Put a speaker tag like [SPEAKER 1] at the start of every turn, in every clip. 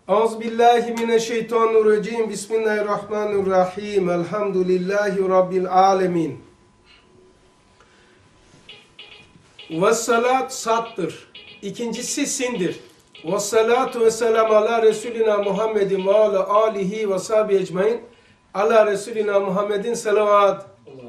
[SPEAKER 1] Euzubillahimineşşeytanirracim. Bismillahirrahmanirrahim. Elhamdülillahi Rabbil alemin. Vessalat sattır. İkincisi sindir. Vessalatu vesselam ala Resulina Muhammedin ve ala alihi ve sahbihi ecmain. Ala Resulina Muhammedin salavat.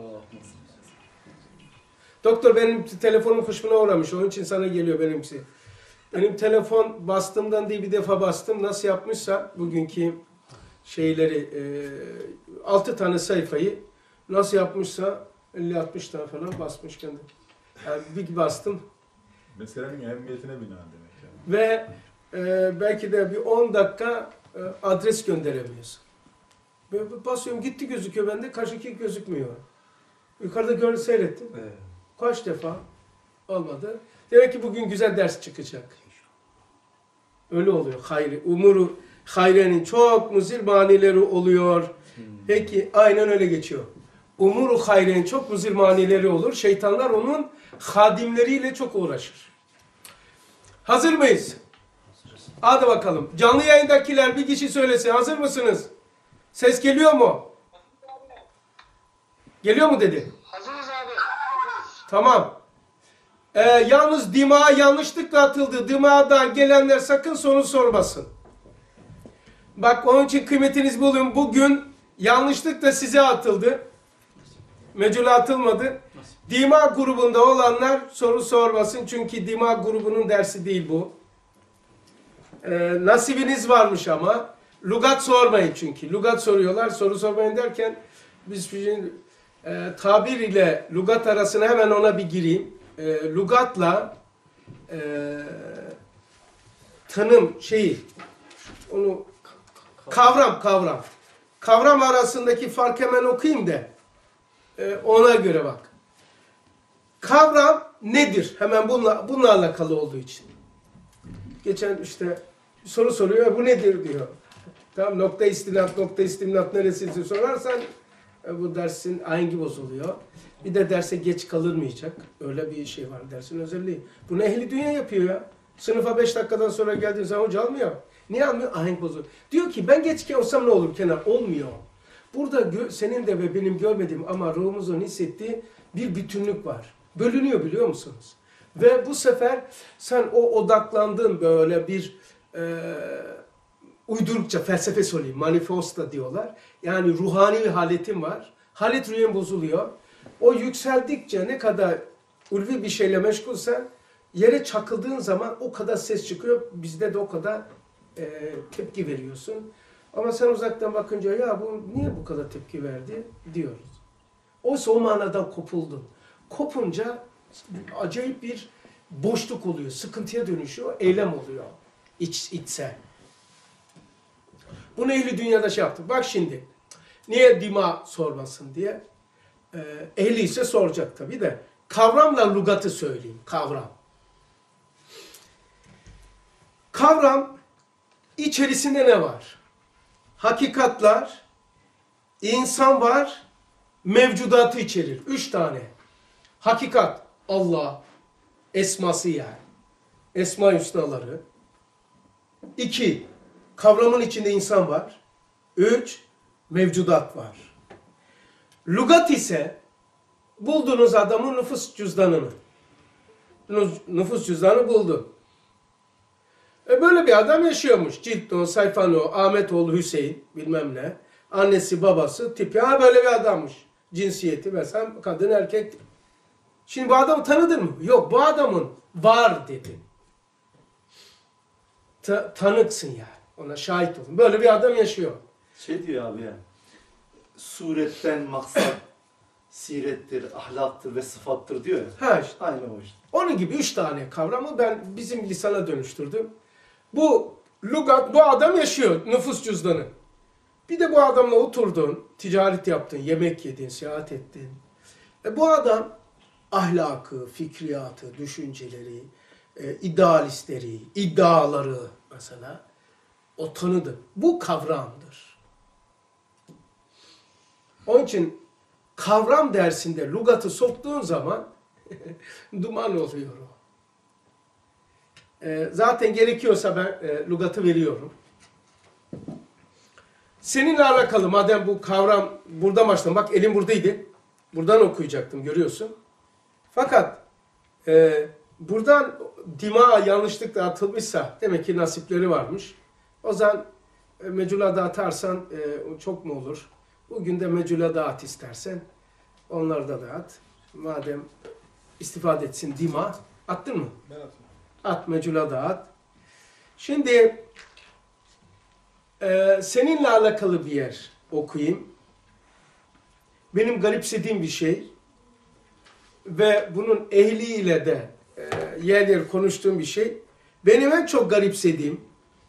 [SPEAKER 1] Doktor benim telefonum kuşmuna uğramış. Onun için sana geliyor benimkisi. Benim telefon bastığımdan değil bir defa bastım. Nasıl yapmışsa bugünkü şeyleri 6 tane sayfayı nasıl yapmışsa 50-60 tane falan basmış kendim. Yani bir bastım.
[SPEAKER 2] Meselenin ehemmiyetine binaen demek yani.
[SPEAKER 1] Ve belki de bir 10 dakika adres gönderemiyorsun. Böyle basıyorum gitti gözüküyor bende karşıki gözükmüyor. Yukarıda seyrettim.
[SPEAKER 3] Evet.
[SPEAKER 1] Kaç defa olmadı. Demek ki bugün güzel ders çıkacak. Öyle oluyor. Umuru hayrenin çok muzil manileri oluyor. Peki aynen öyle geçiyor. Umuru hayrenin çok muzil manileri olur. Şeytanlar onun hadimleriyle çok uğraşır. Hazır mıyız? Hadi bakalım. Canlı yayındakiler bir kişi söylesin. Hazır mısınız? Ses geliyor mu? Geliyor mu dedi?
[SPEAKER 4] Hazırız abi.
[SPEAKER 1] Tamam. Yalnız dimağa yanlışlıkla atıldı. Dimağdan gelenler sakın soru sormasın. Bak onun için kıymetiniz bulun. Bugün yanlışlıkla size atıldı. Mecule atılmadı. Dima grubunda olanlar soru sormasın. Çünkü dima grubunun dersi değil bu. Nasibiniz varmış ama. Lugat sormayın çünkü. Lugat soruyorlar. Soru sormayın derken biz tabir ile lugat arasına hemen ona bir gireyim. Lugatla tanım onu kavram arasındaki fark hemen okuyayım da ona göre bak. Kavram nedir? Hemen bununla alakalı olduğu için. Geçen işte soru soruyor. Bu nedir diyor. Tamam nokta istimnat neresi sorarsan bu dersin ahengi bozuluyor. Bir de derse geç kalınmayacak. Öyle bir şey var dersin özelliği. Bunu ehli dünya yapıyor ya. Sınıfa 5 dakikadan sonra geldiğin zaman hoca almıyor. Niye almıyor? Ahenk bozuluyor. Diyor ki ben geç olsam ne olur Kenan? Olmuyor. Burada senin de ve benim görmediğim ama ruhumuzun hissettiği bir bütünlük var. Bölünüyor biliyor musunuz? Ve bu sefer sen o odaklandığın böyle bir uydurukça felsefe söyleyeyim. Manifesto diyorlar. Yani ruhani bir haletin var. Halet rüyen bozuluyor. O yükseldikçe ne kadar ulvi bir şeyle meşgulsen yere çakıldığın zaman o kadar ses çıkıyor. Bizde de o kadar tepki veriyorsun. Ama sen uzaktan bakınca ya bu niye bu kadar tepki verdi diyoruz. Oysa o manadan kopuldun. Kopunca acayip bir boşluk oluyor. Sıkıntıya dönüşüyor. Eylem oluyor. İçsel. Bunu ehli dünyada şey yaptı. Bak şimdi. Niye dima sormasın diye. Ehli ise soracak tabii de. Kavramla lugatı söyleyeyim. Kavram. Kavram içerisinde ne var? Hakikatlar, insan var, mevcudatı içerir. 3 tane. Hakikat, Allah, esması yani. Esma-i hüsnaları. 2, kavramın içinde insan var. 3, mevcudat var. Lugat ise buldunuz adamın nüfus cüzdanını. Nüfus cüzdanı buldu. Böyle bir adam yaşıyormuş. Ciltno, Sayfano, Ahmetoğlu Hüseyin bilmem ne. Annesi, babası, tipi. Böyle bir adammış. Cinsiyeti mesela kadın erkek. Şimdi bu adamı tanıdın mı? Yok bu adamın var dedi. Tanıksın yani. Ona şahit olun. Böyle bir adam yaşıyor.
[SPEAKER 3] Şey diyor abi ya. Suretten maksat sirettir, ahlaktır ve sıfattır diyor ya.
[SPEAKER 1] Ha işte.
[SPEAKER 3] Aynı o işte.
[SPEAKER 1] Onun gibi 3 tane kavramı ben bizim lisana dönüştürdüm. Bu lugat, bu adam yaşıyor nüfus cüzdanı. Bir de bu adamla oturdun, ticaret yaptın, yemek yedin, seyahat ettin. Bu adam ahlakı, fikriyatı, düşünceleri, idealistleri, iddiaları mesela o tanıdı. Bu kavramdır. Onun için kavram dersinde lugatı soktuğun zaman duman oluyor o. Zaten gerekiyorsa ben lugatı veriyorum. seninle alakalı madem bu kavram buradan başladım. Bak elim buradaydı. Buradan okuyacaktım görüyorsun. Fakat buradan dima yanlışlıkla atılmışsa demek ki nasipleri varmış. O zaman mecula da atarsan çok mu olur? Bugün de mecula dağıt istersen. Onları da dağıt. Madem istifade etsin dima. Attın mı?
[SPEAKER 2] Ben atayım.
[SPEAKER 1] At mecula dağıt. Şimdi seninle alakalı bir yer okuyayım. Benim garipsediğim bir şey ve bunun ehliyle de yer yer konuştuğum bir şey. Benim en çok garipsediğim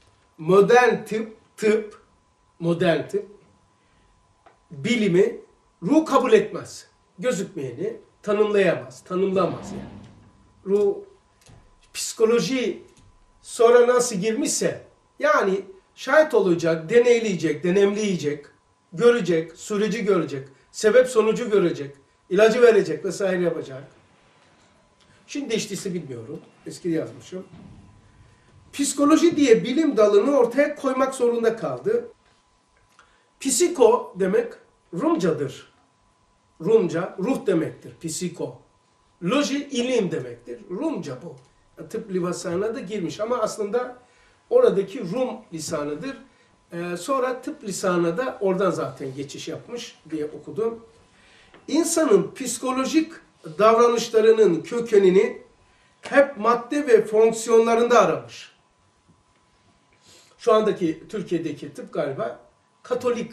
[SPEAKER 1] modern tıp bilimi ruh kabul etmez. Gözükmeyeni tanımlayamaz, tanımlamaz yani. Ruh, psikoloji sonra nasıl girmişse yani şahit olacak, deneyleyecek, denemleyecek, görecek, süreci görecek, sebep sonucu görecek, ilacı verecek vesaire yapacak. Şimdi değiştiyse bilmiyorum. Eski yazmışım. Psikoloji diye bilim dalını ortaya koymak zorunda kaldı. Psiko demek Rumcadır. Rumca ruh demektir. Psiko. Loji ilim demektir. Rumca bu. Tıp lisanına da girmiş ama aslında oradaki Rum lisanıdır. Sonra tıp lisanına da oradan zaten geçiş yapmış diye okudum. İnsanın psikolojik davranışlarının kökenini hep madde ve fonksiyonlarında aramış. Şu andaki Türkiye'deki tıp galiba Katolik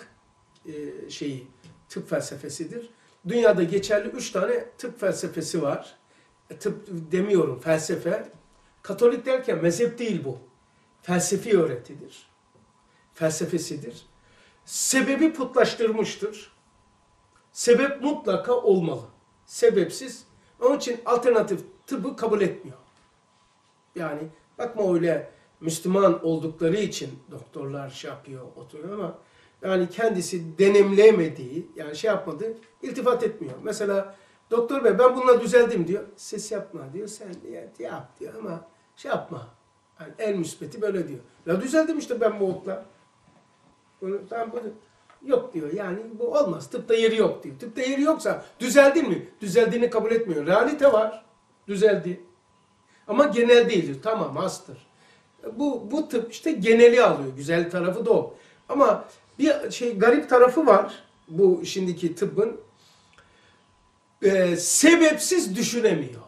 [SPEAKER 1] tıp felsefesidir. Dünyada geçerli 3 tane tıp felsefesi var. Tıp demiyorum, felsefe. Katolik derken mezhep değil bu. Felsefi öğretidir. Felsefesidir. Sebebi putlaştırmıştır. Sebep mutlaka olmalı. Sebepsiz. Onun için alternatif tıbbı kabul etmiyor. Yani bakma öyle Müslüman oldukları için doktorlar şey yapıyor, oturuyor ama yani kendisi denemleyemediği, yani şey yapmadığı, iltifat etmiyor. Mesela doktor bey ben bununla düzeldim diyor. Ses yapma diyor, sen yap diyor ama şey yapma. Yani en müsbeti böyle diyor. Ya düzeldim işte ben bu otla. Yok diyor yani bu olmaz. Tıpta yeri yok diyor. Tıpta yeri yoksa düzeldin mi? Düzeldiğini kabul etmiyor. Realite var. Düzeldi. Ama genel değildir. Tamam hastır. Bu tıp işte geneli alıyor. Güzel tarafı da o. Ama bir garip tarafı var. Bu şimdiki tıbbın. Sebepsiz düşünemiyor.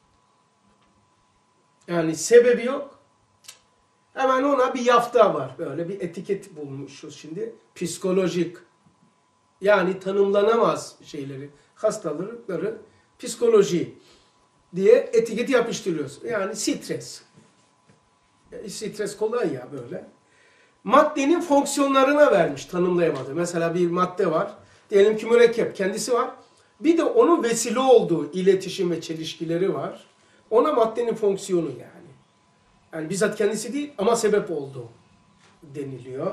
[SPEAKER 1] Yani sebebi yok. Hemen ona bir yafta var. Böyle bir etiket bulmuşuz şimdi. Psikolojik. Yani tanımlanamaz şeyleri, hastalıkları psikoloji diye etiketi yapıştırıyoruz. Yani stres. Stres kolay ya böyle. Maddenin fonksiyonlarına vermiş, tanımlayamadı. Mesela bir madde var. Diyelim ki mürekkep kendisi var. Bir de onun vesile olduğu iletişim ve çelişkileri var. Ona maddenin fonksiyonu yani. Yani bizzat kendisi değil ama sebep olduğu deniliyor.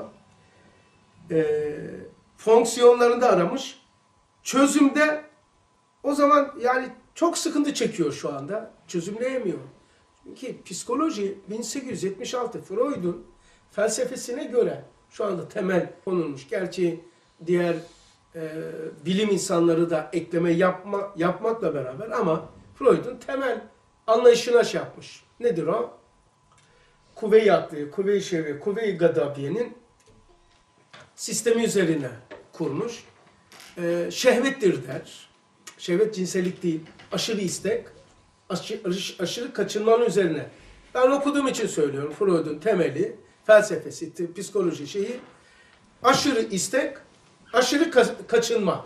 [SPEAKER 1] Fonksiyonlarında aramış. Çözümde o zaman yani çok sıkıntı çekiyor şu anda. Çözümleyemiyor. Çünkü psikoloji 1876 Freud'un felsefesine göre şu anda temel konulmuş. Gerçi diğer bilim insanları da ekleme yapmakla beraber ama Freud'un temel anlayışına şey yapmış. Nedir o? Kuvve-i aklı, kuvve-i şehve, kuvve-i gadabiyenin sistemi üzerine kurmuş. Şehvettir der. Şehvet cinsellik değil. Aşırı istek, aşırı kaçınmanın üzerine. Ben okuduğum için söylüyorum. Freud'un temeli, felsefesi, psikoloji şeyi aşırı istek, aşırı kaçınmadan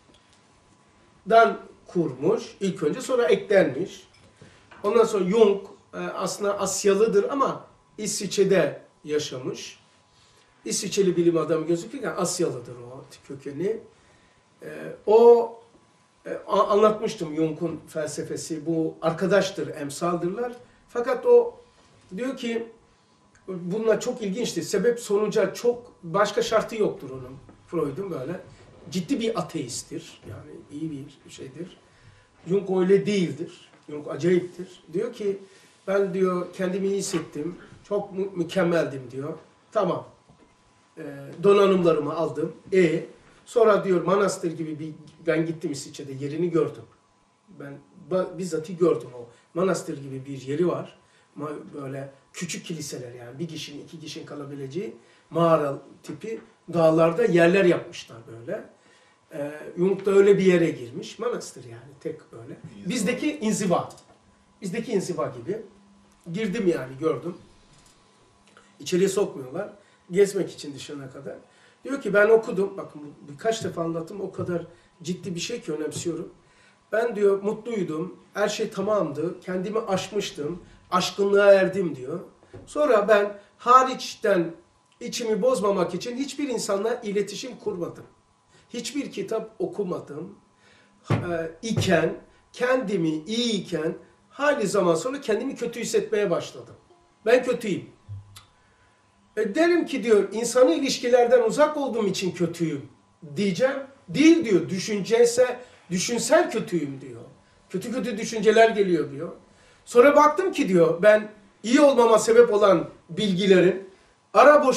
[SPEAKER 1] kurmuş ilk önce, sonra eklenmiş. Ondan sonra Jung aslında Asyalıdır ama İsviçre'de yaşamış. İsviçreli bilim adamı gözükürken Asyalıdır o kökeni. Anlatmıştım Jung'un felsefesi, bu arkadaştır, emsaldırlar. Fakat o diyor ki, bununla çok ilginçtir. Sebep sonuca çok başka şartı yoktur onun. Freud'un böyle. Ciddi bir ateisttir. Yani iyi bir şeydir. Jung öyle değildir. Jung acayiptir. Diyor ki, ben diyor kendimi iyi hissettim. Çok mükemmeldim diyor. Tamam. donanımlarımı aldım. Sonra diyor manastır gibi ben gittim İsviçre'de yerini gördüm. Ben bizzat gördüm o. Manastır gibi bir yeri var. Böyle küçük kiliseler yani bir kişinin iki kişinin kalabileceği mağara tipi dağlarda yerler yapmışlar böyle. Yumruk da öyle bir yere girmiş. Manastır yani tek böyle. Bizdeki inziva. Bizdeki inziva gibi. Girdim yani gördüm. İçeriye sokmuyorlar. Gezmek için dışına kadar. Diyor ki ben okudum. Bakın birkaç defa anlattım. O kadar ciddi bir şey ki önemsiyorum. Ben diyor mutluydum. Her şey tamamdı. Kendimi aşmıştım. Aşkınlığa erdim diyor. Sonra ben hariçten içimi bozmamak için hiçbir insanla iletişim kurmadım. Hiçbir kitap okumadım. Kendimi iyiyken hali zaman sonra kendimi kötü hissetmeye başladım. Ben kötüyüm. Derim ki diyor insanı ilişkilerden uzak olduğum için kötüyüm diyeceğim. Değil diyor. Düşünsel kötüyüm diyor. Kötü düşünceler geliyor diyor. Sonra baktım ki diyor ben iyi olmama sebep olan bilgilerin ara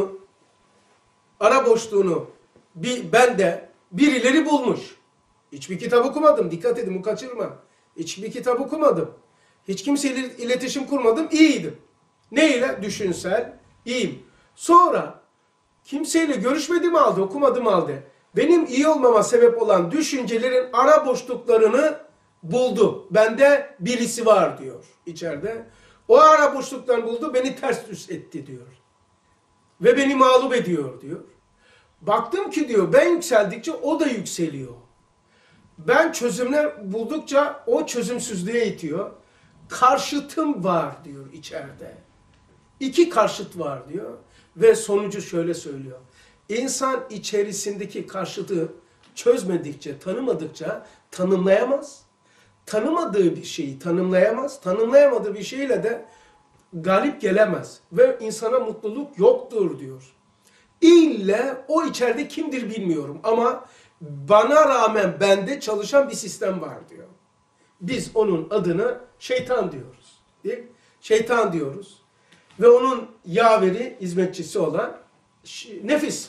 [SPEAKER 1] boşluğunu bende birileri bulmuş. Hiçbir kitap okumadım. Dikkat edin bu kaçırma. Hiçbir kitap okumadım. Hiç kimseyle iletişim kurmadım. İyiydim. Neyle? Düşünsel. İyiyim. Sonra kimseyle görüşmedim halde, okumadım halde benim iyi olmama sebep olan düşüncelerin ara boşluklarını buldu. Bende birisi var diyor içeride. O ara boşluklarını buldu, beni ters düz etti diyor. Ve beni mağlup ediyor diyor. Baktım ki diyor ben yükseldikçe o da yükseliyor. Ben çözümler buldukça o çözümsüzlüğe itiyor. Karşıtım var diyor içeride. İki karşıt var diyor. Ve sonucu şöyle söylüyor. İnsan içerisindeki karşıtı çözmedikçe, tanımadıkça tanımlayamaz. Tanımadığı bir şeyi tanımlayamaz. Tanımlayamadığı bir şeyle de galip gelemez. Ve insana mutluluk yoktur diyor. İlle o içeride kimdir bilmiyorum ama bana rağmen bende çalışan bir sistem var diyor. Biz onun adını şeytan diyoruz. Değil mi? Şeytan diyoruz. Ve onun yaveri, hizmetçisi olan nefis.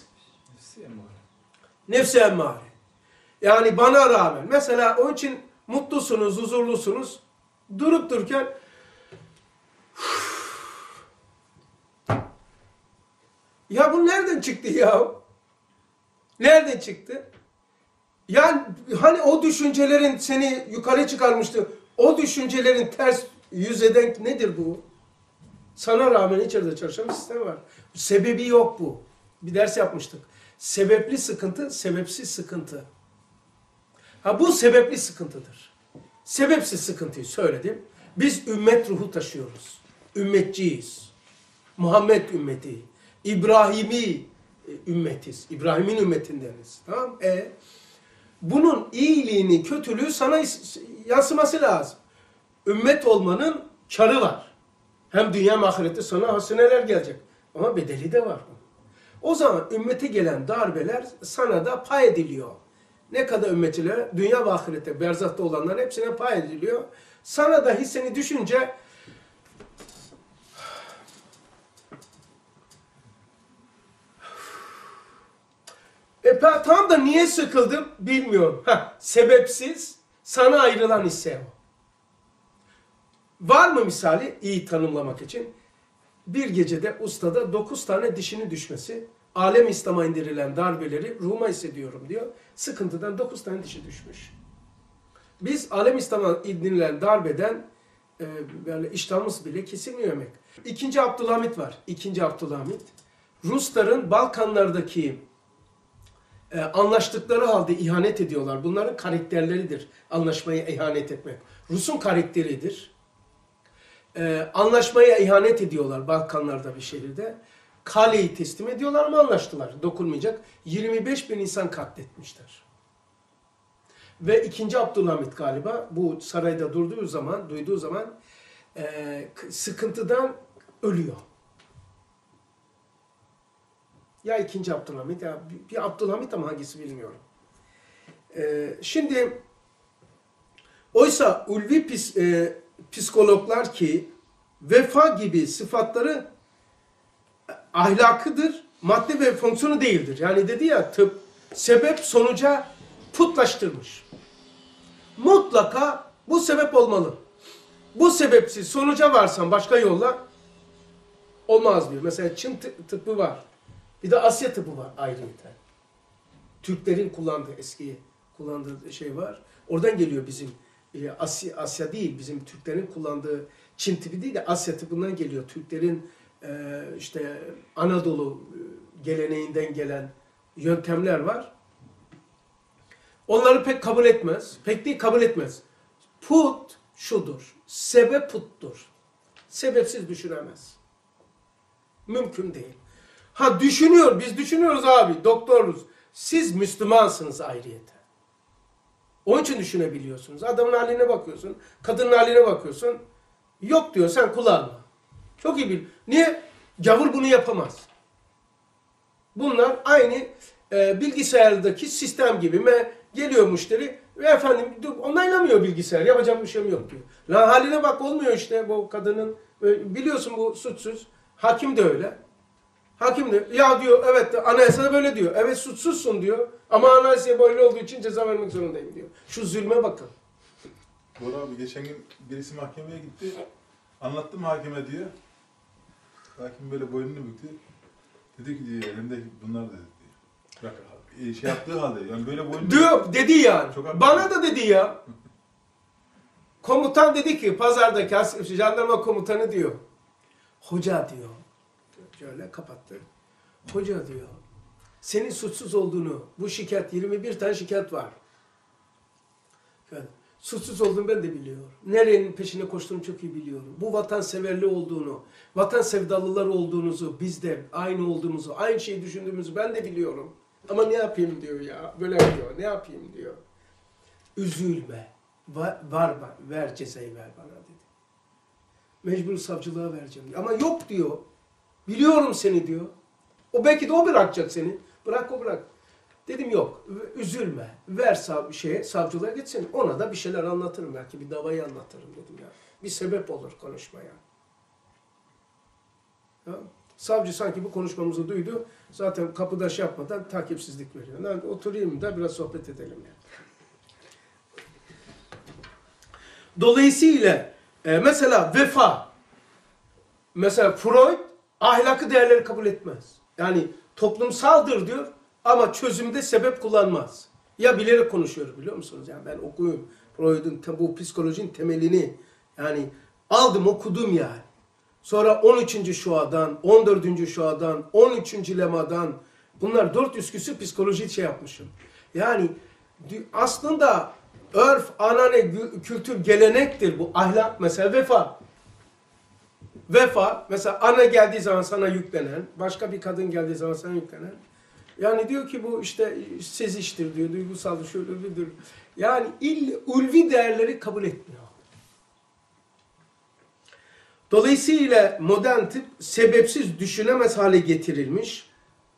[SPEAKER 1] Nefsi emmare. Yani bana rağmen. Mesela onun için mutlusunuz, huzurlusunuz. Durup dururken ya bu nereden çıktı ya? Nereden çıktı? Yani hani o düşüncelerin seni yukarı çıkarmıştı. O düşüncelerin ters yüz eden nedir bu? Sana rağmen içeride çalışan bir sistem var. Sebebi yok bu. Bir ders yapmıştık. Sebepli sıkıntı, sebepsiz sıkıntı. Bu sebepli sıkıntıdır. Sebepsiz sıkıntıyı söyledim. Biz ümmet ruhu taşıyoruz. Ümmetçiyiz. Muhammed ümmeti. İbrahimi ümmetiz. İbrahim'in ümmetindeniz. Tamam? Bunun iyiliğini, kötülüğü sana yansıması lazım. Ümmet olmanın karı var. Hem dünya hem ahirette sana haseneler gelecek. Ama bedeli de var. O zaman ümmete gelen darbeler sana da pay ediliyor. Ne kadar ümmetçilere, dünya ve ahirette, berzahta olanların hepsine pay ediliyor. Sana da hisseni düşünce tam da niye sıkıldım bilmiyorum. Sebepsiz sana ayrılan hisse o. Var mı misali iyi tanımlamak için? Bir gecede ustada 9 tane dişini düşmesi, alem İslam'a indirilen darbeleri ruhuma hissediyorum diyor. Sıkıntıdan 9 tane dişi düşmüş. Biz alem İslam'a indirilen darbeden böyle iştahımız bile kesilmiyor yemek. İkinci Abdülhamit var. İkinci Abdülhamit. Rusların Balkanlardaki anlaştıkları halde ihanet ediyorlar. Bunların karakterleridir. Anlaşmaya ihanet etmek. Rus'un karakteridir. Anlaşmaya ihanet ediyorlar Balkanlarda bir şehirde. Kaleyi teslim ediyorlar ama anlaştılar. Dokunmayacak. 25 bin insan katletmişler. Ve 2. Abdülhamit galiba bu sarayda duyduğu zaman sıkıntıdan ölüyor. Ya 2. Abdülhamit ya bir Abdülhamit ama hangisi bilmiyorum. Şimdi oysa ulvi psikologlar ki vefa gibi sıfatları ahlakıdır, madde ve fonksiyonu değildir. Yani dedi ya tıp sebep sonuca putlaştırmış. Mutlaka bu sebep olmalı. Bu sebepsiz sonuca varsan başka yolla olmaz diyor. Mesela Çin tıbbı var. Bir de Asya tıbbı var ayrıyeten. Türklerin kullandığı, eski kullandığı şey var. Oradan geliyor bizim Asya değil, bizim Türklerin kullandığı Çin tıbbı değil de Asya tıbbından geliyor. Türklerin işte Anadolu geleneğinden gelen yöntemler var. Onları pek kabul etmez. Pek değil kabul etmez. Put şudur. Sebep puttur. Sebepsiz düşünemez. Mümkün değil. Ha düşünüyor. Biz düşünüyoruz abi. Doktoruz. Siz Müslümansınız ayrıyeten. Onun için düşünebiliyorsunuz. Adamın haline bakıyorsun. Kadının haline bakıyorsun. Yok diyor sen kullanma. Çok iyi bil. Niye? Gavur bunu yapamaz. Bunlar aynı bilgisayardaki sistem gibi. Geliyor müşteri ve efendim onaylamıyor bilgisayar. Yapacağım bir şeyim yok diyor. Lan haline bak olmuyor işte bu kadının. Biliyorsun bu suçsuz. Hakim de öyle. Hakim de ya diyor evet anayasada böyle diyor. Evet suçsuzsun diyor. Ama anayasaya böyle olduğu için ceza vermek zorundayım diyor. Şu zulme bakın.
[SPEAKER 2] Doğru abi geçen gün birisi mahkemeye gitti. Anlattım hakime diyor. Hakim böyle boynunu büktü. Dedi ki diyor elimde bunlar dedi diyor. Bak şey yaptığı halde yani böyle boynunu
[SPEAKER 1] diyor dedi yani.
[SPEAKER 2] Çok
[SPEAKER 1] bana da dedi ya. Komutan dedi ki pazardaki jandarma komutanı diyor. Hoca diyor. Şöyle kapattı. Hoca diyor. Senin suçsuz olduğunu bu şikayet 21 tane şikayet var. Yani, suçsuz olduğunu ben de biliyorum. Nerenin peşine koştuğunu çok iyi biliyorum. Bu vatanseverli olduğunu, vatan sevdalılar olduğunuzu, biz de aynı olduğumuzu, aynı şeyi düşündüğümüzü ben de biliyorum. Ama ne yapayım diyor ya. Böyle diyor. Ne yapayım diyor. Üzülme. Ver cezayı ver bana dedi. Mecbur savcılığa vereceğim diyor. Ama yok diyor. Biliyorum seni diyor. O belki de o bırakacak seni. Bırak o bırak. Dedim yok. Üzülme. Ver savcılığa gitsin. Ona da bir şeyler anlatırım. Belki bir davayı anlatırım dedim ya. Bir sebep olur konuşmaya. Ya, savcı sanki bu konuşmamızı duydu. Zaten kapıda şey yapmadan takipsizlik veriyor. Yani oturayım da biraz sohbet edelim yani. Dolayısıyla mesela vefa. Mesela Freud ahlakı değerleri kabul etmez. Yani toplumsaldır diyor ama çözümde sebep kullanmaz. Ya bilerek konuşuyor biliyor musunuz? Yani ben okuyorum Freud'un bu psikolojinin temelini yani aldım okudum yani. Sonra 13. şuadan, 14. şuadan, 13. lemadan bunlar 400 küsur psikoloji şey yapmışım. Yani aslında örf, anane, kültür, gelenektir bu ahlak mesela vefa. Vefa, mesela ana geldiği zaman sana yüklenen, başka bir kadın geldiği zaman sana yüklenen. Yani diyor ki bu işte seziştir diyor, duygusaldır, şöyle budur. Yani ulvi değerleri kabul etmiyor. Dolayısıyla modern tıp sebepsiz düşünemez hale getirilmiş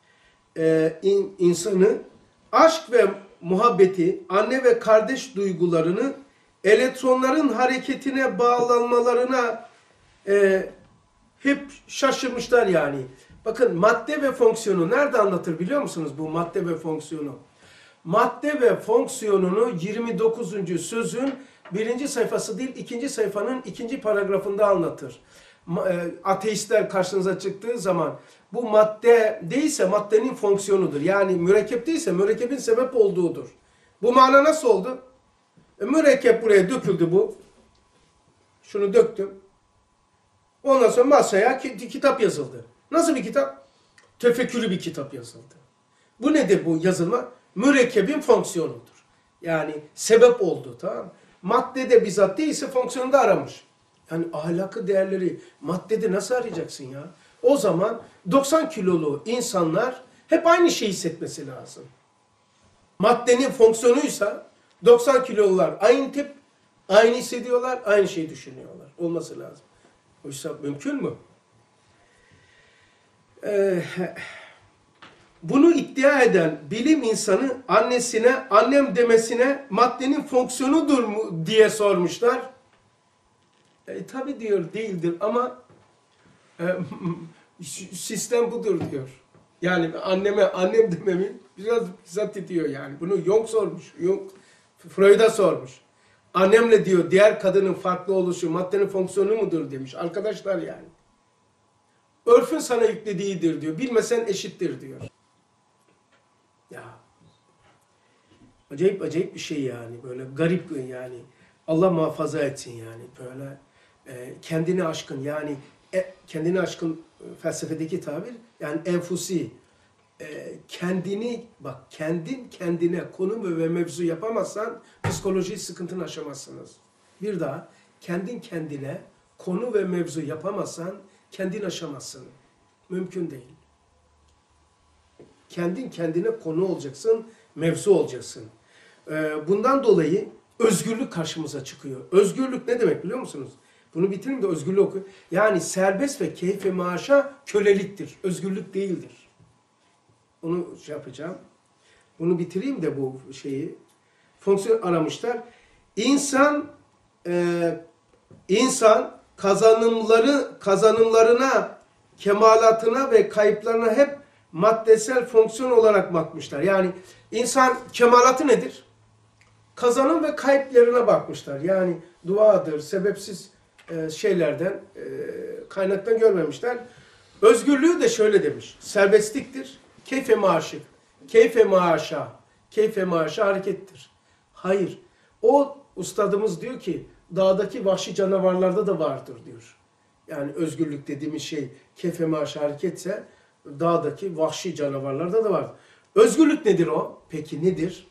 [SPEAKER 1] insanı aşk ve muhabbeti, anne ve kardeş duygularını elektronların hareketine bağlanmalarına hep şaşırmışlar yani. Bakın madde ve fonksiyonu nerede anlatır biliyor musunuz bu madde ve fonksiyonu? Madde ve fonksiyonunu 29. sözün 1. sayfası değil 2. sayfanın 2. paragrafında anlatır. Ateistler karşınıza çıktığı zaman bu madde değilse maddenin fonksiyonudur. Yani mürekkep değilse mürekkebin sebep olduğudur. Bu mana nasıl oldu? Mürekkep buraya döküldü bu. Şunu döktüm. Ondan sonra masaya kitap yazıldı. Nasıl bir kitap? Tefekkürlü bir kitap yazıldı. Bu nedir bu yazılma? Mürekkebin fonksiyonudur. Yani sebep oldu tamam mı? Maddede bizzat değilse fonksiyonda aramış. Yani ahlakı değerleri maddede nasıl arayacaksın ya? O zaman 90 kilolu insanlar hep aynı şeyi hissetmesi lazım. Maddenin fonksiyonuysa 90 kilolular aynı tip, aynı hissediyorlar, aynı şeyi düşünüyorlar. Olması lazım. Oysa mümkün mü? Bunu iddia eden bilim insanı annesine, annem demesine maddenin fonksiyonudur mu diye sormuşlar. Tabii diyor değildir ama sistem budur diyor. Yani annem dememin biraz bizzat ediyor yani. Bunu Jung sormuş. Jung Freud'a sormuş. Annemle diyor diğer kadının farklı oluşu maddenin fonksiyonu mudur demiş. Arkadaşlar yani. Örfün sana yüklediğidir diyor. Bilmesen eşittir diyor. Ya. Acayip acayip bir şey yani. Böyle garip yani. Allah muhafaza etsin yani. Böyle kendini aşkın yani kendini aşkın felsefedeki tabir yani enfusi. Kendini bak kendine konu ve mevzu yapamazsan psikoloji sıkıntını aşamazsınız. Bir daha kendine konu ve mevzu yapamazsan kendin aşamazsın. Mümkün değil. Kendine konu olacaksın, mevzu olacaksın. Bundan dolayı özgürlük karşımıza çıkıyor. Özgürlük ne demek biliyor musunuz? Bunu bitireyim de özgürlüğü okuyun. Yani serbest ve keyfe maaşa köleliktir. Özgürlük değildir. Onu yapacağım. Bunu bitireyim de bu şeyi. Fonksiyon aramışlar. İnsan kazanımlarına, kemalatına ve kayıplarına hep maddesel fonksiyon olarak bakmışlar. Yani insan kemalatı nedir? Kazanım ve kayıplarına bakmışlar. Yani duadır, sebepsiz şeylerden, kaynaktan görmemişler. Özgürlüğü de şöyle demiş. Serbestliktir. Keyfe maaşı. Keyfe maaşa harekettir. Hayır. O ustadımız diyor ki dağdaki vahşi canavarlarda da vardır diyor. Yani özgürlük dediğimiz şey keyfe maaşa hareketse dağdaki vahşi canavarlarda da vardır. Özgürlük nedir o? Peki nedir?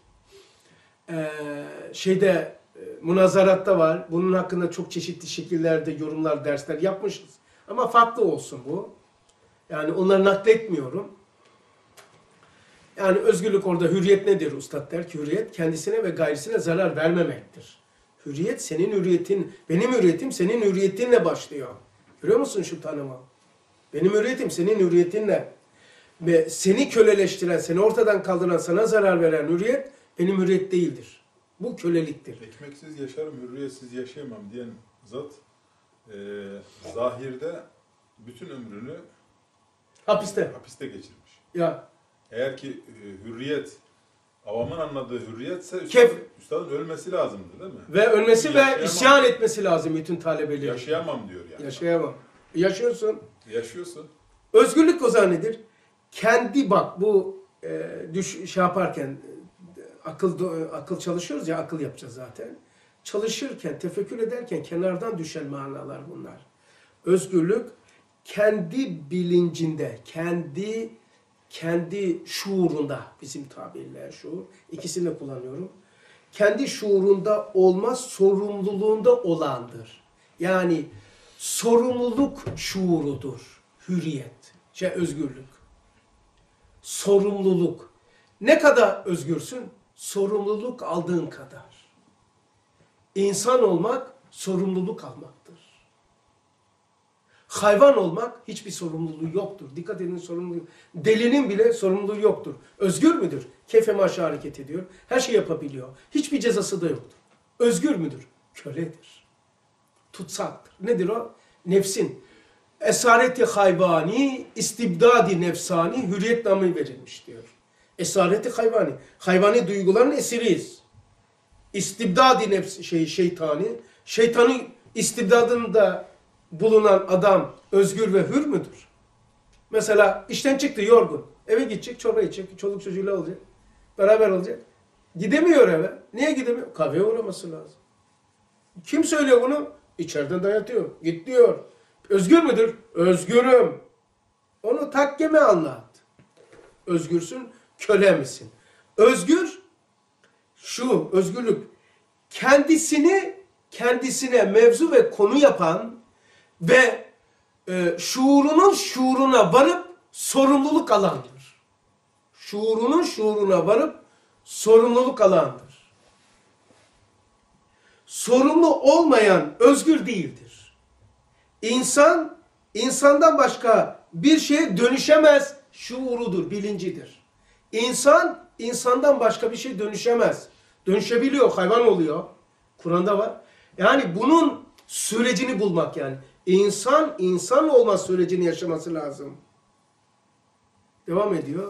[SPEAKER 1] Münazaratta var. Bunun hakkında çok çeşitli şekillerde yorumlar, dersler yapmışız. Ama farklı olsun bu. Yani onları nakletmiyorum. Yani özgürlük orada hürriyet nedir? Ustad der ki hürriyet kendisine ve gayrisine zarar vermemektir. Hürriyet senin hürriyetin, benim hürriyetim senin hürriyetinle başlıyor. Görüyor musun şu tanımı? Benim hürriyetim senin hürriyetinle. Ve seni köleleştiren, seni ortadan kaldıran, sana zarar veren hürriyet benim hürriyet değildir. Bu köleliktir.
[SPEAKER 2] Ekmeksiz yaşarım, hürriyetsiz yaşayamam diyen zat zahirde bütün ömrünü
[SPEAKER 1] Hapiste
[SPEAKER 2] geçirmiş.
[SPEAKER 1] Ya.
[SPEAKER 2] Eğer ki hürriyet, avamın anladığı hürriyetse üstadın ölmesi lazımdı değil mi?
[SPEAKER 1] Ve ölmesi ve isyan etmesi lazım bütün talebeleri.
[SPEAKER 2] Yaşayamam diyor yani.
[SPEAKER 1] Yaşayamam. Yaşıyorsun.
[SPEAKER 2] Yaşıyorsun.
[SPEAKER 1] Özgürlük o zaman nedir? Kendi bak bu yaparken akıl çalışıyoruz ya akıl yapacağız zaten. Çalışırken, tefekkür ederken kenardan düşen manalar bunlar. Özgürlük kendi bilincinde, kendi şuurunda, bizim tabirle şuur, ikisini de kullanıyorum. Kendi şuurunda olmaz, sorumluluğunda olandır. Yani sorumluluk şuurudur, hürriyet, özgürlük. Sorumluluk. Ne kadar özgürsün? Sorumluluk aldığın kadar. İnsan olmak, sorumluluk almaktır. Hayvan olmak hiçbir sorumluluğu yoktur. Dikkat edin sorumluluğu. Delinin bile sorumluluğu yoktur. Özgür müdür? Keyfe maaşa hareket ediyor. Her şey yapabiliyor. Hiçbir cezası da yoktur. Özgür müdür? Köledir. Tutsaktır. Nedir o? Nefsin. Esareti hayvani, istibdadi nefsani, hürriyet namı verilmiş diyor. Esareti hayvani. Hayvani duyguların esiriyiz. İstibdadi şeytani. Şeytanın istibdadında bulunan adam özgür ve hür müdür? Mesela işten çıktı yorgun. Eve gidecek, çorba içecek, çoluk çocuğuyla olacak. Beraber olacak. Gidemiyor eve. Niye gidemiyor? Kahveye uğraması lazım. Kim söylüyor bunu? İçeriden dayatıyor. Git diyor. Özgür müdür? Özgürüm. Onu takkeme anlat. Özgürsün, köle misin? Özgür, şu özgürlük, kendisine mevzu ve konu yapan ve şuurunun şuuruna varıp sorumluluk alandır. Şuurunun şuuruna varıp sorumluluk alandır. Sorumlu olmayan özgür değildir. İnsandan başka bir şeye dönüşemez şuurudur, bilincidir. İnsandan başka bir şey dönüşemez. Dönüşebiliyor, hayvan oluyor. Kur'an'da var. Yani bunun sürecini bulmak yani. İnsan olma sürecini yaşaması lazım. Devam ediyor.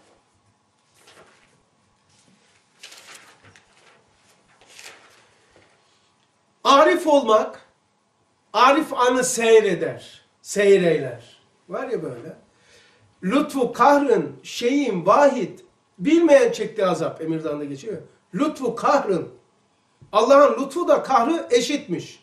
[SPEAKER 1] Arif olmak, arif anı seyreder, seyreyler. Var ya böyle. Lütfu kahrın, şeyin vahid, bilmeyen çektiği azap. Emirdan'da geçiyor. Lütfu kahrın. Allah'ın lütfu da kahrı eşitmiş.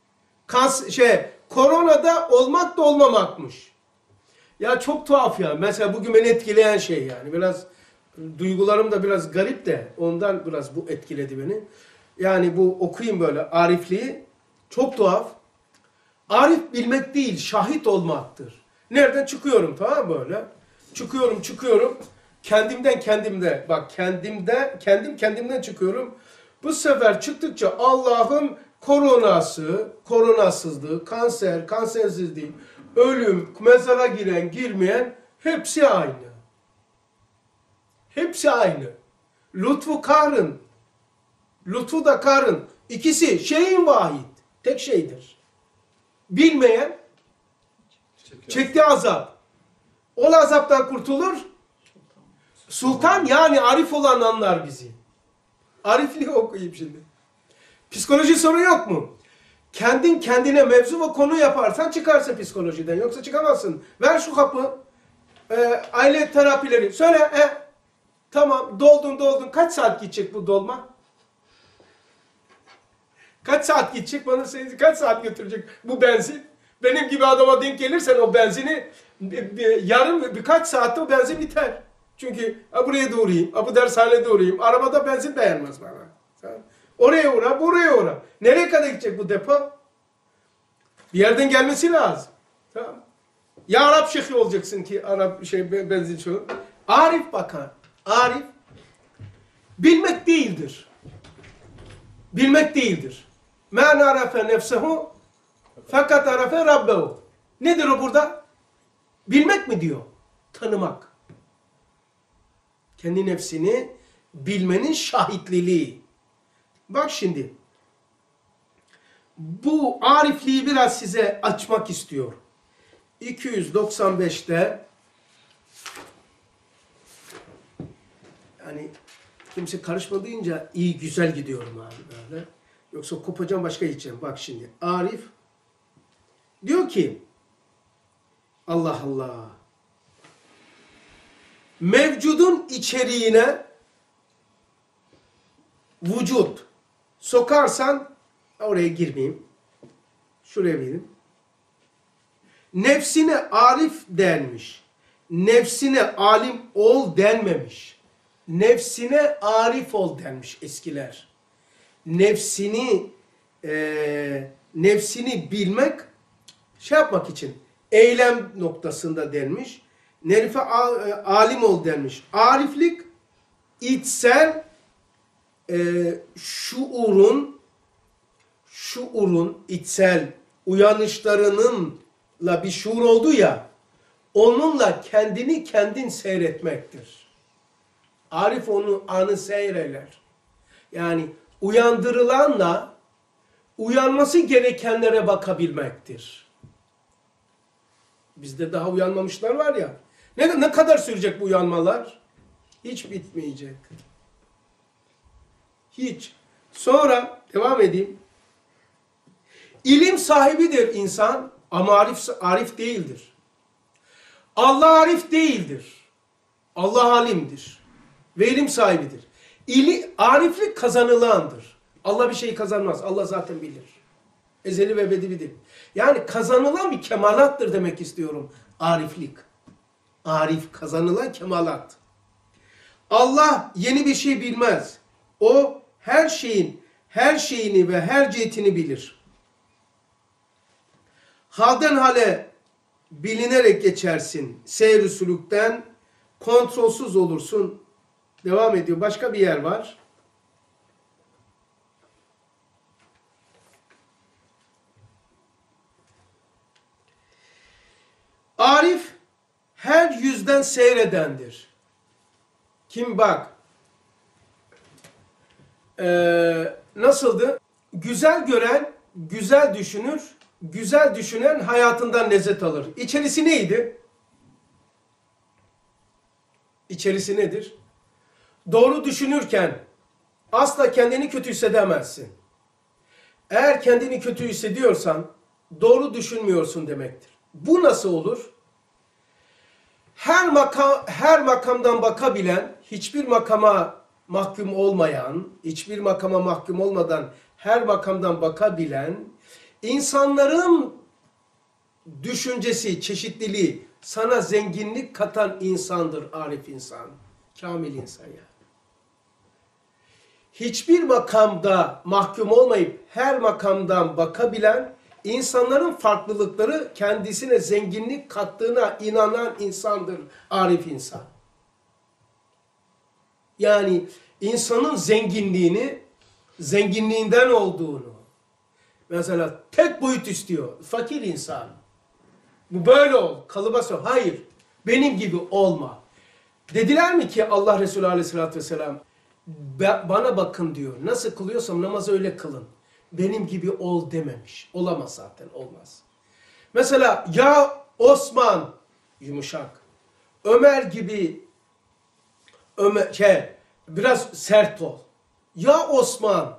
[SPEAKER 1] Koronada olmak da olmamakmış. Ya çok tuhaf ya. Mesela bugün beni etkileyen şey yani. Biraz duygularım da biraz garip de ondan biraz bu etkiledi beni. Yani bu okuyayım böyle arifliği. Çok tuhaf. Arif bilmek değil, şahit olmaktır. Nereden çıkıyorum, tamam mı böyle? Çıkıyorum. Bak kendimden çıkıyorum. Bu sefer çıktıkça Allah'ın koronasızlığı, kansersizliği, ölüm, mezara giren, girmeyen hepsi aynı. Hepsi aynı. Lütfu da karın. İkisi şeyin vahid. Tek şeydir. Bilmeyen çektiği azap. O azaptan kurtulur. Sultan yani arif olan anlar bizi. Arifliği okuyayım şimdi. Psikoloji sorun yok mu? Kendin kendine mevzu ve konu yaparsan çıkarsın psikolojiden. Yoksa çıkamazsın. Ver şu kapı. Aile terapileri. Söyle. Tamam doldun. Kaç saat gidecek bu dolma? Kaç saat gidecek? Bana söyle, kaç saat götürecek bu benzin? Benim gibi adama denk gelirsen o benzini birkaç saatte o benzin biter. Çünkü buraya da uğrayayım, bu dershanede uğrayayım. Arabada benzin beğenmez bana. Tamam. Oraya uğra, buraya uğra. Nereye kadar gidecek bu depo? Bir yerden gelmesi lazım. Tamam. Ya Arap şeyhi olacaksın ki benzin şu. Arif bakan. Arif bilmek değildir. Bilmek değildir. Men arafe nefsehu fakat arafe rabbehu. Nedir o burada? Bilmek mi diyor? Tanımak. Kendi nefsini bilmenin şahitliliği. Bak şimdi. Bu arifliği biraz size açmak istiyor. 295'te yani kimse karışma deyince iyi güzel gidiyorum abi böyle. Yoksa kopacağım başka gideceğim. Bak şimdi Arif diyor ki Allah Allah mevcudun içeriğine vücut sokarsan oraya girmeyeyim. Şuraya gireyim. Nefsine arif denmiş. Nefsine alim ol denmemiş. Nefsine arif ol denmiş eskiler. Nefsini bilmek yapmak için eylem noktasında denmiş. Nerife alim ol denmiş. Ariflik içsel şuurun içsel uyanışlarınınla bir şuur oldu ya, onunla kendin seyretmektir. Arif onu anı seyreler. Yani uyandırılanla uyanması gerekenlere bakabilmektir. Bizde daha uyanmamışlar var ya. Ne kadar sürecek bu uyanmalar? Hiç bitmeyecek. Hiç. Sonra devam edeyim. İlim sahibidir insan ama arif değildir. Allah arif değildir. Allah alimdir. Ve ilim sahibidir. Ariflik kazanılandır. Allah bir şeyi kazanmaz. Allah zaten bilir. Ezeli ve ebedi bilir. Yani kazanılan bir kemalattır demek istiyorum. Ariflik. Arif kazanılan kemalat. Allah yeni bir şey bilmez. O her şeyini ve her cihetini bilir. Halden hale bilinerek geçersin. Seyr-i sülükten kontrolsüz olursun. Devam ediyor. Başka bir yer var. Arif her yüzden seyredendir. Kim bak? Nasıldı? Güzel gören, güzel düşünür. Güzel düşünen hayatından lezzet alır. İçerisi neydi? içerisi nedir? Doğru düşünürken asla kendini kötü hissedemezsin. Eğer kendini kötü hissediyorsan doğru düşünmüyorsun demektir. Bu nasıl olur? Her makamdan bakabilen, hiçbir makama mahkum olmayan, hiçbir makama mahkum olmadan her makamdan bakabilen, insanların düşüncesi, çeşitliliği sana zenginlik katan insandır arif insan, kamil insan yani. Hiçbir makamda mahkum olmayıp her makamdan bakabilen, insanların farklılıkları kendisine zenginlik kattığına inanan insandır arif insan. Yani insanın zenginliğinden olduğunu, mesela tek boyut istiyor, fakir insan. Bu böyle ol, kalıba sor. Hayır, benim gibi olma. Dediler mi ki Allah Resulü Aleyhisselatü Vesselam, bana bakın diyor, nasıl kılıyorsam namazı öyle kılın. Benim gibi ol dememiş. Olamaz zaten, olmaz. Mesela ya Osman, yumuşak. Ömer gibi, biraz sert ol. Ya Osman,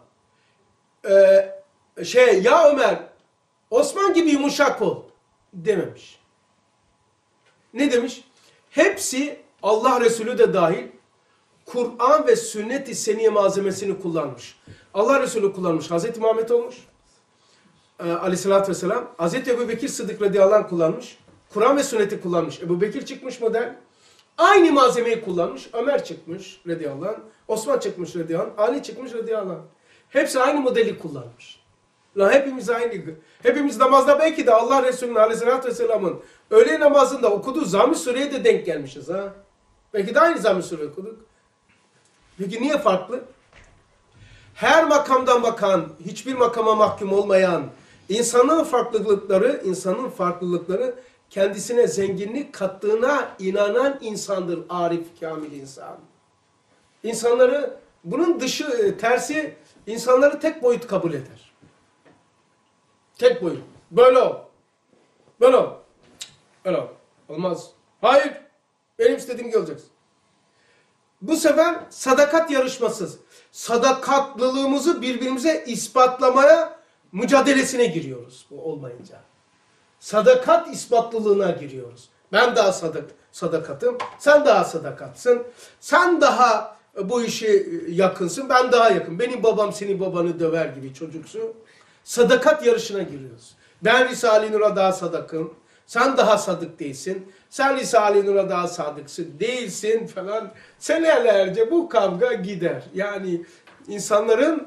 [SPEAKER 1] ya Ömer, Osman gibi yumuşak ol dememiş. Ne demiş? Hepsi Allah Resulü de dahil Kur'an ve sünnet-i seniye malzemesini kullanmış. Allah Resulü kullanmış. Hazreti Muhammed olmuş. Aleyhissalatü vesselam. Hazreti Ebubekir Sıddık radıyallahu anh kullanmış. Kur'an ve sünneti kullanmış. Ebubekir çıkmış model. Aynı malzemeyi kullanmış. Ömer çıkmış radıyallahu anh. Osman çıkmış radıyallahu anh. Ali çıkmış radıyallahu anh. Hepsi aynı modeli kullanmış. La hepimiz aynı. Hepimiz namazda belki de Allah Resulü'nün Aleyhisselatü Vesselam'ın öğle namazında okuduğu Zamm-ı Sure'ye de denk gelmişiz ha. Belki de aynı Zamm-ı Sure okuduk. Peki niye farklı? Her makamdan bakan, hiçbir makama mahkum olmayan, insanın farklılıkları kendisine zenginlik kattığına inanan insandır arif, kamil insan. İnsanları, bunun tersi, insanları tek boyut kabul eder. Tek boyut. Böyle ol. Böyle ol. Böyle ol. Olmaz. Hayır. Benim istediğim gibi olacaksın. Bu sefer sadakat yarışmasız. Sadakatlılığımızı birbirimize ispatlamaya mücadelesine giriyoruz bu olmayınca. Sadakat ispatlılığına giriyoruz. Ben daha sadakatım, sen daha sadakatsın. Sen daha bu işe yakınsın, ben daha yakın. Benim babam senin babanı döver gibi çocuksu. Sadakat yarışına giriyoruz. Ben Risale-i Nur'a daha sadakım. Sen daha sadık değilsin. Sen Risale-i Nur'a daha sadıksın değilsin falan. Senelerce bu kavga gider. Yani insanların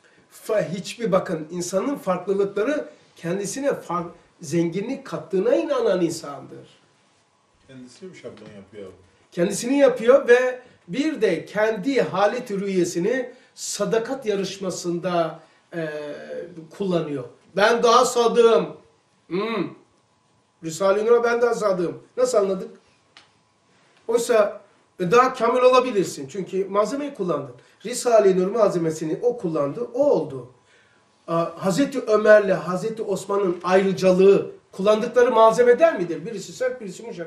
[SPEAKER 1] insanın farklılıkları kendisine zenginlik kattığına inanan insandır.
[SPEAKER 2] Kendisi bir şablon yapıyor.
[SPEAKER 1] Kendisini yapıyor ve bir de kendi halet-i rüyesini sadakat yarışmasında kullanıyor. Ben daha sadığım. Risale-i Nur'a ben daha sadığım. Nasıl anladık? Oysa daha kamil olabilirsin. Çünkü malzemeyi kullandın. Risale-i Nur malzemesini o kullandı, o oldu. Hazreti Ömer'le Hazreti Osman'ın ayrıcalığı kullandıkları malzeme der midir? Birisi sert, birisi yumuşak.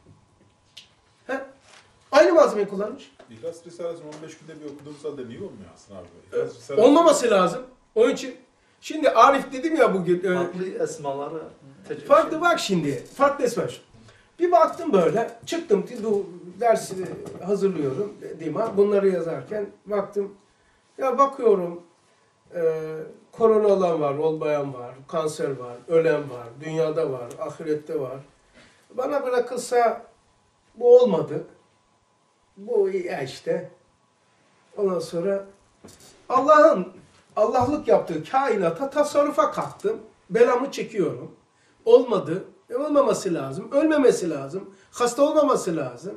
[SPEAKER 1] Aynı malzemeyi kullanmış.
[SPEAKER 2] İhlas Risalesi'ni 15 günde bir okuduğumuz halde niye olmuyor aslında abi?
[SPEAKER 1] Olmaması lazım. Onun için şimdi Arif dedim ya bugün.
[SPEAKER 3] Farklı esmaları
[SPEAKER 1] Farklı bak şimdi. Farklı esma. Bir baktım böyle. Çıktım. Bu dersi hazırlıyorum. Dima. Bunları yazarken baktım. Ya bakıyorum. Korona olan var, olmayan var. Kanser var, ölen var. Dünyada var, ahirette var. Bana bırakılsa bu olmadı. Bu ya işte. Ondan sonra Allah'lık yaptığı kainata tasarrufa kalktım. Belamı çekiyorum. Olmadı. Olmaması lazım. Ölmemesi lazım. Hasta olmaması lazım.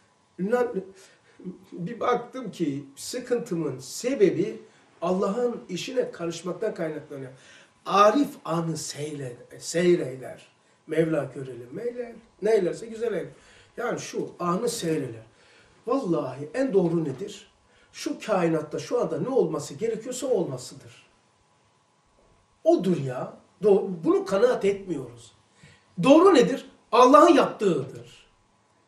[SPEAKER 1] Bir baktım ki sıkıntımın sebebi Allah'ın işine karışmaktan kaynaklanıyor. Arif anı seyreyler. Mevla görelim. Neylerse güzel eyler. Yani şu anı seyreder. Vallahi en doğru nedir? Şu kainatta şu anda ne olması gerekiyorsa olmasıdır. Odur ya. Bunu kanaat etmiyoruz. Doğru nedir? Allah'ın yaptığıdır.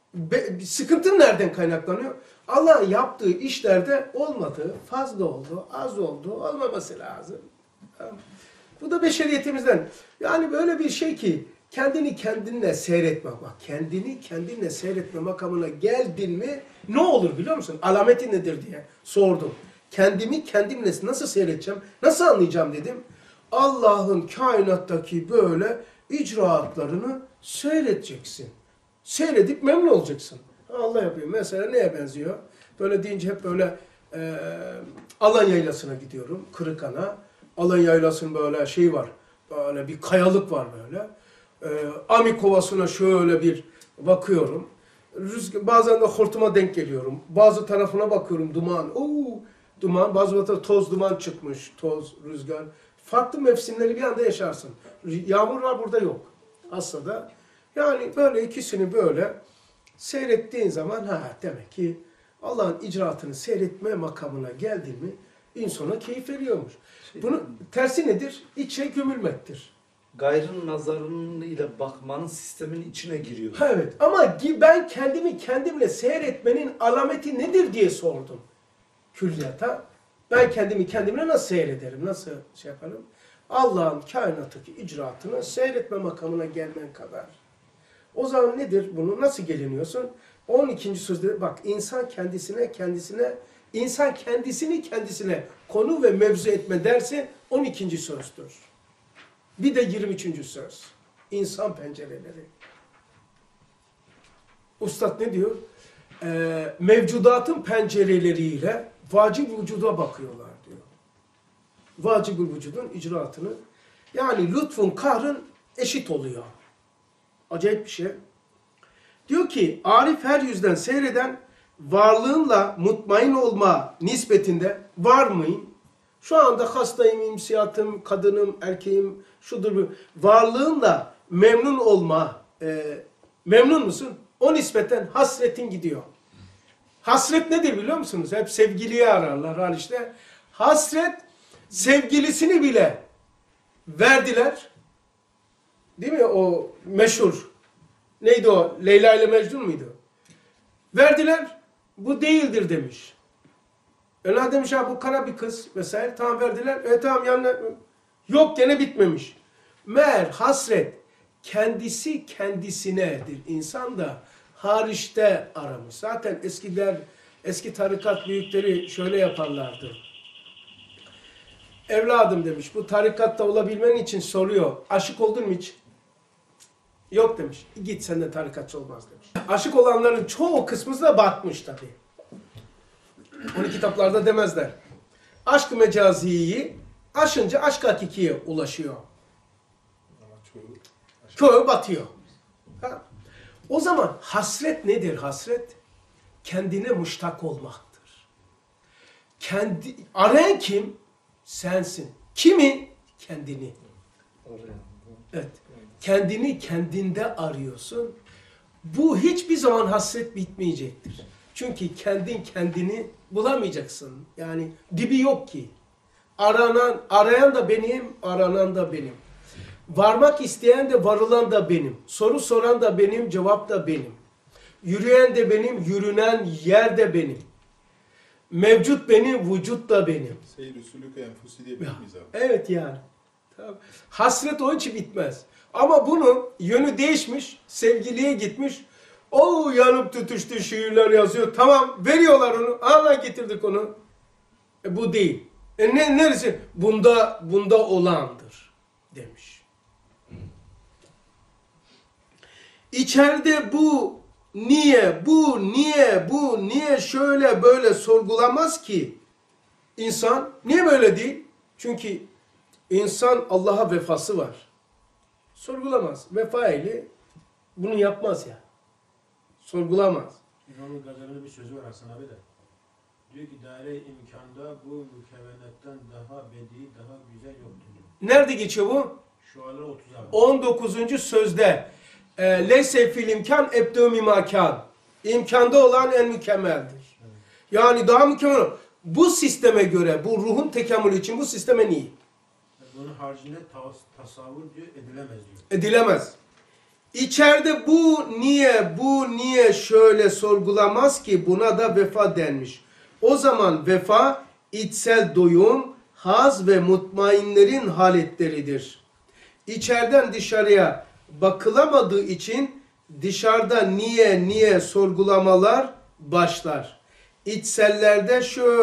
[SPEAKER 1] Sıkıntın nereden kaynaklanıyor? Allah'ın yaptığı işlerde olmadı, fazla oldu, az oldu, olmaması lazım. Bu da beşeriyetimizden. Yani böyle bir şey ki kendini kendinle seyretme. Bak kendini kendinle seyretme makamına geldin mi ne olur biliyor musun? Alameti nedir diye sordum. Kendimi kendimle nasıl seyredeceğim, nasıl anlayacağım dedim. Allah'ın kainattaki böyle icraatlarını seyredeceksin. Seyredip memnun olacaksın. Allah yapıyor. Mesela neye benziyor? Böyle deyince hep böyle Alan Yaylası'na gidiyorum. Kırıkan'a. Alan Yaylası'nın böyle şey var. Böyle bir kayalık var böyle. Ami Kovası'na şöyle bir bakıyorum. Bazen de hortuma denk geliyorum. Bazı tarafına bakıyorum duman. Duman. Bazı tarafta toz duman çıkmış. Toz, rüzgar. Farklı mevsimleri bir anda yaşarsın. Yağmur var burada yok. Aslında yani böyle ikisini böyle seyrettiğin zaman demek ki Allah'ın icraatını seyretme makamına geldin mi insana keyif veriyormuş. Bunun tersi nedir? İçe gömülmektir.
[SPEAKER 3] Gayrın nazarıyla bakmanın sistemin içine giriyor.
[SPEAKER 1] Evet ama ben kendimi kendimle seyretmenin alameti nedir diye sordum külliyata. Ben kendimi kendimle nasıl seyrederim, nasıl şey yaparım? Allah'ın kainattaki icraatını seyretme makamına gelmen kadar. O zaman nedir bunu? Nasıl geliniyorsun? 12. sözde bak insan kendisini kendisine konu ve mevzu etme dersi 12. sözdür. Bir de 23. söz. İnsan pencereleri. Ustad ne diyor? Mevcudatın pencereleriyle vacib vücuda bakıyorlar diyor. Vacib vücudun icraatını. Yani lütfun kahrın eşit oluyor. Acayip bir şey. Diyor ki arif her yüzden seyreden varlığınla mutmain olma nispetinde var mıyım? Şu anda hastayım, imsiyatım, kadınım, erkeğim, şudur bu. Varlığınla memnun olma. Memnun musun? O nispeten hasretin gidiyor. Hasret nedir biliyor musunuz? Hep sevgiliyi ararlar işte. Hasret sevgilisini bile verdiler. Değil mi o meşhur? Neydi o? Leyla ile Mecnun muydu? Verdiler. Bu değildir demiş. Öyle demiş bu kara bir kız vesaire. Tamam verdiler. Tamam yanına. Yok gene bitmemiş. Meğer hasret kendisi kendisinedir. İnsan da hariçte aramış. Zaten eski tarikat büyükleri şöyle yaparlardı. Evladım demiş bu tarikatta olabilmen için soruyor. Aşık oldun mu hiç? Yok demiş. Git senden tarikatçı olmaz demiş. Aşık olanların çoğu kısmı da batmış tabii. Onu kitaplarda demezler. Aşk-ı mecaziyi aşınca aşk hakikiye ulaşıyor. Çoğu batıyor. O zaman hasret nedir hasret? Kendine muştak olmaktır. Arayan kim? Sensin. Kimi? Kendini. Evet. Kendini kendinde arıyorsun. Bu hiçbir zaman hasret bitmeyecektir. Çünkü kendini bulamayacaksın. Yani dibi yok ki. Arayan da benim, aranan da benim. Varmak isteyen de varılan da benim. Soru soran da benim, cevap da benim. Yürüyen de benim, yürünen yer de benim. Mevcut benim, vücut da benim.
[SPEAKER 2] Seyir-i sülük-i enfusi diye bilir miyiz abi?
[SPEAKER 1] Evet yani. Tamam. Hasret onun için bitmez. Ama bunun yönü değişmiş, sevgiliye gitmiş. O yanıp tutuştu şiirler yazıyor. Tamam veriyorlar onu. Allah getirdik onu. Bu değil. Neresi? Bunda olandır demiş. İçeride bu niye şöyle böyle sorgulamaz ki insan? Niye böyle değil? Çünkü insan Allah'a vefası var. Sorgulamaz. Vefa ehli bunu yapmaz ya. Sorgulamaz.
[SPEAKER 4] İmam-ı Gazali'nin bir sözü var Hasan abi de. Diyor ki daire imkanda bu mükevvenetten daha bedi, daha güzel yoktur diyor.
[SPEAKER 1] Nerede geçiyor bu?
[SPEAKER 4] Şualar 30 abi.
[SPEAKER 1] 19. sözde leyse fil imkan ebdû mimakan. İmkanda olan en mükemmeldir. Evet. Yani daha mükemmel. Bu sisteme göre, bu ruhun tekamülü için bu sistem en iyi.
[SPEAKER 4] Bunun haricinde tasavvur diyor edilemez diyor.
[SPEAKER 1] Edilemez. İçeride bu niye şöyle sorgulamaz ki, buna da vefa denmiş. O zaman vefa içsel doyum, haz ve mutmainlerin haletleridir. İçeriden dışarıya bakılamadığı için dışarıda niye sorgulamalar başlar. İçsellerde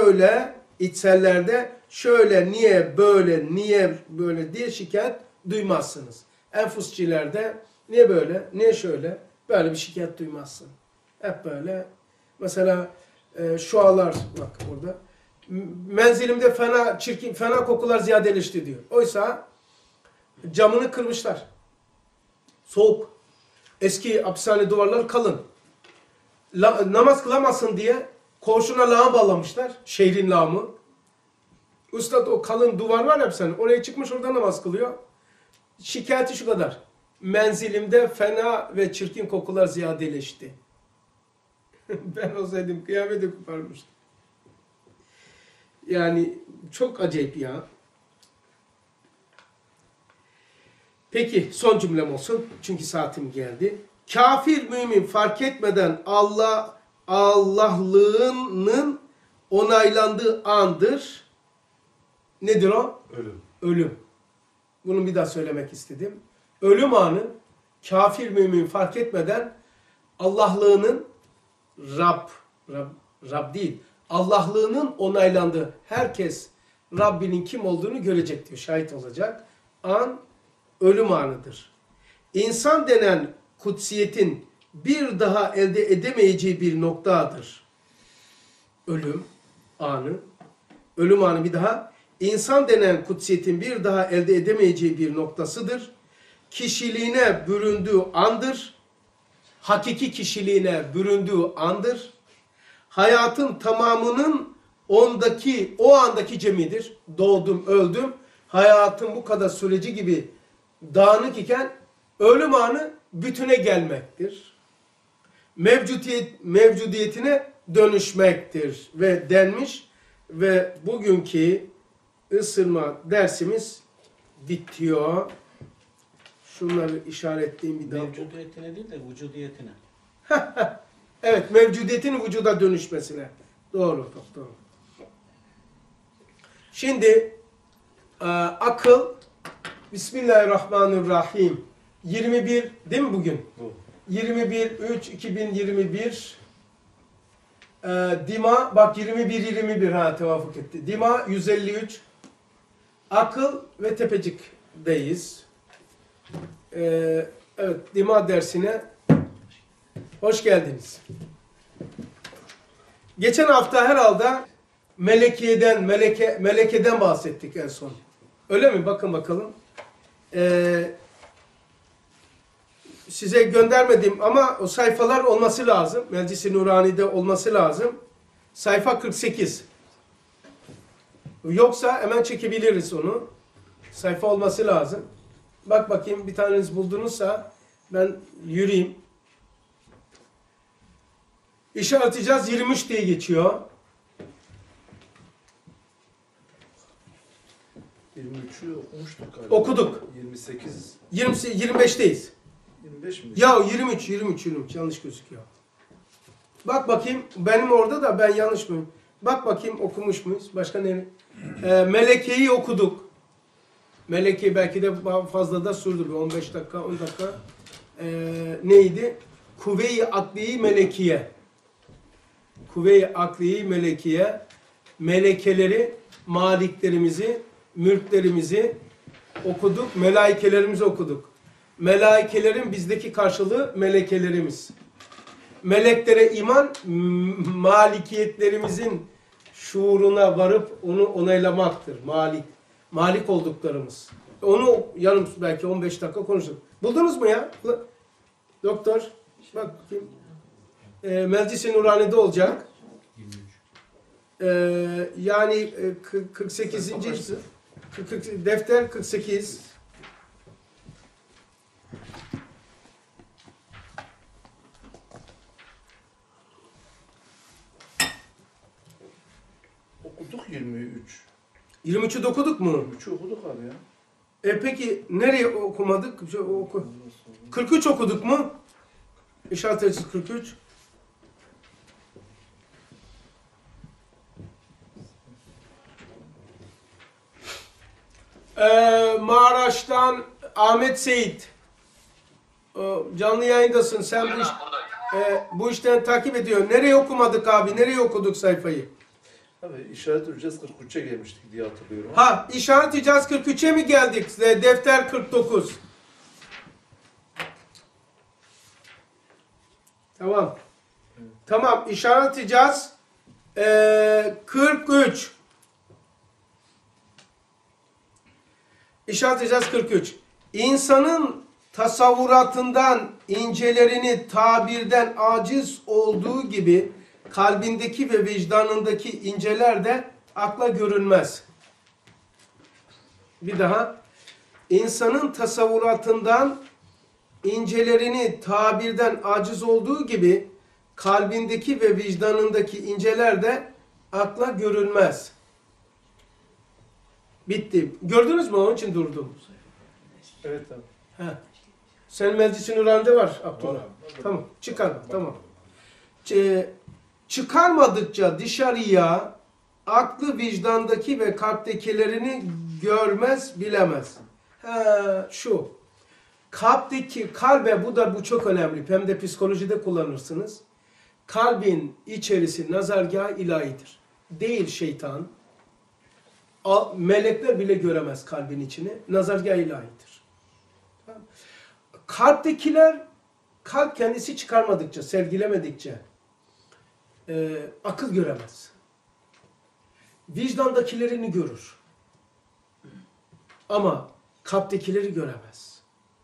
[SPEAKER 1] niye böyle diye şikayet duymazsınız. Enfusçilerde niye böyle, niye şöyle, böyle bir şikayet duymazsın. Hep böyle. Mesela şualar bak burada. Menzilimde fena kokular ziyadeleşti diyor. Oysa camını kırmışlar. Soğuk. Eski hapishane duvarları kalın. Namaz kılamasın diye koğuşuna lağım bağlamışlar. Şehrin lağımı. Üstad o kalın duvar var ya hapishane. Oraya çıkmış, orada namaz kılıyor. Şikayeti şu kadar. Menzilimde fena ve çirkin kokular ziyadeleşti. Ben olsaydım kıyameti koparmıştım. Yani çok acayip ya. Peki son cümlem olsun. Çünkü saatim geldi. Kafir mümin fark etmeden Allah'lığının onaylandığı andır. Nedir o?
[SPEAKER 2] Ölüm.
[SPEAKER 1] Ölüm. Bunu bir daha söylemek istedim. Ölüm anı kafir mümin fark etmeden Allah'lığının Rab değil. Allah'lığının onaylandığı, herkes Rabbinin kim olduğunu görecek diyor. Şahit olacak. An ölüm anıdır. İnsan denen kutsiyetin bir daha elde edemeyeceği bir noktadır. Ölüm anı. Ölüm anı bir daha. İnsan denen kutsiyetin bir daha elde edemeyeceği bir noktasıdır. Kişiliğine büründüğü andır. Hakiki kişiliğine büründüğü andır. Hayatın tamamının o andaki cemidir. Doğdum, öldüm. Hayatın bu kadar süreci gibi dağınık iken ölüm anı bütüne gelmektir. Mevcudiyetine dönüşmektir ve denmiş ve bugünkü ısırma dersimiz bitiyor. Şunları işaretleyeyim bir daha.
[SPEAKER 5] Mevcudiyetine değil de vücudiyetine.
[SPEAKER 1] Evet, mevcudiyetin vücuda dönüşmesine. Doğru, doğru. Şimdi akıl, Bismillahirrahmanirrahim. 21 değil mi bugün?
[SPEAKER 5] Bu.
[SPEAKER 1] 21-3-2021 Dima, bak 21 tevafuk etti. Dima 153. Akıl ve Tepecik'deyiz. Evet, Dima dersine hoş geldiniz. Geçen hafta herhalde melekeden bahsettik en son. Öyle mi? Bakın bakalım. Size göndermedim ama o sayfalar olması lazım. Meclis-i Nurani'de olması lazım. Sayfa 48. Yoksa hemen çekebiliriz onu. Sayfa olması lazım. Bak bakayım, bir taneniz buldunuzsa ben yürüyeyim. İşaretleyeceğiz. 23 diye geçiyor.
[SPEAKER 6] 23'ü okumuştuk galiba.
[SPEAKER 1] Okuduk.
[SPEAKER 6] 28.
[SPEAKER 1] 25'teyiz.
[SPEAKER 6] 25 mi?
[SPEAKER 1] Ya 23 yanlış gözüküyor. Bak bakayım, benim orada da ben yanlış mıyım? Bak bakayım okumuş muyuz? Başka ne? Meleke'yi okuduk. Meleke belki de fazla da sürdü. 15 dakika, 10 dakika. Neydi? Kuvve-i Akli-i Melekiye. Kuvve-i Akli-i Melekiye. Melekeleri, maliklerimizi, mülklerimizi okuduk. Melaikelerimizi okuduk. Melaikelerin bizdeki karşılığı melekelerimiz. Meleklere iman, malikiyetlerimizin şuuruna varıp onu onaylamaktır. Malik olduklarımız. Onu yarım belki 15 dakika konuştuk. Buldunuz mu ya? Doktor, bak bakayım. Meclis-i Nurani'de olacak.
[SPEAKER 5] 23.
[SPEAKER 1] Yani 48. Defter 48.
[SPEAKER 6] Okuduk 23.
[SPEAKER 1] 23'ü okuduk mu?
[SPEAKER 6] 23'ü okuduk abi ya.
[SPEAKER 1] Peki nereye okumadık? 43 okuduk mu? İşaret elçisi 43. Maraş'tan Ahmet Seyit. Canlı yayındasın. Sen bu işten takip ediyorsun. Nereye okumadık abi? Nereye okuduk sayfayı?
[SPEAKER 6] Abi işaret ücret 43'e gelmiştik diye hatırlıyorum.
[SPEAKER 1] Ha, işaret icaz 43'e mi geldik? Defter 49. Tamam. Tamam, işaret icaz 43. İşaret icaz 43. İnsanın tasavvuratından, incelerini tabirden aciz olduğu gibi kalbindeki ve vicdanındaki inceler de akla görünmez. Bir daha. İnsanın tasavvuratından, incelerini tabirden aciz olduğu gibi kalbindeki ve vicdanındaki inceler de akla görünmez. Bitti. Gördünüz mü? Onun için durdum.
[SPEAKER 6] Evet abi.
[SPEAKER 1] Ha. Senin meclisin Nurhan'da var Abdullah. Tamam. Çıkarma. Tamam. Çıkarmadıkça dışarıya aklı vicdandaki ve kalptekilerini görmez, bilemez. Şu. Kalbe, bu çok önemli. Hem de psikolojide kullanırsınız. Kalbin içerisi nazargâh-ı ilahidir. Değil şeytan. Melekler bile göremez kalbin içini. Nazargâh-ı ilahidir. Kalptekiler, kalp kendisi çıkarmadıkça, sevgilemedikçe akıl göremez. Vicdandakilerini görür. Ama kalptekileri göremez.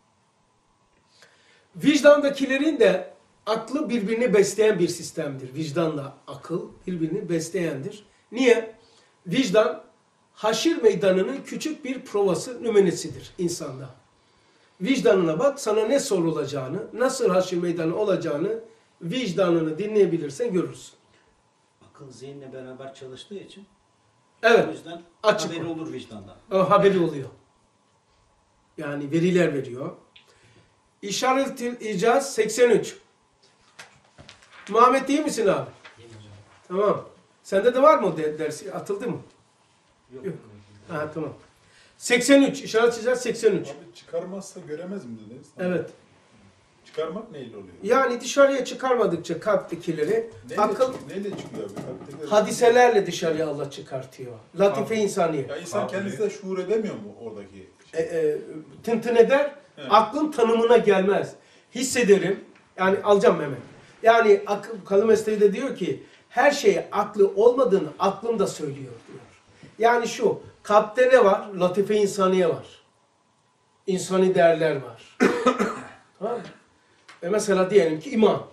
[SPEAKER 1] Vicdandakilerin de aklı birbirini besleyen bir sistemdir. Vicdanla akıl birbirini besleyendir. Niye? Vicdan, haşir meydanının küçük bir provası, nümunesidir insanda. Vicdanına bak, sana ne sorulacağını, nasıl haşir meydanı olacağını, vicdanını dinleyebilirsen görürsün.
[SPEAKER 5] Akıl zihinle beraber çalıştığı için
[SPEAKER 1] Evet.
[SPEAKER 5] o yüzden
[SPEAKER 1] Açık
[SPEAKER 5] haberi
[SPEAKER 1] o.
[SPEAKER 5] olur vicdandan.
[SPEAKER 1] O haberi oluyor. Yani veriler veriyor. İşaret-i icaz 83. Muhammed iyi misin abi? Tamam. Sende de var mı o dersi? Atıldı mı?
[SPEAKER 5] Yok.
[SPEAKER 1] Yok. Ha tamam. 83. İşaret-i icaz 83.
[SPEAKER 2] Abi çıkarmazsa göremez mi dediniz?
[SPEAKER 1] Evet.
[SPEAKER 2] Çıkarmak neyle oluyor?
[SPEAKER 1] Yani dışarıya çıkarmadıkça kalptekileri akıl
[SPEAKER 2] Neyle çıkıyor abi? Kalptekiler-
[SPEAKER 1] hadiselerle dışarıya Allah çıkartıyor. Latife insaniye.
[SPEAKER 2] Ya insan kendisi de şuur edemiyor mu oradaki?
[SPEAKER 1] Tıntın eder,
[SPEAKER 2] Evet.
[SPEAKER 1] aklın tanımına gelmez. Hissederim, yani alacağım Mehmet. Yani Kalı Mesnevi de diyor ki, her şeye aklı olmadığını aklım da söylüyor diyor. Yani şu, kalpte ne var? Latife insaniye var. İnsani değerler var. Tamam mı? Mesela diyelim ki iman.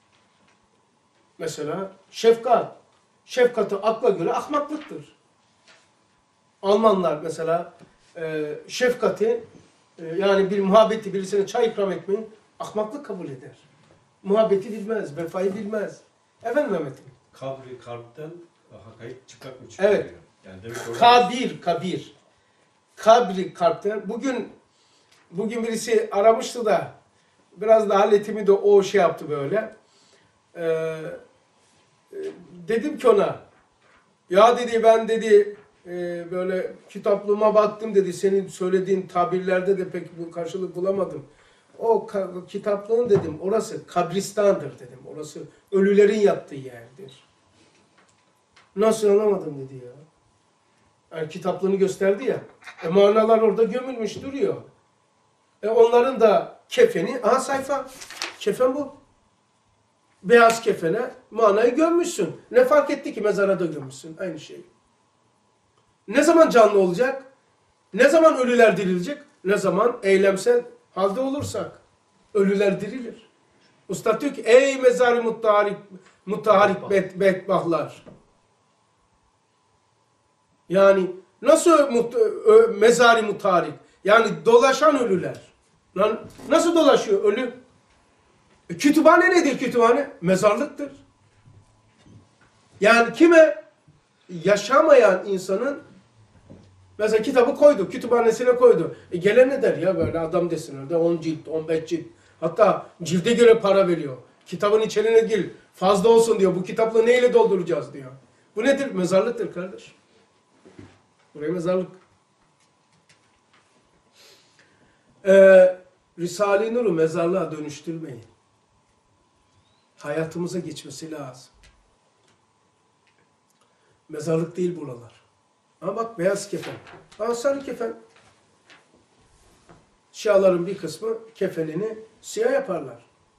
[SPEAKER 1] Mesela şefkat. Şefkati akla göre ahmaklıktır. Almanlar mesela şefkati yani bir muhabbeti, birisine çay ikram etmeyi ahmaklık kabul eder. Muhabbeti bilmez, vefayı bilmez. Efendim Mehmet'im?
[SPEAKER 4] Kabri kalpten hakayık çıkart mı
[SPEAKER 1] Evet.
[SPEAKER 4] Yani demek ki orada-
[SPEAKER 1] Kabir. Kabri kalpten. Bugün birisi aramıştı da biraz da halletimi de o şey yaptı böyle. Dedim ki ona, ya dedi ben dedi böyle kitaplığıma baktım dedi, senin söylediğin tabirlerde de pek bu karşılık bulamadım. O kitaplığın dedim orası kabristandır dedim. Orası ölülerin yattığı yerdir. Nasıl anlamadım dedi ya. Yani kitaplığını gösterdi ya. Manalar orada gömülmüş duruyor. Onların da kefeni, sayfa. Kefen bu. Beyaz kefene manayı gömmüşsün. Ne fark etti ki mezara da gömmüşsün. Aynı şey. Ne zaman canlı olacak? Ne zaman ölüler dirilecek? Ne zaman eylemsel halde olursak. Ölüler dirilir. Usta diyor ki ey mezarı mutaharik bedbahlar. Yani nasıl mezari mutaharik? Yani dolaşan ölüler. Lan nasıl dolaşıyor ölü? Kütüphane nedir kütüphane? Mezarlıktır. Yani kime? Yaşamayan insanın mesela kitabı koydu, kütüphanesine koydu. Gelen ne der ya böyle adam desin orada 10 cilt, 15 cilt Hatta cilde göre para veriyor. Kitabın içeriğine gir. Fazla olsun diyor. Bu kitapla neyle dolduracağız diyor. Bu nedir? Mezarlıktır kardeş. Buraya mezarlık. Risale-i Nur'u mezarlığa dönüştürmeyin. Hayatımıza geçmesi lazım. Mezarlık değil buralar. Ama bak beyaz kefen. Ama sarı kefen. Şiaların bir kısmı kefenini siyah yaparlar.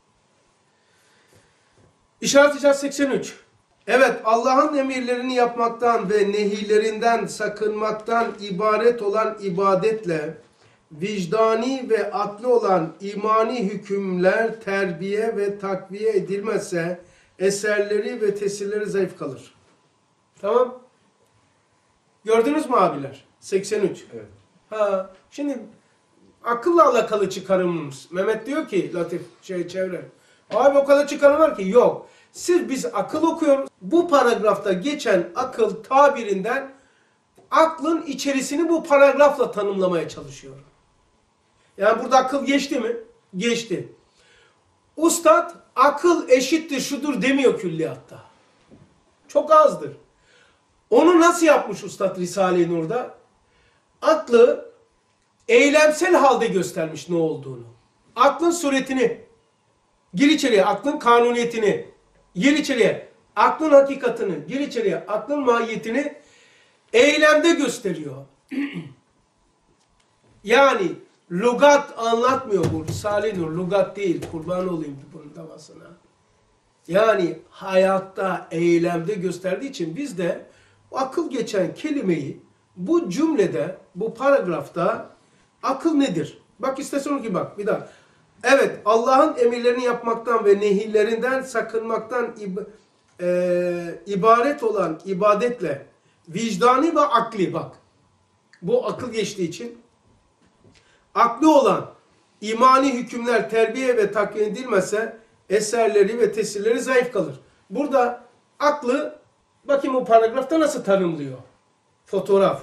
[SPEAKER 1] İşaret icaz 83. Evet, Allah'ın emirlerini yapmaktan ve nehilerinden sakınmaktan ibaret olan ibadetle vicdani ve aklı olan imani hükümler terbiye ve takviye edilmezse eserleri ve tesirleri zayıf kalır. Tamam. Gördünüz mü abiler? 83.
[SPEAKER 6] Evet.
[SPEAKER 1] Ha, şimdi akılla alakalı çıkarımımız. Mehmet diyor ki Latif çevre. Abi o kadar çıkarım var ki yok. Sırf biz akıl okuyoruz. Bu paragrafta geçen akıl tabirinden aklın içerisini bu paragrafla tanımlamaya çalışıyor. Yani burada akıl geçti mi? Geçti. Ustad akıl eşittir şudur demiyor külliyatta. Çok azdır. Onu nasıl yapmış Ustad Risale-i Nur'da? Aklı eylemsel halde göstermiş ne olduğunu. Aklın suretini, gir içeriye aklın kanuniyetini, gir içeriye aklın hakikatini, gir içeriye aklın mahiyetini eylemde gösteriyor. Yani lugat anlatmıyor bu Risale-i Nur. Lugat değil, kurban olayım bunun davasına. Yani hayatta, eylemde gösterdiği için biz de akıl geçen kelimeyi bu cümlede, bu paragrafta akıl nedir? Bak istersen ki bak bir daha. Evet, Allah'ın emirlerini yapmaktan ve nehirlerinden sakınmaktan ibaret olan ibadetle vicdani ve akli bak. Bu akıl geçtiği için aklı olan imani hükümler terbiye ve takviye edilmezse eserleri ve tesirleri zayıf kalır. Burada aklı bakayım o paragrafta nasıl tanımlıyor? Fotoğraf.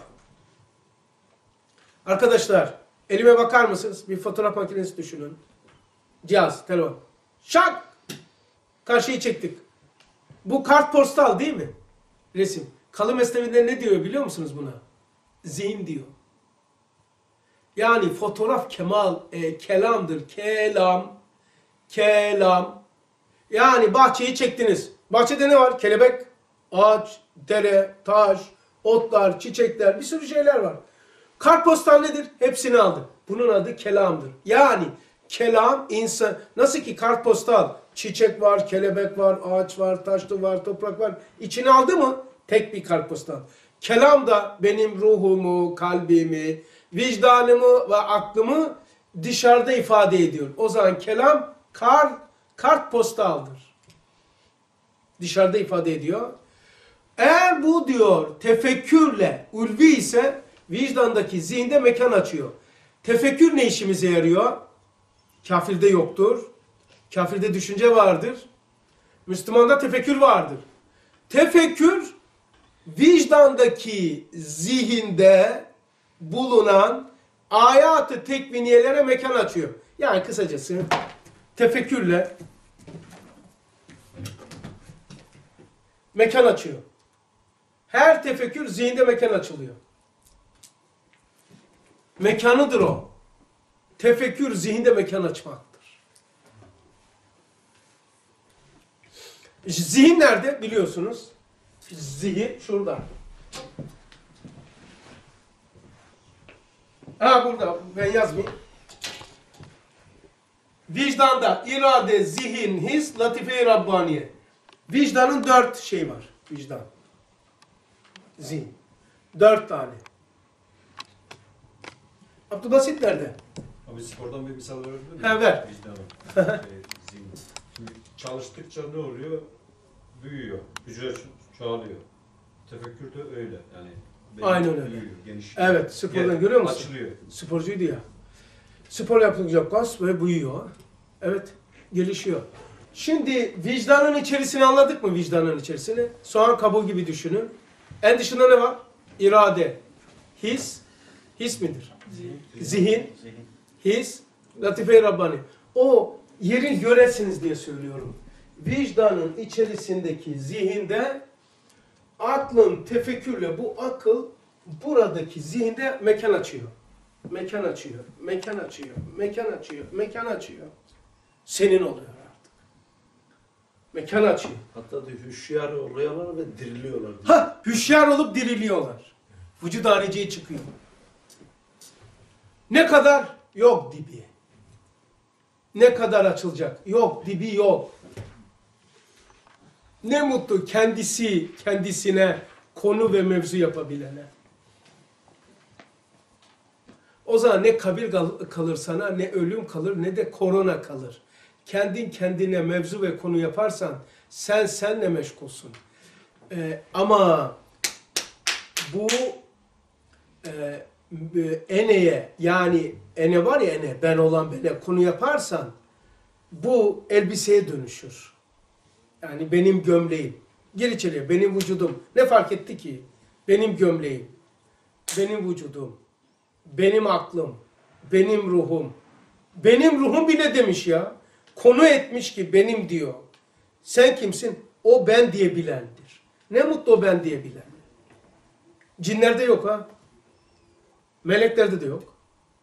[SPEAKER 1] Arkadaşlar elime bakar mısınız? Bir fotoğraf makinesi düşünün. Cihaz, telefon. Şak! Karşıyı çektik. Bu kartpostal değil mi? Resim. Kalı Mesnevi'de ne diyor biliyor musunuz buna? Zihin diyor. Yani fotoğraf kelamdır. Kelam. Yani bahçeyi çektiniz. Bahçede ne var? Kelebek, ağaç, dere, taş, otlar, çiçekler, bir sürü şeyler var. Kartpostal nedir? Hepsini aldı. Bunun adı kelamdır. Yani kelam insan, nasıl ki kartpostal çiçek var, kelebek var, ağaç var, taş var, toprak var. İçine aldı mı? Tek bir kartpostal. Kelam da benim ruhumu, kalbimi, vicdanımı ve aklımı dışarıda ifade ediyor. O zaman kelam kartpostaldır. Dışarıda ifade ediyor. Eğer bu diyor tefekkürle ulvi ise vicdandaki zihinde mekan açıyor. Tefekkür ne işimize yarıyor? Kafirde yoktur. Kafirde düşünce vardır. Müslümanda tefekkür vardır. Tefekkür vicdandaki zihinde bulunan ayat-ı tekviniyelere mekan açıyor. Yani kısacası tefekkürle mekan açıyor. Her tefekkür zihinde mekan açılıyor. Mekanıdır o. Tefekkür zihinde mekan açmaktır. Zihin nerede biliyorsunuz? Zihin şurada. Ha burada ben yazmayayım. Vicdanda irade, zihin, his, latife-i Rabbaniye. Vicdanın 4 şey var. Vicdan. Zihin. 4 tane. Abdülbasit nerede?
[SPEAKER 7] Abi spordan bir misal verebilir miyim?
[SPEAKER 1] Ha, ver.
[SPEAKER 7] Vicdanı. Zihin. Şimdi çalıştıkça ne oluyor? Büyüyor. Hücre çoğalıyor. Tefekkür de öyle. Yani
[SPEAKER 1] Aynen öyle.
[SPEAKER 7] Büyüyor, genişliyor.
[SPEAKER 1] Evet, spordan görüyor musun?
[SPEAKER 7] Açılıyor.
[SPEAKER 1] Sporcuydu ya. Spor yapılacak kas ve büyüyor. Evet, gelişiyor. Şimdi vicdanın içerisini anladık mı vicdanın içerisini? Soğan kabuğu gibi düşünün. En dışında ne var? İrade, his, his midir? Zihin, his, latife-i Rabbani. O yerin göresiniz diye söylüyorum. Vicdanın içerisindeki zihinde aklın tefekkürle bu akıl buradaki zihinde mekan açıyor. Mekan açıyor, mekan açıyor, mekan açıyor, mekan açıyor. Senin oluyor artık. Mekan açıyor.
[SPEAKER 6] Hatta diyor, hüşyar oluyorlar ve diriliyorlar diyor.
[SPEAKER 1] Ha, hüşyar olup diriliyorlar. Vücut hariciye çıkıyor. Ne kadar? Yok dibi. Ne kadar açılacak? Yok, dibi yok. Ne mutlu kendisine konu ve mevzu yapabilene. O zaman ne kabir kalır sana, ne ölüm kalır, ne de korona kalır. Kendin kendine mevzu ve konu yaparsan sen senle meşgulsun. Ama bu eneye, yani ene var ya, ene, ben olan bene konu yaparsan bu elbiseye dönüşür. Yani benim gömleğim. Gir içeriye, benim vücudum. Ne fark etti ki? Benim gömleğim, benim vücudum, benim aklım, benim ruhum. Benim ruhum bile demiş ya. Konu etmiş ki benim diyor. Sen kimsin? O ben diye bilendir. Ne mutlu o ben diye bilen. Cinlerde yok ha. Meleklerde de yok.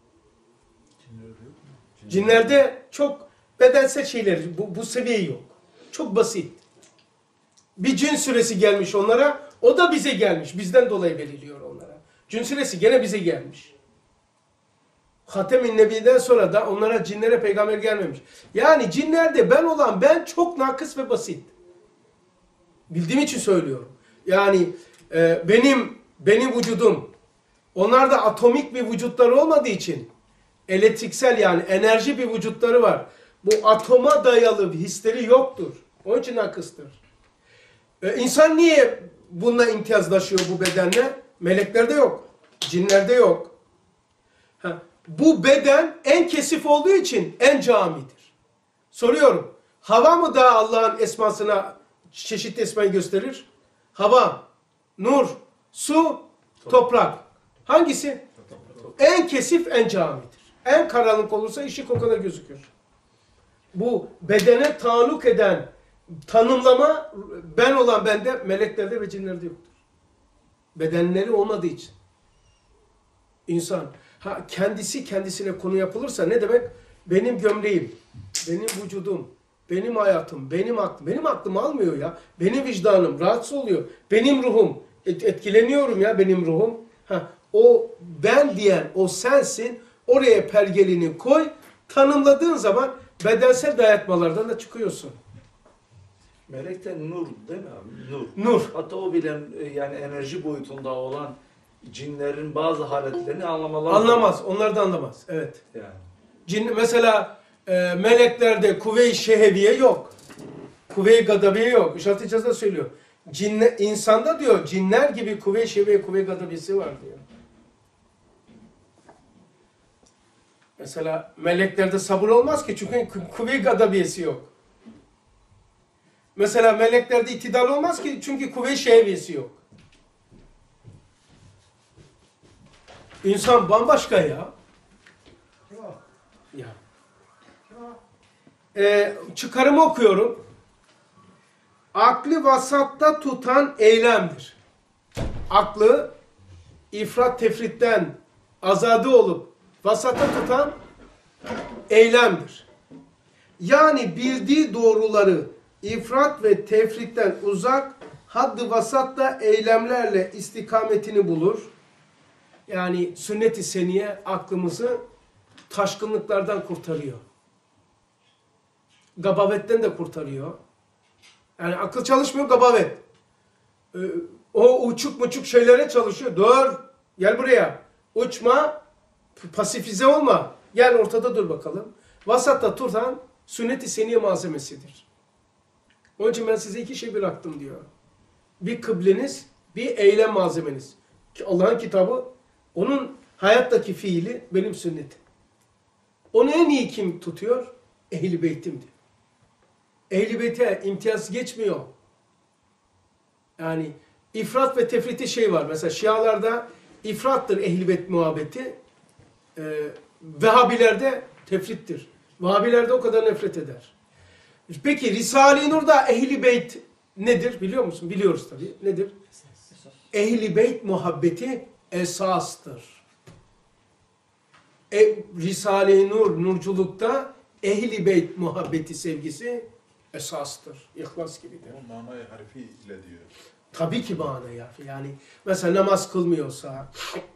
[SPEAKER 1] Cinlerde çok bedensel şeyler, bu seviye yok. Çok basit. Bir cin süresi gelmiş onlara, o da bize gelmiş. Bizden dolayı veriliyor onlara. Cin süresi gene bize gelmiş. Hatem-i Nebi'den sonra da onlara, cinlere peygamber gelmemiş. Yani cinlerde ben olan ben çok nakıs ve basit. Bildiğim için söylüyorum. Yani benim vücudum, onlarda atomik bir vücutları olmadığı için elektriksel, yani enerji bir vücutları var. Bu atoma dayalı hisleri yoktur. Onun için nakıstır. İnsan niye bununla imtiyazlaşıyor bu bedenle? Meleklerde yok. Cinlerde yok. Bu beden en kesif olduğu için en camidir. Soruyorum. Hava mı daha Allah'ın esmasına çeşitli esmayı gösterir? Hava, nur, su, toprak. Hangisi? En kesif, en camidir. En karanlık olursa ışık o kadar gözükür. Bu bedene taalluk eden tanımlama ben olan bende, meleklerde ve cinlerde yoktur. Bedenleri olmadığı için. İnsan kendisi kendisine konu yapılırsa ne demek? Benim gömleğim, benim vücudum, benim hayatım, benim aklım. Benim aklım almıyor ya. Benim vicdanım rahatsız oluyor. Benim ruhum. Etkileniyorum ya benim ruhum. O ben diyen, o sensin. Oraya pergelini koy. Tanımladığın zaman bedensel dayatmalardan da çıkıyorsun.
[SPEAKER 6] Melek de nur değil mi abi? Nur.
[SPEAKER 1] Nur.
[SPEAKER 6] Hatta o bilen yani enerji boyutunda olan cinlerin bazı haletlerini anlamaları.
[SPEAKER 1] Anlamaz. Onlar da anlamaz. Evet.
[SPEAKER 6] Yani.
[SPEAKER 1] Mesela meleklerde kuvve-i şeheviye yok. Kuvve-i gadabiye yok. İşaret icazda söylüyor. İnsanda diyor cinler gibi kuvve-i şeheviye, kuvve-i gadabiyesi var diyor. Mesela meleklerde sabır olmaz ki çünkü kuvve-i gadabiyesi yok. Mesela meleklerde itidal olmaz ki çünkü kuvve-i şehviyesi yok. İnsan bambaşka ya. Çıkarımı okuyorum. Aklı vasatta tutan eylemdir. Aklı ifrat tefritten azade olup vasatta tutan eylemdir. Yani bildiği doğruları ifrat ve tefritten uzak, haddi vasatta eylemlerle istikametini bulur. Yani sünnet-i seniye aklımızı taşkınlıklardan kurtarıyor. Gabavetten de kurtarıyor. Yani akıl çalışmıyor, gabavet. O uçuk muçuk şeylere çalışıyor. Dur, gel buraya. Uçma, pasifize olma. Gel ortada dur bakalım. Vasatta tutan sünnet-i seniye malzemesidir. Onun için ben size iki şey bıraktım diyor. Bir kıbleniz, bir eylem malzemeniz. Allah'ın kitabı, onun hayattaki fiili benim sünnetim. Onu en iyi kim tutuyor? Ehl-i Beytim diyor. Ehl-i Beyt'e imtiyaz geçmiyor. Yani ifrat ve tefriti şey var. Mesela Şialarda ifrattır Ehl-i Beyt muhabbeti. Vehhabilerde tefrittir. Vahabiler de o kadar nefret eder. Peki Risale-i Nur'da Ehl-i Beyt nedir biliyor musun? Biliyoruz tabii. Nedir? Ehl-i Beyt muhabbeti esastır. Risale-i Nur, nurculukta Ehl-i Beyt muhabbeti sevgisi esastır. İhlas gibidir.
[SPEAKER 2] Ama manayı harfi ile diyor.
[SPEAKER 1] Tabii ki manayı. Yani mesela namaz kılmıyorsa,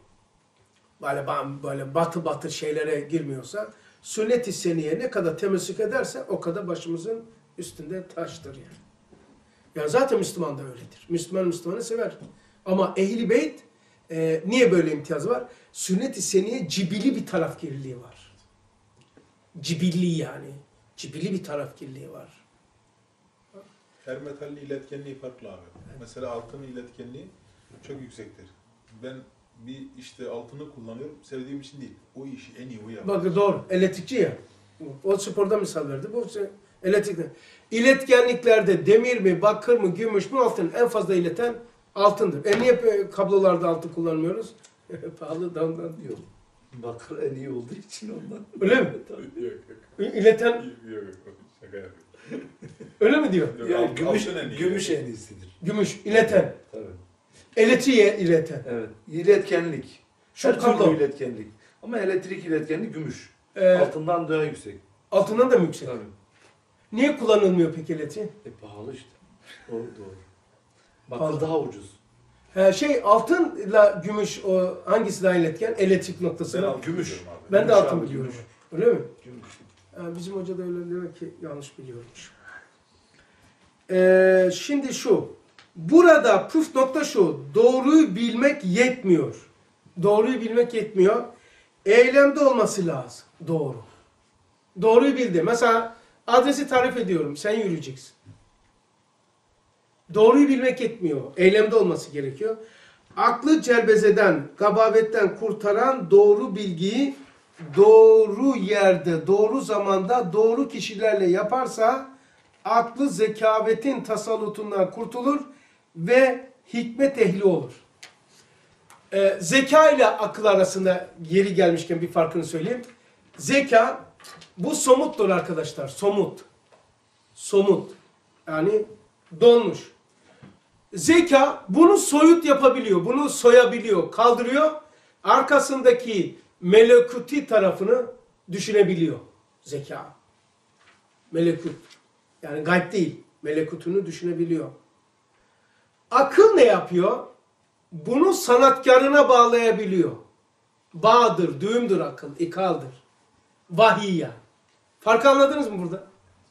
[SPEAKER 1] böyle batı şeylere girmiyorsa, sünnet-i seniyye ne kadar temessük ederse o kadar başımızın üstünde taştır yani. Ya zaten Müslüman da öyledir. Müslümanı sever. Ama Ehl-i Beyt niye böyle imtiyazı var? Sünnet-i seniyye cibili bir tarafkirliği var. Cibili yani. Cibili bir tarafkirliği var.
[SPEAKER 2] Her metalin iletkenliği farklı abi. Mesela altının iletkenliği çok yüksektir. Ben bir işte altını kullanıyorum, sevdiğim için değil. O işi en iyi o yapar.
[SPEAKER 1] Bak doğru, elektrikçi ya. O sporda misal verdi. Bu elektrik. İletkenliklerde demir mi, bakır mı, gümüş mü, altın en fazla ileten altındır. Niye kablolarda altın kullanmıyoruz? Pahalı da ondan diyor.
[SPEAKER 6] Bakır en iyi olduğu için ondan.
[SPEAKER 1] Öyle mi?
[SPEAKER 2] Yok yok.
[SPEAKER 1] İleten
[SPEAKER 2] Yok şaka yapıyorum.
[SPEAKER 1] öyle mi diyor?
[SPEAKER 2] Yok,
[SPEAKER 6] Yani
[SPEAKER 2] altın en iyi.
[SPEAKER 6] gümüş en iyisidir.
[SPEAKER 1] Gümüş, ileten.
[SPEAKER 6] Tabii.
[SPEAKER 1] Elektriğe ileten.
[SPEAKER 6] Evet. İletkenlik.
[SPEAKER 1] Şu
[SPEAKER 6] Her
[SPEAKER 1] kablo.
[SPEAKER 6] türlü iletkenlik. Ama elektrik iletkenliği gümüş. Altından daha yüksek.
[SPEAKER 1] Altından da mı yüksek?
[SPEAKER 6] Tabii.
[SPEAKER 1] Niye kullanılmıyor peki elektriği?
[SPEAKER 6] Pahalı işte. Doğru. Bakır
[SPEAKER 1] Pahalı.
[SPEAKER 6] daha ucuz.
[SPEAKER 1] Altınla gümüş hangisi daha iletken? Elektrik noktasına.
[SPEAKER 2] altın
[SPEAKER 6] Gümüş.
[SPEAKER 2] biliyorum abi.
[SPEAKER 1] Ben de
[SPEAKER 6] Gümüş
[SPEAKER 1] altın
[SPEAKER 6] abi,
[SPEAKER 1] biliyorum.
[SPEAKER 6] gümüş.
[SPEAKER 1] Öyle mi?
[SPEAKER 6] Gümüş.
[SPEAKER 1] Bizim hoca da öyle diyor ki yanlış biliyormuş. Şimdi şu. Burada püf nokta şu. Doğruyu bilmek yetmiyor. Doğruyu bilmek yetmiyor. Eylemde olması lazım. Doğru. Doğruyu bildi. Mesela adresi tarif ediyorum. Sen yürüyeceksin. Doğruyu bilmek yetmiyor. Eylemde olması gerekiyor. Aklı celbezeden, gabavetten kurtaran doğru bilgiyi doğru yerde, doğru zamanda, doğru kişilerle yaparsa aklı zekavetin tasallutundan kurtulur ve hikmet ehli olur. Zeka ile akıl arasında yeri gelmişken bir farkını söyleyeyim. Zeka bu somuttur arkadaşlar. Somut. Somut. Yani donmuş. Zeka bunu soyut yapabiliyor. Bunu soyabiliyor, kaldırıyor. Arkasındaki melekuti tarafını düşünebiliyor. Zeka. Melekut. Yani gayb değil. Melekutunu düşünebiliyor. Akıl ne yapıyor? Bunu sanatkarına bağlayabiliyor. Bağdır, düğümdür akıl, ikaldır. Vahiy yani. Farkı anladınız mı burada?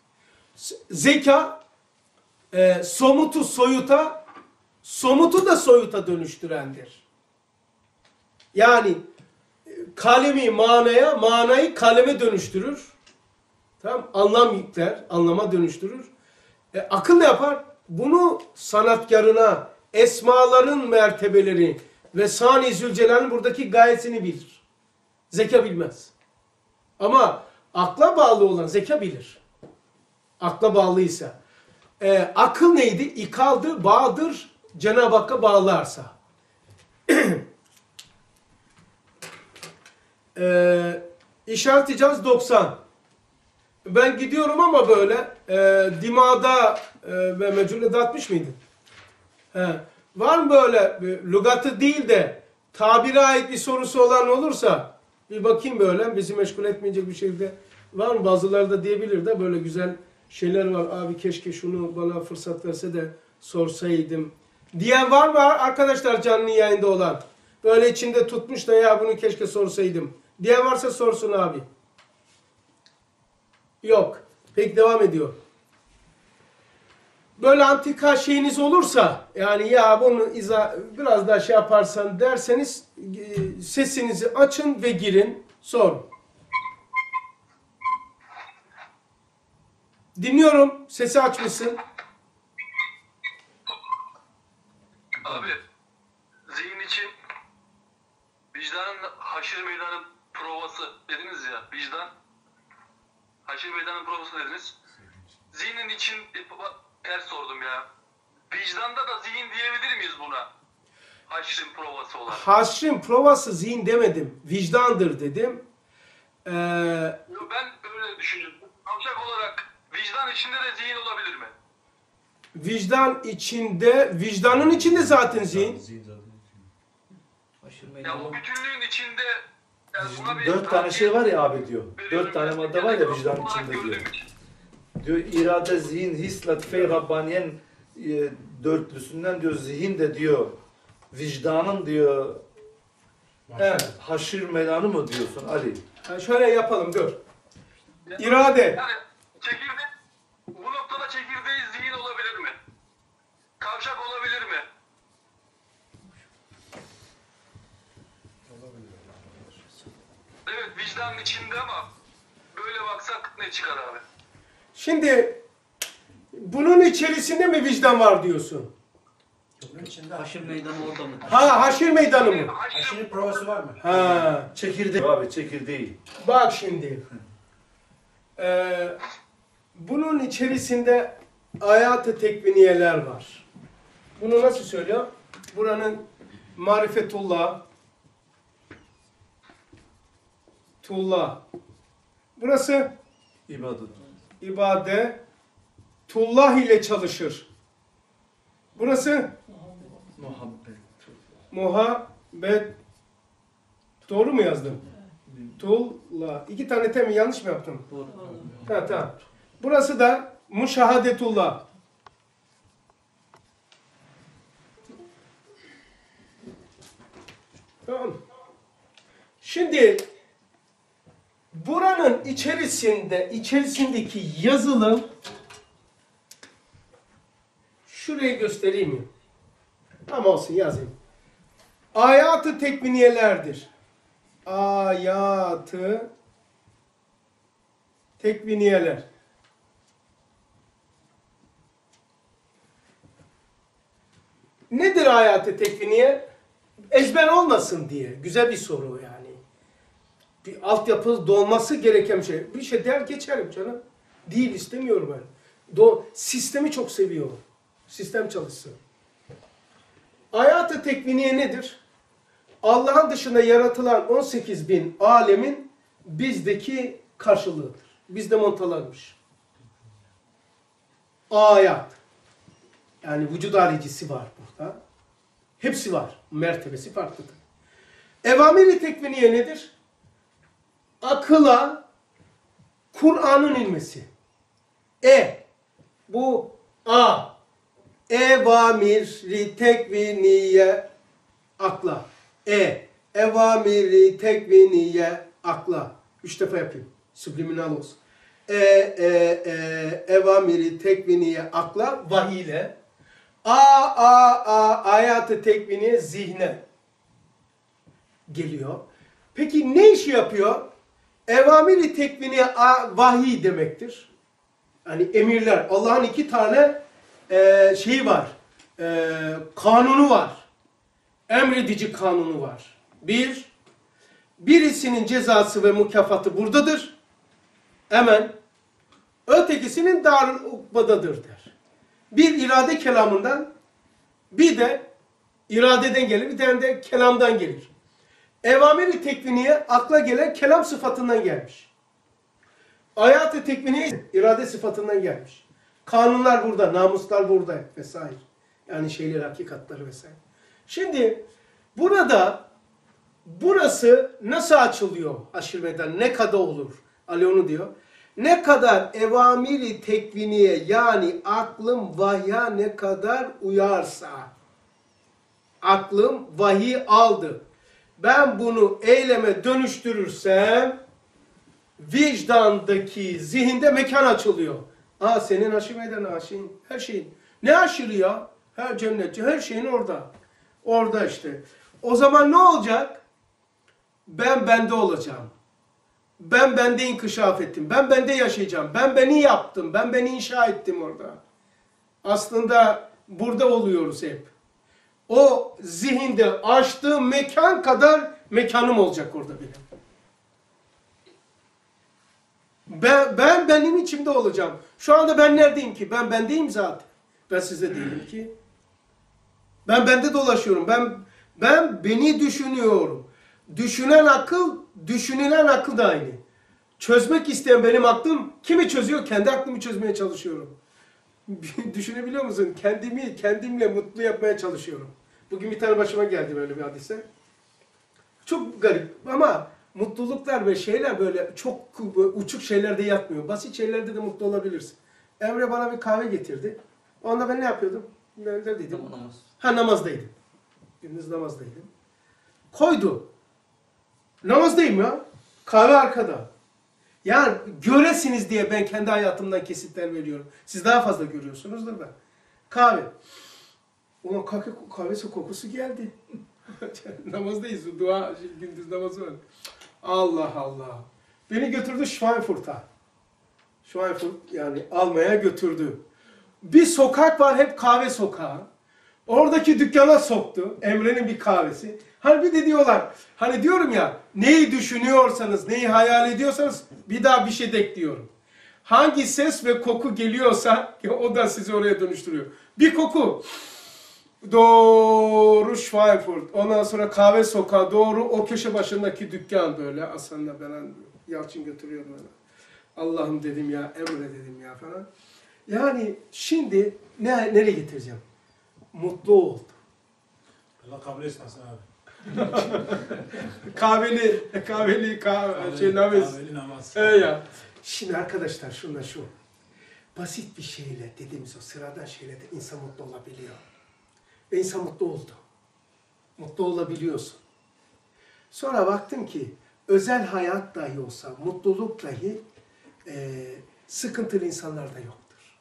[SPEAKER 1] Zeka somutu soyuta, somutu da soyuta dönüştürendir. Yani kalemi manaya, manayı kaleme dönüştürür. Tamam? Anlam yükler, anlama dönüştürür. Akıl ne yapar? Bunu sanatkarına, esmaların mertebeleri ve Sani Zülcelal'in buradaki gayesini bilir. Zeka bilmez. Ama akla bağlı olan zeka bilir. Akla bağlıysa. Akıl neydi? İkaldır, bağdır, Cenab-ı Hakk'a bağlarsa. İşaret icaz 90. Ben gidiyorum ama böyle dimada ve mecule dağıtmış mıydın? Var mı böyle lügatı değil de tabire ait bir sorusu olan olursa bir bakayım böyle bizi meşgul etmeyecek bir şekilde. Var mı? Bazıları da diyebilir de böyle güzel şeyler var. Abi keşke şunu bana fırsat verse de sorsaydım. Diyen var mı arkadaşlar canlı yayında olan? Böyle içinde tutmuş da ya bunu keşke sorsaydım. Diyen varsa sorsun abi. Yok. Peki devam ediyor. Böyle antika şeyiniz olursa yani ya bunu biraz daha şey yaparsan derseniz sesinizi açın ve girin. Sorun. Dinliyorum. Sesi açmışsın.
[SPEAKER 8] Abi, zihin için vicdanın haşir meydanı provası dediniz ya, vicdan haşir meydanı provası dediniz. Zihnin için ters sordum ya. Vicdanda da zihin diyebilir miyiz buna? Haşrin provası olan.
[SPEAKER 1] Haşrin provası zihin demedim. Vicdandır dedim.
[SPEAKER 8] Ben öyle düşünüyorum. Kavşak olarak vicdan içinde de zihin olabilir mi?
[SPEAKER 1] Vicdan içinde, vicdanın içinde zaten zihin.
[SPEAKER 8] Ya bu bütünlüğün içinde yani buna bir
[SPEAKER 6] 4 tane şey var ya abi diyor. 4 tane madde var ya vicdan içinde diyor. Diyor irade, zihin, his, latife-i Rabbaniyen dörtlüsünden diyor zihin de diyor vicdanın diyor
[SPEAKER 1] Evet.
[SPEAKER 6] haşir meydanı mı diyorsun Ali?
[SPEAKER 1] Şöyle yapalım, dur. İrade.
[SPEAKER 8] Yani çekirdeği, bu noktada çekirdeği zihin olabilir mi? Kavşak olabilir mi? Evet, vicdanın içinde ama böyle baksak ne çıkar abi?
[SPEAKER 1] Şimdi bunun içerisinde mi vicdan var diyorsun?
[SPEAKER 4] Bunun içinde
[SPEAKER 5] Haşır meydanı orada mı?
[SPEAKER 1] Ha, haşir meydanı mı?
[SPEAKER 4] haşır provası var mı?
[SPEAKER 1] Ha,
[SPEAKER 6] Çekirdeği abi çekirdeği.
[SPEAKER 1] bak şimdi. Bunun içerisinde hayat-ı tekviniyeler var. Bunu nasıl söylüyor? Buranın marifetullah, tullah. Burası
[SPEAKER 6] İbadet.
[SPEAKER 1] ibadetullah ile çalışır. Burası
[SPEAKER 6] Muhabbet.
[SPEAKER 1] muhabbet. Doğru mu yazdım? Tullah. 2 tane temi yanlış mı yaptım?
[SPEAKER 5] Doğru.
[SPEAKER 1] Ha, tamam. Burası da müşahadetullah. Tamam. Şimdi buranın içerisindeki yazılım şurayı göstereyim mi? Ama olsun yazayım. Ayat-ı tekviniyelerdir. Ayat-ı tekviniyeler. Nedir ayat-ı tekviniye? Ezber olmasın diye. Güzel bir soru yani. Bir altyapı dolması gereken şey. Bir şey der geçerim canım. Değil, istemiyorum ben. Sistemi çok seviyorum. Sistem çalışsın. Ayat-ı tekviniye nedir? Allah'ın dışında yaratılan 18.000 alemin bizdeki karşılığıdır. Bizde montalanmış. Ayat. Yani vücud haricisi var burada. Hepsi var. Mertebesi farklıdır. Evamir-i tekviniye nedir? Akıla Kur'an'ın inmesi. Bu A. Evamir-i tekviniye akla. Evamir-i tekviniye akla. 3 defa yapayım. Subliminal olsun. Evamir-i tekviniye akla vahiy ile. Ayat-ı tekviniye zihne geliyor. Peki ne işi yapıyor? Evamir-i tekviniye vahiy demektir. Hani emirler. Allah'ın 2 tane şeyi var. Kanunu var. Emredici kanunu var. Birisinin cezası ve mükafatı buradadır. Hemen. Ötekisinin darül ukbadadır der. Bir irade kelamından, bir de iradeden gelir, bir tane de kelamdan gelir. Evamir-i tekviniye akla gelen kelam sıfatından gelmiş. Ayat-ı tekviniye irade sıfatından gelmiş. Kanunlar burada, namuslar burada vesaire. Yani şeyler, hakikatları vesaire. Şimdi burada burası nasıl açılıyor haşr meydanı? Ne kadar olur? Ali onu diyor. Ne kadar evamiri tekviniye yani aklım vahya ne kadar uyarsa, aklım vahiy aldı. Ben bunu eyleme dönüştürürsem vicdandaki zihinde mekan açılıyor. Senin haşr meydanı, haşin, her şeyin. Ne haşrı ya? Her cennetçi, her şeyin orada. Orada işte. O zaman ne olacak? Ben bende olacağım. Ben bende inkişaf ettim. Ben bende yaşayacağım. Ben beni yaptım. Ben beni inşa ettim orada. Aslında burada oluyoruz hep. O zihinde açtığım mekan kadar mekanım olacak orada benim. Ben benim içimde olacağım. Şu anda ben neredeyim ki? Ben bendeyim zaten. Ben size değilim ki. Ben bende dolaşıyorum. Ben beni düşünüyorum. Düşünen akıl, düşünülen akıl da aynı. Çözmek isteyen benim aklım, kimi çözüyor? Kendi aklımı çözmeye çalışıyorum. Düşünebiliyor musun? Kendimle mutlu yapmaya çalışıyorum. Bugün bir tane başıma geldi böyle bir hadise. Çok garip ama mutluluklar ve şeyler böyle çok uçuk şeylerde yatmıyor. Basit şeylerde de mutlu olabilirsin. Emre bana bir kahve getirdi. O anda ben ne yapıyordum? Neredeydim? Namazdaydım. Gündüz namazdaydım. Koydu. Namazdayım ya. Kahve arkada. Yani göresiniz diye ben kendi hayatımdan kesitler veriyorum. Siz daha fazla görüyorsunuzdur da. Kahve. Ulan kahvesi kokusu geldi. Namazdayız. Dua, gündüz namazı var. Allah Allah. Beni götürdü Schweinfurt'a. Schweinfurt yani almaya götürdü. Bir sokak var, hep kahve sokağı. Oradaki dükkana soktu. Emre'nin bir kahvesi. Hani bir de diyorlar, hani diyorum ya, neyi düşünüyorsanız, neyi hayal ediyorsanız bir daha bir şey de ekliyorum. Hangi ses ve koku geliyorsa o da sizi oraya dönüştürüyor. Bir koku. Doğru Schweinfurt. Ondan sonra kahve sokağı doğru o köşe başındaki dükkan böyle. Hasan'la ben Yalçın götürüyor böyle. Allah'ım dedim ya, Emre dedim ya falan. Yani şimdi nereye getireceğim? Mutlu oldu.
[SPEAKER 4] Allah kabul etmesin abi.
[SPEAKER 1] Kahveli namaz.
[SPEAKER 4] Kahveli namaz.
[SPEAKER 1] Ya. Şimdi arkadaşlar şu. Basit bir şeyle dediğimiz o sıradan şeyle de insan mutlu olabiliyor. Ve insan mutlu oldu. Mutlu olabiliyorsun. Sonra baktım ki özel hayat dahi olsa, mutluluk dahi sıkıntılı insanlar da yoktur.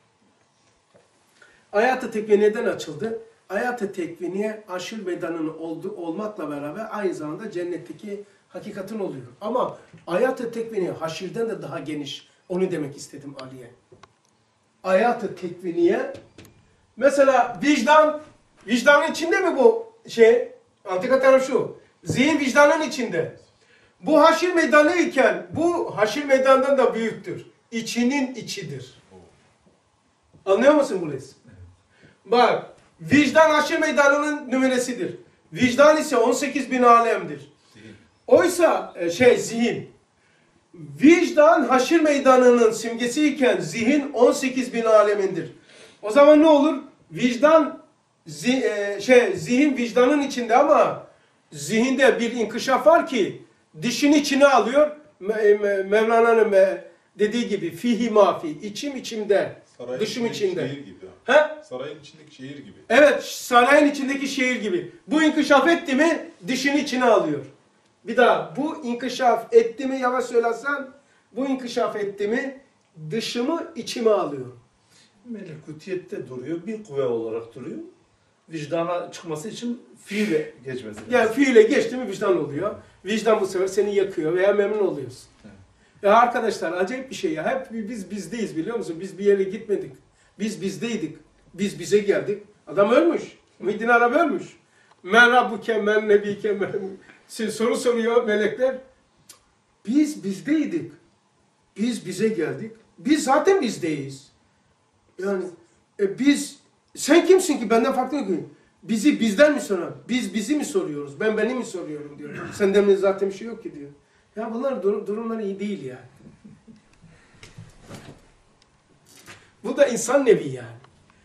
[SPEAKER 1] Hayat-ı Tekvini neden açıldı? Hayat-ı Tekviniye aşır bedanın olmakla beraber aynı zamanda cennetteki hakikatin oluyor. Ama Hayat-ı Tekvini haşirden de daha geniş. Onu demek istedim Ali'ye. Hayat-ı Tekviniye mesela vicdanın içinde mi bu şey? Antika taraf şu. Zihin vicdanın içinde. Bu haşir meydanı iken bu haşir meydandan da büyüktür. İçinin içidir. Anlıyor musun bu resim? Bak, vicdan haşir meydanının nümunesidir. Vicdan ise 18.000 alemdir. Oysa zihin. Vicdan haşir meydanının simgesi iken zihin 18.000 alemindir. O zaman ne olur? Vicdan zihin vicdanın içinde ama zihinde bir inkişaf var ki dişin içine alıyor. Mevlana'nın dediği gibi fihi mafi, içim içimde,
[SPEAKER 2] Sarayın
[SPEAKER 1] dışım içinde.
[SPEAKER 2] Şehir gibi.
[SPEAKER 1] He?
[SPEAKER 2] Sarayın içindeki şehir gibi.
[SPEAKER 1] Evet, sarayın içindeki şehir gibi. Bu inkişaf etti mi dişini içine alıyor. Bir daha bu inkişaf etti mi yavaş söylersen bu inkişaf etti mi dışımı içime alıyor.
[SPEAKER 6] Melekutiyette duruyor, bir kuvve olarak duruyor. Vicdana çıkması için fiile geçmesi lazım.
[SPEAKER 1] Yani fiile geçti mi vicdan oluyor. Vicdan bu sefer seni yakıyor veya memnun oluyorsun.
[SPEAKER 6] Evet.
[SPEAKER 1] Ya arkadaşlar acayip bir şey ya. Hep biz bizdeyiz biliyor musun? Biz bir yere gitmedik. Biz bizdeydik. Biz bize geldik. Adam ölmüş. Muhyiddin Arabi ölmüş. Men Rabbuke, men Nebike, soru soruyor melekler. Biz bizdeydik. Biz bize geldik. Biz zaten bizdeyiz. Yani sen kimsin ki benden farklı ki? Bizi bizden mi sorar? Biz bizi mi soruyoruz? Ben beni mi soruyorum diyor. Senden zaten bir şey yok ki diyor. Ya bunlar durumlar iyi değil yani. Bu da insan nevi yani.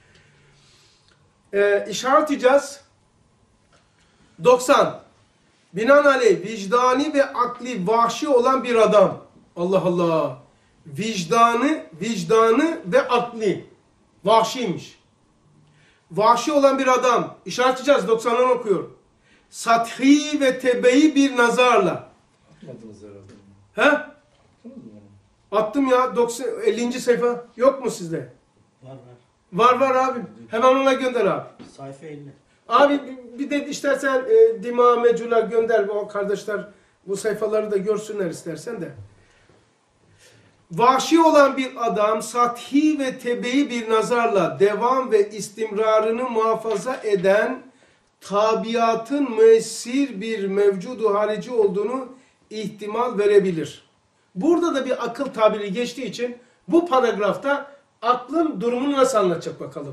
[SPEAKER 1] İşaret icaz 90. Binaenaleyh vicdani ve akli vahşi olan bir adam. Allah Allah. Vicdanı ve akli vahşiymiş. Vahşi olan bir adam. İşaret icaz 90'dan okuyor. Sathi ve tebeyi bir nazarla.
[SPEAKER 6] Atmadınız herhalde.
[SPEAKER 1] He?
[SPEAKER 6] Attınız mı?
[SPEAKER 1] Attım ya 50. sayfa. Yok mu sizde?
[SPEAKER 5] Var.
[SPEAKER 1] Var abi. Hemen ona gönder abi.
[SPEAKER 5] Sayfa 50.
[SPEAKER 1] Abi bir de istersen Dima Mecula gönder. O kardeşler bu sayfaları da görsünler istersen de. Vahşi olan bir adam sathi ve tebeyi bir nazarla devam ve istimrarını muhafaza eden tabiatın müessir bir mevcudu harici olduğunu ihtimal verebilir. Burada da bir akıl tabiri geçtiği için bu paragrafta aklın durumunu nasıl anlatacak bakalım.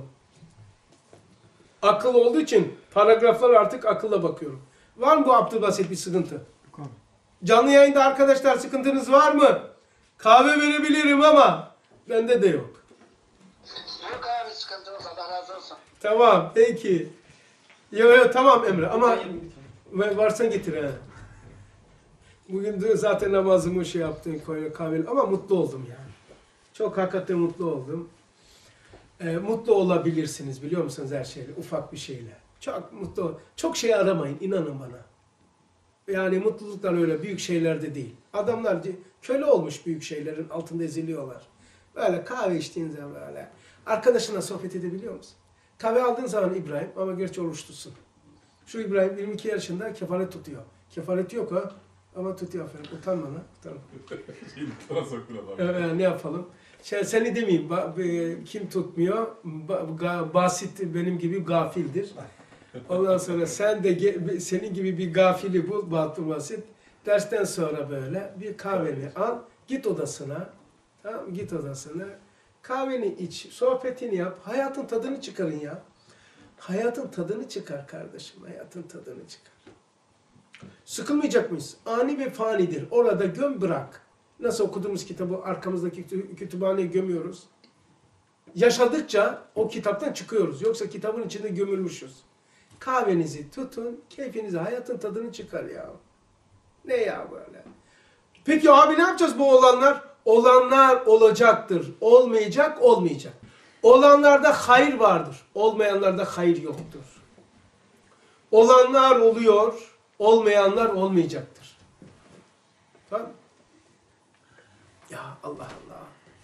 [SPEAKER 1] Akıl olduğu için paragraflar artık akılla bakıyorum. Var mı bu Abdülbasit bir sıkıntı? Canlı yayında arkadaşlar sıkıntınız var mı? Kahve verebilirim ama bende de yok.
[SPEAKER 8] Yok abi sıkıntı yok. Allah razı olsun.
[SPEAKER 1] Tamam peki. Yo tamam Emre ama varsa getir ha. Bugün de zaten namazımı şey yaptım kahve ama mutlu oldum yani. Çok hakikaten mutlu oldum. Mutlu olabilirsiniz biliyor musunuz her şeyle, ufak bir şeyle. Çok mutlu, çok şey aramayın inanın bana. Yani mutluluklar öyle büyük şeylerde değil. Adamlar köle olmuş büyük şeylerin altında eziliyorlar. Böyle kahve içtiğin zaman böyle. Arkadaşına sohbet edebiliyor musun? Kahve aldığın zaman İbrahim ama gerçi oruçlusun. Şu İbrahim 22 yaşında kefaret tutuyor. Kefareti yok ha ama tutuyor aferin. Utanma lan. Utanma. Ne yapalım? Seni demeyeyim. Kim tutmuyor? Basit benim gibi gafildir. Ondan sonra sen de senin gibi bir gafili bul, basit. Dersten sonra böyle bir kahveni al, git odasına. Tamam, git odasına. Kahveni iç, sohbetini yap, hayatın tadını çıkarın ya. Hayatın tadını çıkar kardeşim, hayatın tadını çıkar. Sıkılmayacak mıyız? Ani ve fanidir. Orada göm bırak. Nasıl okuduğumuz kitabı arkamızdaki kütüphaneye gömüyoruz. Yaşadıkça o kitaptan çıkıyoruz. Yoksa kitabın içinde gömülmüşüz. Kahvenizi tutun, keyfinizi, hayatın tadını çıkar ya. Ne ya böyle? Peki abi ne yapacağız bu olanlar? Olanlar olacaktır. Olmayacak, olmayacak. Olanlarda hayır vardır. Olmayanlarda hayır yoktur. Olanlar oluyor, olmayanlar olmayacaktır. Tamam mı? Ya Allah Allah.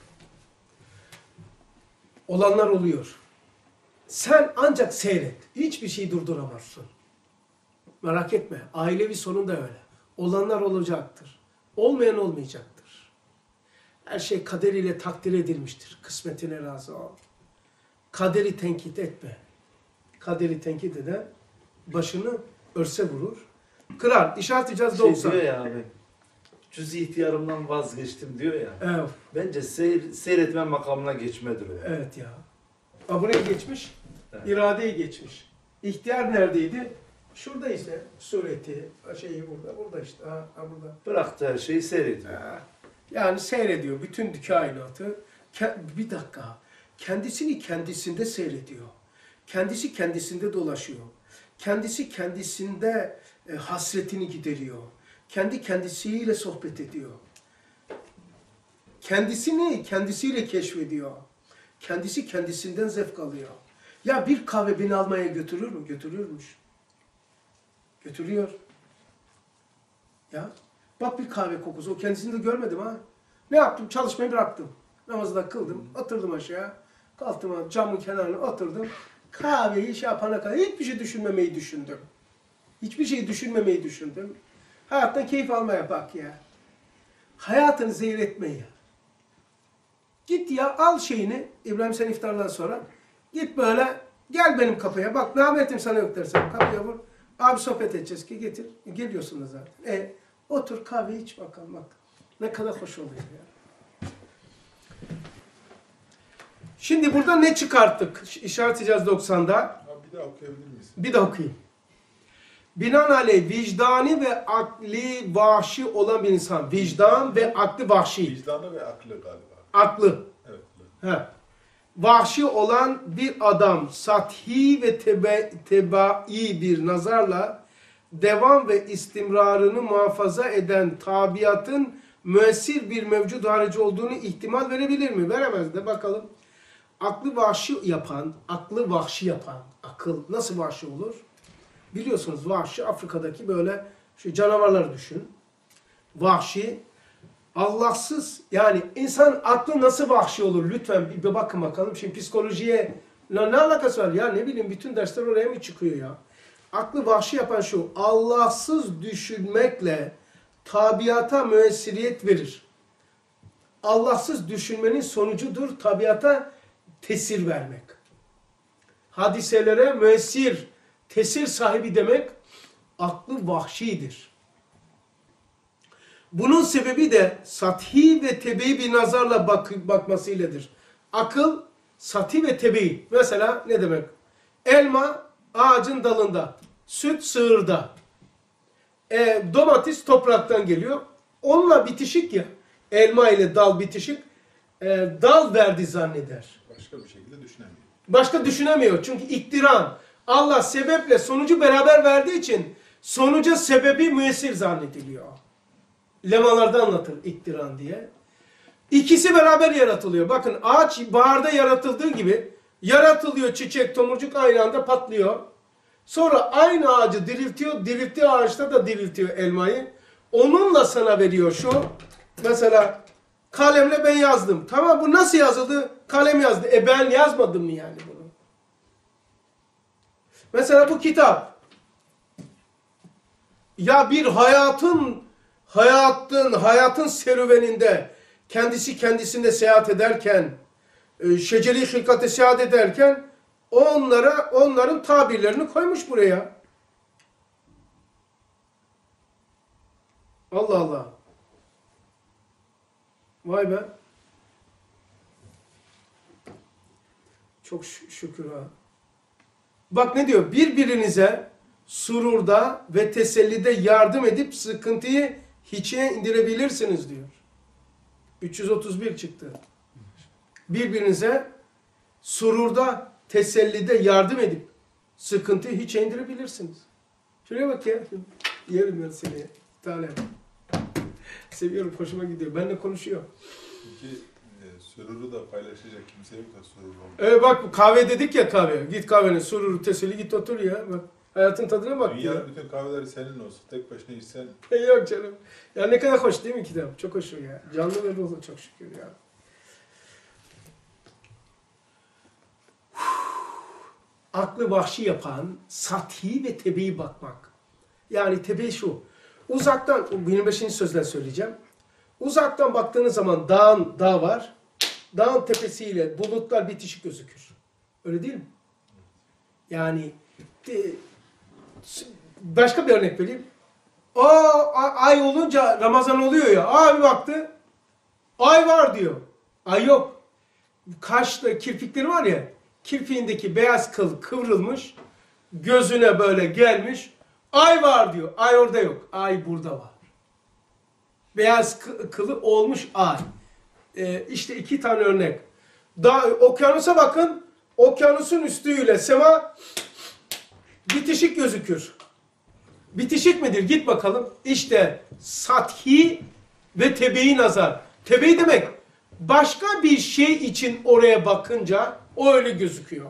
[SPEAKER 1] Olanlar oluyor. Sen ancak seyret. Hiçbir şey durduramazsın. Merak etme. Ailevi sorun da öyle. Olanlar olacaktır. Olmayan olmayacaktır. Her şey kaderiyle takdir edilmiştir. Kısmetine razı ol. Kaderi tenkit etme. Kaderi tenkit eden başını örse vurur. Kırar. İşaret icaz 90.
[SPEAKER 3] diyor ya abi. Cüz-i ihtiyarımdan vazgeçtim diyor ya.
[SPEAKER 1] Evet.
[SPEAKER 3] Bence seyretme makamına geçmedir o.
[SPEAKER 1] Evet ya. Buraya geçmiş.
[SPEAKER 3] Evet.
[SPEAKER 1] İradeyi geçmiş. İhtiyar neredeydi? Şurada işte. Sureti. Şeyi burada. Burada işte. Burada.
[SPEAKER 3] Bıraktı her şeyi seyrediyor.
[SPEAKER 1] Yani seyrediyor bütün kainatı. Bir dakika. Kendisini kendisinde seyrediyor. Kendisi kendisinde dolaşıyor. Kendisi kendisinde hasretini gideriyor. Kendi kendisiyle sohbet ediyor. Kendisini kendisiyle keşfediyor. Kendisi kendisinden zevk alıyor. Ya bir kahve beni almaya götürür mü? Götürüyormuş. Götürüyor. Ya bak bir kahve kokusu. O kendisini de görmedim ha. Ne yaptım? Çalışmayı bıraktım. Namazı da kıldım. Oturdum aşağı. Kalktım camın kenarına oturdum. Kahveyi şey yapana kadar hiçbir şey düşünmemeyi düşündüm. Hiçbir şey düşünmemeyi düşündüm. Hayattan keyif almaya bak ya. Hayatını zehir ya. Git ya al şeyini. İbrahim sen iftardan sonra. Git böyle gel benim kapıya. Bak ne haberim sana yok dersen kapıya vur. Abi sohbet edeceğiz ki getir. Geliyorsun da zaten. Otur kahve iç bakalım bak. Ne kadar hoş oluyor ya. Şimdi burada ne çıkarttık? İşaret icaz 90'da.
[SPEAKER 2] Abi bir daha okuyabilir miyiz?
[SPEAKER 1] Bir daha okuyayım. Binaenaleyh vicdani ve akli vahşi olan bir insan. Vicdan ve aklı vahşi.
[SPEAKER 2] Vicdanı ve aklı galiba.
[SPEAKER 1] Aklı.
[SPEAKER 2] Evet.
[SPEAKER 1] He. Vahşi olan bir adam sathi ve tebai bir nazarla devam ve istimrarını muhafaza eden tabiatın müessir bir mevcut harici olduğunu ihtimal verebilir mi? Veremez de bakalım. Aklı vahşi yapan, akıl nasıl vahşi olur? Biliyorsunuz vahşi Afrika'daki böyle şu canavarları düşün. Vahşi, Allahsız yani insan aklı nasıl vahşi olur? Lütfen bir bakın bakalım. Şimdi psikolojiye ne alakası var? Ya ne bileyim bütün dersler oraya mı çıkıyor ya? Aklı vahşi yapan şu. Allahsız düşünmekle tabiata müessiriyet verir. Allahsız düşünmenin sonucudur tabiata tesir vermek. Hadiselere müessir, tesir sahibi demek aklı vahşidir. Bunun sebebi de sathi ve tebii bir nazarla bakmasıyladır. Akıl sathi ve tebii. Mesela ne demek? Elma ağacın dalında, süt sığırda, domates topraktan geliyor. Onunla bitişik ya. elma ile dal bitişik, dal verdi zanneder.
[SPEAKER 2] Başka bir şekilde düşünemiyor.
[SPEAKER 1] Başka düşünemiyor. Çünkü iktiran. Allah sebeple sonucu beraber verdiği için sonuca sebebi müessir zannediliyor. Lemalarda anlatır iktiran diye. İkisi beraber yaratılıyor. Bakın ağaç baharda yaratıldığı gibi yaratılıyor, çiçek, tomurcuk aynı anda patlıyor. Sonra aynı ağacı diriltiyor, dirilttiği ağaçta da diriltiyor elmayı. Onunla sana veriyor şu. Mesela kalemle ben yazdım. Tamam, bu nasıl yazıldı? Kalem yazdı. Ben yazmadım mı yani bunu? Mesela bu kitap. Ya bir hayatın serüveninde kendisi kendisinde seyahat ederken, şeceri hilkate seyahat ederken onların tabirlerini koymuş buraya. Allah Allah. Vay be. Çok şükür ha. Bak ne diyor? Birbirinize sururda ve tesellide yardım edip sıkıntıyı hiçe indirebilirsiniz diyor. 331 çıktı. Birbirinize sururda, tesellide yardım edip sıkıntıyı hiçe indirebilirsiniz. Şuraya bak ya. Yerim ben seni. Tanem. Seviyorum, hoşuma gidiyor. Benimle konuşuyor.
[SPEAKER 2] Çünkü sururu da paylaşacak kimse yok da sururu olmuyor.
[SPEAKER 1] Bak kahve dedik ya kahve. Git kahvenin sururu, teselli git otur ya. Bak hayatın tadına bak ya.
[SPEAKER 2] Dünyanın bütün kahveleri senin olsun. Tek başına içsen.
[SPEAKER 1] Yok canım. Ya ne kadar hoş değil mi kitap? Çok hoş ya. Canlı ve ruhlu çok şükür ya. Aklı vahşi yapan sathi ve tebeyi bakmak. Yani tebe şu. Uzaktan, 25. sözden söyleyeceğim. Uzaktan baktığınız zaman dağ var. Dağın tepesiyle bulutlar bitişik gözükür. Öyle değil mi? Yani başka bir örnek vereyim. Ay olunca Ramazan oluyor ya. Bir baktı. Ay var diyor. Ay yok. Kaşta kirpikleri var ya. Kirpiğindeki beyaz kıl kıvrılmış. Gözüne böyle gelmiş. Ay var diyor. Ay orada yok. Ay burada var. Beyaz kılı olmuş ay. İşte 2 tane örnek. Okyanusa bakın. Okyanusun üstüyle sema bitişik gözükür. Bitişik midir? Git bakalım. İşte sathi ve tebeyi nazar. Tebeyi demek başka bir şey için oraya bakınca o öyle gözüküyor.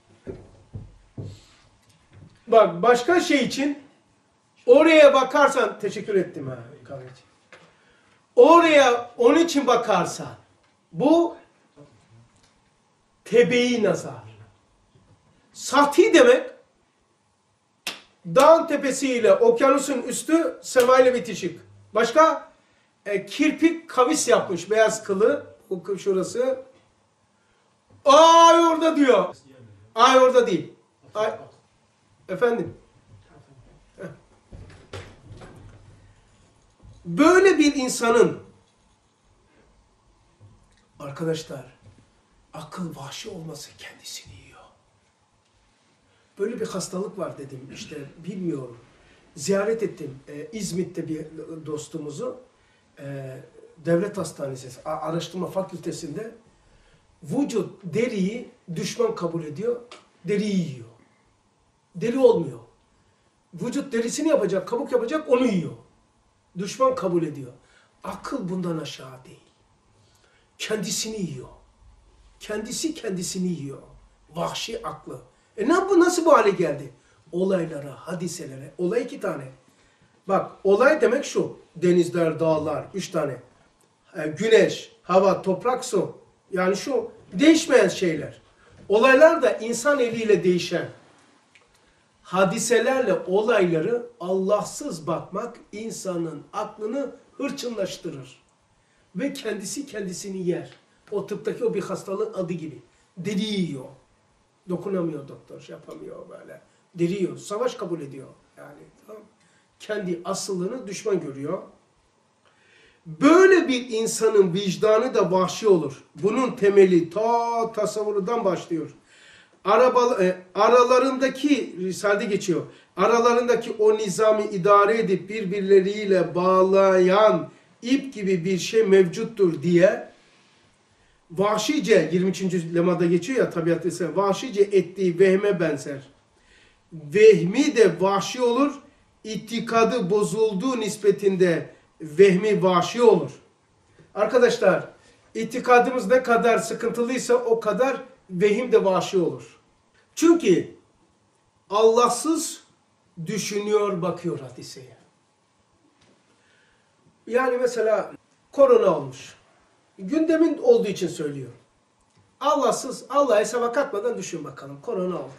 [SPEAKER 1] Bak başka şey için oraya bakarsan, teşekkür ettim ha kahveci. Oraya onun için bakarsan bu tebeyi nazar. Sathi demek dağın tepesiyle okyanusun üstü semayla bitişik. Başka kirpik kavis yapmış beyaz kılı. Şurası. Ay orada diyor. Ay orada değil. Ay, efendim. Böyle bir insanın arkadaşlar akıl vahşi olması kendisini yiyor. Böyle bir hastalık var dedim işte bilmiyorum. Ziyaret ettim İzmit'te bir dostumuzu. Devlet Hastanesi Araştırma Fakültesinde vücut deriyi düşman kabul ediyor. Deriyi yiyor. Deri olmuyor. Vücut derisini yapacak, kabuk yapacak, onu yiyor. Düşman kabul ediyor. Akıl bundan aşağı değil. Kendisini yiyor. Kendisi kendisini yiyor. Vahşi aklı. Bu nasıl bu hale geldi? Olaylara, hadiselere. Olay 2 tane. Bak olay demek şu. Denizler, dağlar 3 tane. Güneş, hava, toprak, su. Yani şu değişmeyen şeyler. Olaylar da insan eliyle değişen. Hadiselerle olayları Allahsız bakmak insanın aklını hırçınlaştırır. Ve kendisi kendisini yer. O tıptaki o bir hastalığın adı gibi. Deri yiyor. Dokunamıyor doktor, yapamıyor böyle. Deri yiyor. Savaş kabul ediyor. Yani tamam. Kendi asıllığını düşman görüyor. Böyle bir insanın vicdanı da vahşi olur. Bunun temeli ta tasavvurdan başlıyor. Aralarındaki, Risalede geçiyor, aralarındaki o nizamı idare edip birbirleriyle bağlayan ip gibi bir şey mevcuttur diye vahşice 23. lemada geçiyor ya tabiat ise vahşice ettiği vehme benzer. Vehmi de vahşi olur, itikadı bozulduğu nispetinde vehmi vahşi olur. Arkadaşlar, itikadımız ne kadar sıkıntılıysa o kadar vehim de vahşi olur. Çünkü Allahsız düşünüyor, bakıyor hadiseye. Yani mesela korona olmuş. Gündemin olduğu için söylüyorum. Allahsız, Allah'a hesaba katmadan düşün bakalım. Korona oldu.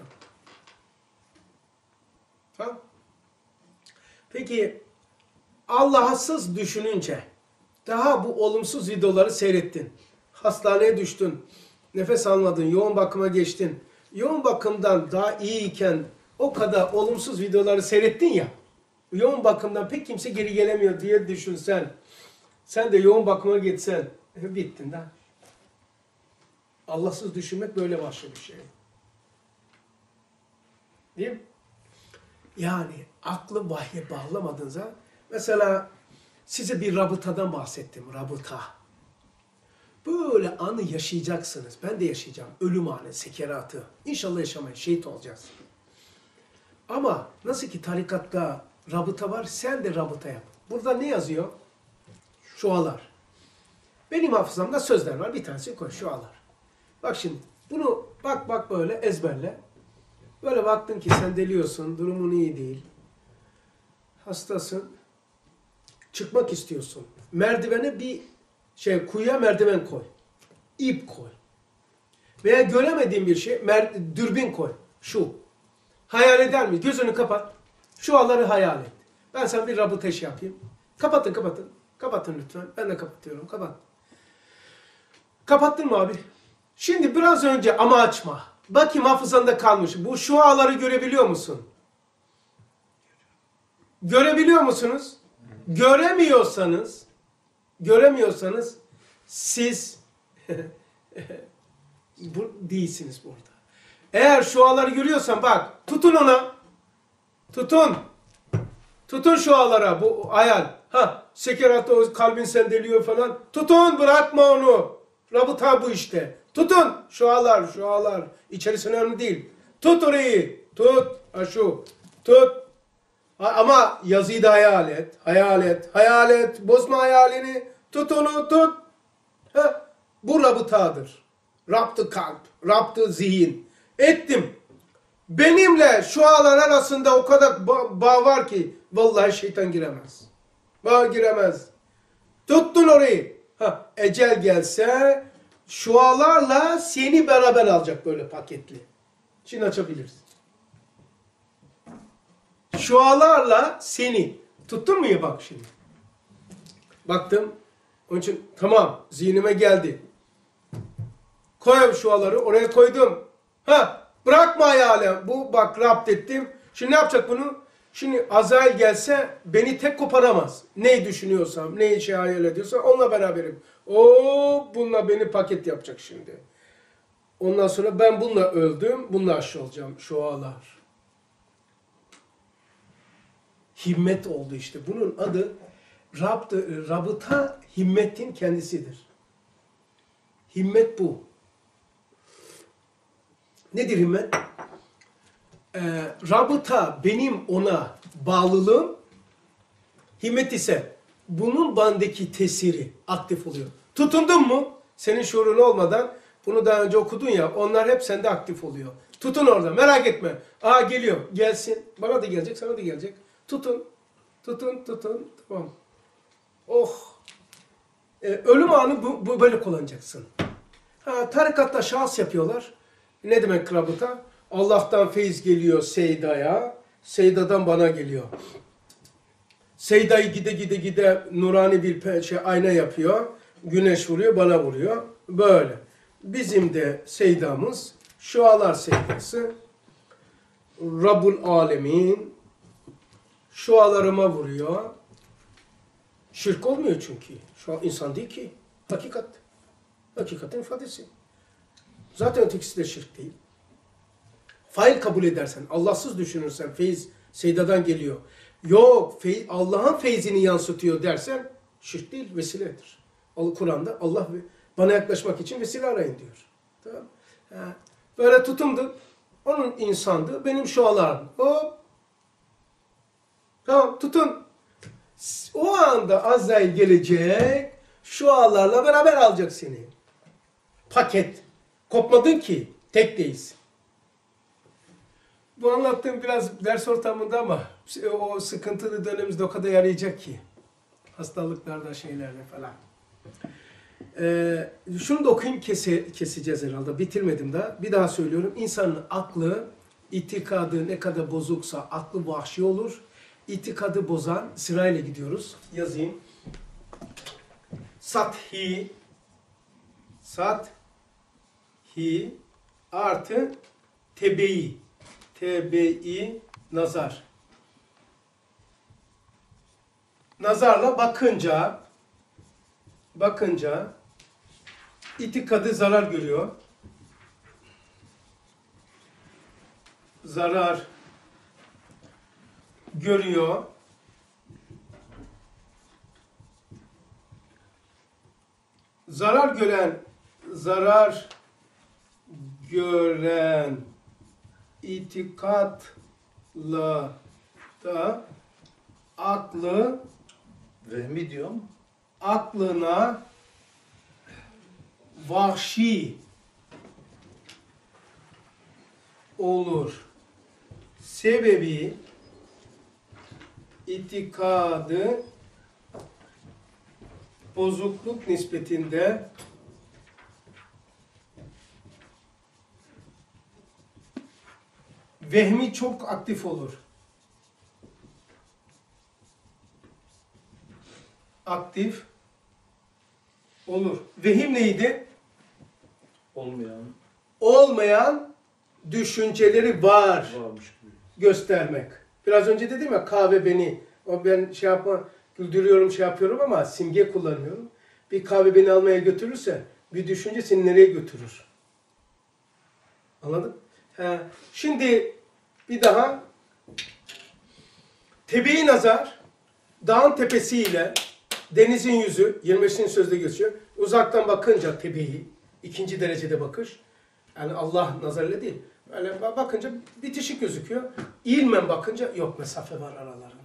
[SPEAKER 1] Tamam. Peki Allahsız düşününce daha bu olumsuz videoları seyrettin. Hastaneye düştün. Nefes almadın. Yoğun bakıma geçtin. Yoğun bakımdan daha iyiyken o kadar olumsuz videoları seyrettin ya. Yoğun bakımdan pek kimse geri gelemiyor diye düşünsen. Sen de yoğun bakıma gitsen. Bittin de. Allahsız düşünmek böyle başka bir şey. Değil mi? Yani aklı vahye bağlamadığınızda mesela size bir rabıtadan bahsettim. Rabıta. Böyle anı yaşayacaksınız. Ben de yaşayacağım. Ölüm anı, sekeratı. İnşallah yaşamayız. Şehit olacağız. Ama nasıl ki tarikatta rabıta var, sen de rabıta yap. Burada ne yazıyor? Şualar. Benim hafızamda sözler var. Bir tanesi koy. Şualar. Bak şimdi. Bunu bak böyle ezberle. Böyle baktın ki sen deliyorsun. Durumun iyi değil. Hastasın. Çıkmak istiyorsun. Merdivene bir kuyuya merdiven koy. İp koy. Veya göremediğin bir şey, dürbün koy. Şu. Hayal eder mi? Gözünü kapat. Şu anları hayal et. Ben sana bir rabıta işi yapayım. Kapatın. Kapatın lütfen. Ben de kapatıyorum. Kapat. Kapattın mı abi? Şimdi biraz önce ama açma. Bakayım hafızanda kalmış. Bu şuaları görebiliyor musun? Görebiliyor musunuz? Göremiyorsanız siz değilsiniz burada. Eğer şuaları görüyorsan bak, tutun ona. Tutun şualara, bu hayal. Sekeratta kalbin sendeliyor falan. Tutun, bırakma onu. Rabıta bu işte. Tutun. Şualar. İçerisi önemli değil. Tut orayı. Tut. Ama yazıyı da hayal et. Bozma hayalini. Tut onu, tut. Bu rabıtadır. Rabtı kalp, rabtı zihin. Ettim. Benimle şualar arasında o kadar bağ var ki vallahi şeytan giremez. Bağ giremez. Tuttun orayı. Ecel gelse şualarla seni beraber alacak böyle paketli. Şimdi açabiliriz. Şualarla seni. Tuttun mu ya bak şimdi. Baktım. Onun için tamam zihnime geldi. Koy şuaları oraya koydum. Bırakma hayale. Bu bak rapt ettim. Şimdi ne yapacak bunu? Şimdi Azrail gelse beni tek koparamaz. Ne düşünüyorsam, ne hayal ediyorsam onunla beraberim. Bununla beni paket yapacak şimdi. Ondan sonra ben bununla öldüm. Bununla aşı olacağım. Şualar. Himmet oldu işte. Bunun adı rabıta himmetin kendisidir. Himmet bu. Nedir himmet? Rabıta benim ona bağlılığım, himmet ise bunun bendeki tesiri aktif oluyor. Tutundun mu? Senin şuurun olmadan bunu daha önce okudun ya onlar hep sende aktif oluyor. Tutun orada merak etme. Geliyor gelsin bana da gelecek sana da gelecek. Tutun. Tamam. Ölüm anı bu böyle kullanacaksın. Tarikatta şahs yapıyorlar. Ne demek rabıta? Allah'tan feyiz geliyor Seyda'ya. Seyda'dan bana geliyor. Seyda'yı gide nurani bir ayna yapıyor. Güneş vuruyor, bana vuruyor. Böyle. Bizim de Seyda'mız şualar Seyda'sı. Rabbul Alemin şualarıma vuruyor. Şirk olmuyor çünkü. Şu an insan değil ki. Hakikat. Hakikatin ifadesi. Zaten ötekisi de şirk değil. Fail kabul edersen, Allahsız düşünürsen feyiz Seyda'dan geliyor. Yok, Allah'ın feyzini yansıtıyor dersen Şirk değil, vesiledir. Kur'an'da Allah bana yaklaşmak için vesile arayın diyor. Tamam. Ha. Böyle tutumdu. Onun insandı. Benim şualarım. Hop. Tamam tutun. O anda Azrail gelecek. Şualarla beraber alacak seni. Paket. Kopmadın ki. Tek değilsin. Bu anlattığım biraz ders ortamında ama o sıkıntılı dönemimizde o kadar yarayacak ki. Hastalıklarda, şeylerde falan. Şunu da okuyayım, keseceğiz herhalde. Bitirmedim daha. Bir daha söylüyorum. İnsanın aklı, itikadı ne kadar bozuksa aklı vahşi olur. İtikadı bozan, sırayla gidiyoruz. Yazayım. Sathi artı tebe'i nazar. Nazarla bakınca itikadı zarar görüyor. Zarar görüyor. Zarar gören itikatla da aklı
[SPEAKER 3] Vehmi diyor mu?
[SPEAKER 1] aklına vahşi olur. Sebebi itikadı bozukluk nispetinde vehmi çok aktif olur. Aktif olur. Vehim neydi? Olmayan düşünceleri
[SPEAKER 7] Varmış gibi.
[SPEAKER 1] göstermek. Biraz önce dedim ya kahve beni, ben güldürüyorum, yapıyorum ama simge kullanıyorum. Bir kahve beni almaya götürürse bir düşünce seni nereye götürür? Anladın? Şimdi bir daha tebe'i nazar, dağın tepesiyle denizin yüzü, 25. sözde geçiyor. Uzaktan bakınca tebe'i, ikinci derecede bakış. Yani Allah nazarıyla değil. Öyle bakınca bitişik gözüküyor. İlmen bakınca yok, mesafe var aralarında.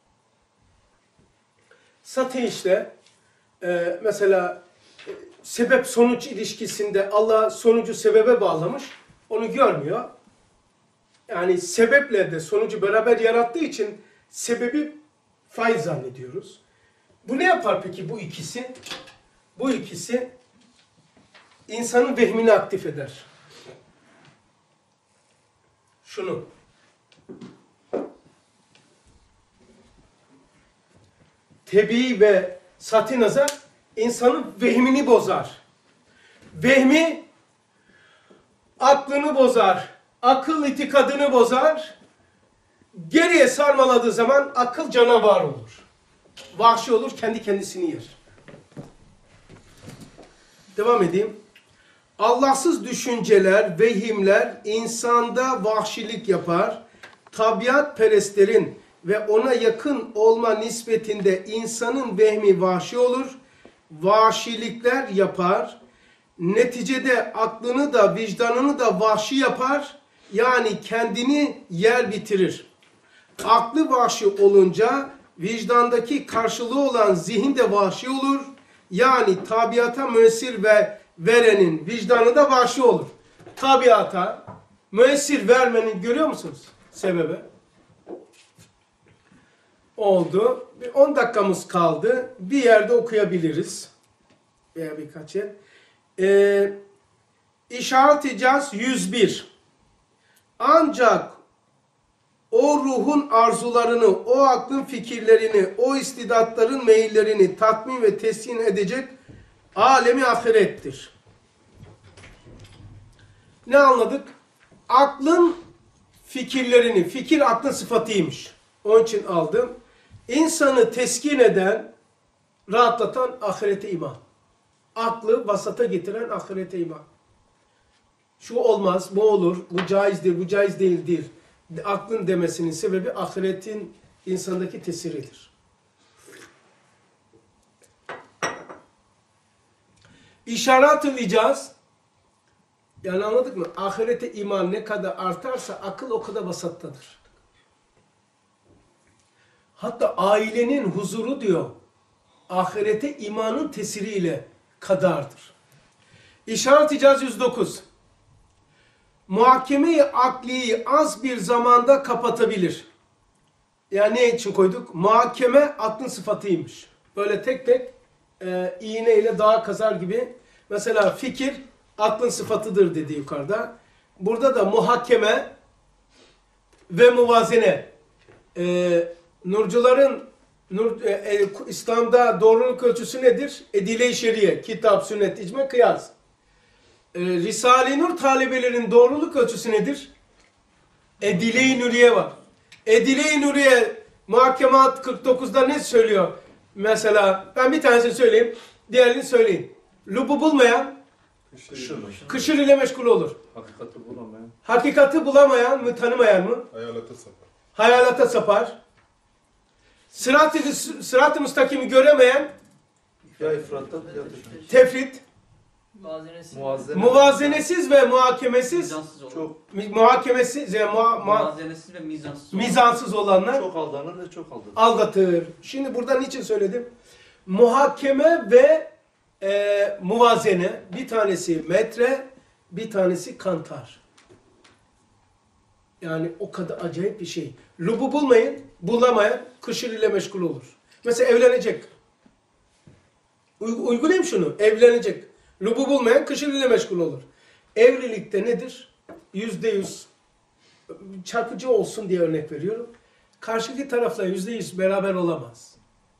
[SPEAKER 1] Sati işte mesela sebep sonuç ilişkisinde Allah sonucu sebebe bağlamış. Onu görmüyor. Yani sebeple de sonucu beraber yarattığı için sebebi faiz zannediyoruz. Bu ne yapar peki bu ikisi? Bu ikisi insanın vehmini aktif eder. Şunu. Tebii ve sati nazar insanın vehmini bozar. Vehmi aklını bozar. Akıl itikadını bozar. Geriye sarmaladığı zaman akıl canavar olur. Vahşi olur, kendi kendisini yer. Devam edeyim. Allahsız düşünceler, vehimler insanda vahşilik yapar. Tabiatperestlerin ve ona yakın olma nispetinde insanın vehmi vahşi olur. Vahşilikler yapar. Neticede aklını da vicdanını da vahşi yapar. Yani kendini yer bitirir. Aklı vahşi olunca vicdandaki karşılığı olan zihin de vahşi olur. Yani tabiata müessir ve verenin vicdanı da vahşi olur. Tabiata müessir vermenin görüyor musunuz sebebi? Oldu. 10 dakikamız kaldı. Bir yerde okuyabiliriz. Veya birkaç yer. İşaret-i Caz 101. Ancak o ruhun arzularını, o aklın fikirlerini, o istidatların meyillerini tatmin ve teskin edecek alemi ahirettir. Ne anladık? Aklın fikirlerini, fikir aklın sıfatıymış. Onun için aldım. İnsanı teskin eden, rahatlatan ahirete iman. Aklı vasata getiren ahirete iman. Şu olmaz, bu olur, bu caizdir, bu caiz değildir. Aklın demesinin sebebi ahiretin insandaki tesiridir. İşaret-ül icaz, yani anladık mı? Ahirete iman ne kadar artarsa akıl o kadar vasattadır. Hatta ailenin huzuru diyor, ahirete imanın tesiriyle kadardır. İşaret-i icaz 109. Muhakeme-i akliyi az bir zamanda kapatabilir. Yani ne için koyduk? Muhakeme aklın sıfatıymış. Böyle tek tek iğneyle dağa kazar gibi. Mesela fikir aklın sıfatıdır dedi yukarıda. Burada da muhakeme ve muvazene. Nurcuların İslam'da doğruluk ölçüsü nedir? Edile-i şeriye, kitap, sünnet, icma, kıyas. Risale-i Nur talebelerinin doğruluk ölçüsü nedir? Edile-i Nuriye var. Edile-i Nuriye Muhakemat 49'da ne söylüyor? Mesela ben bir tanesini söyleyeyim, diğerini söyleyin. Lubu bulmayan kışır ile meşgul olur.
[SPEAKER 6] Hakikati bulamayan.
[SPEAKER 1] Hakikati bulamayan mı, tanımayan mı?
[SPEAKER 2] Hayalata sapar.
[SPEAKER 1] Hayalata sapar. Sırat-ı müstakimi göremeyen
[SPEAKER 6] Ya ifratta ya tefrit.
[SPEAKER 1] tefrit.
[SPEAKER 6] Muvazene.
[SPEAKER 1] Muvazenesiz ve muhakemesiz.
[SPEAKER 5] Mizansız olan.
[SPEAKER 6] Çok
[SPEAKER 1] Muhakemesiz ve
[SPEAKER 5] Muvazenesiz ve mizansız olan.
[SPEAKER 1] mizansız olanlar
[SPEAKER 6] çok aldanır ve çok aldanır.
[SPEAKER 1] aldatır. Şimdi burada niçin söyledim? Muhakeme ve muvazene, bir tanesi metre, bir tanesi kantar. Yani o kadar acayip bir şey. Lubu bulamayan kışır ile meşgul olur. Mesela evlenecek. Uygulayayım şunu. Evlenecek. Lubu bulmayan kışır ile meşgul olur. Evlilikte nedir? %100 çarpıcı olsun diye örnek veriyorum. Karşıdaki tarafla %100 beraber olamaz.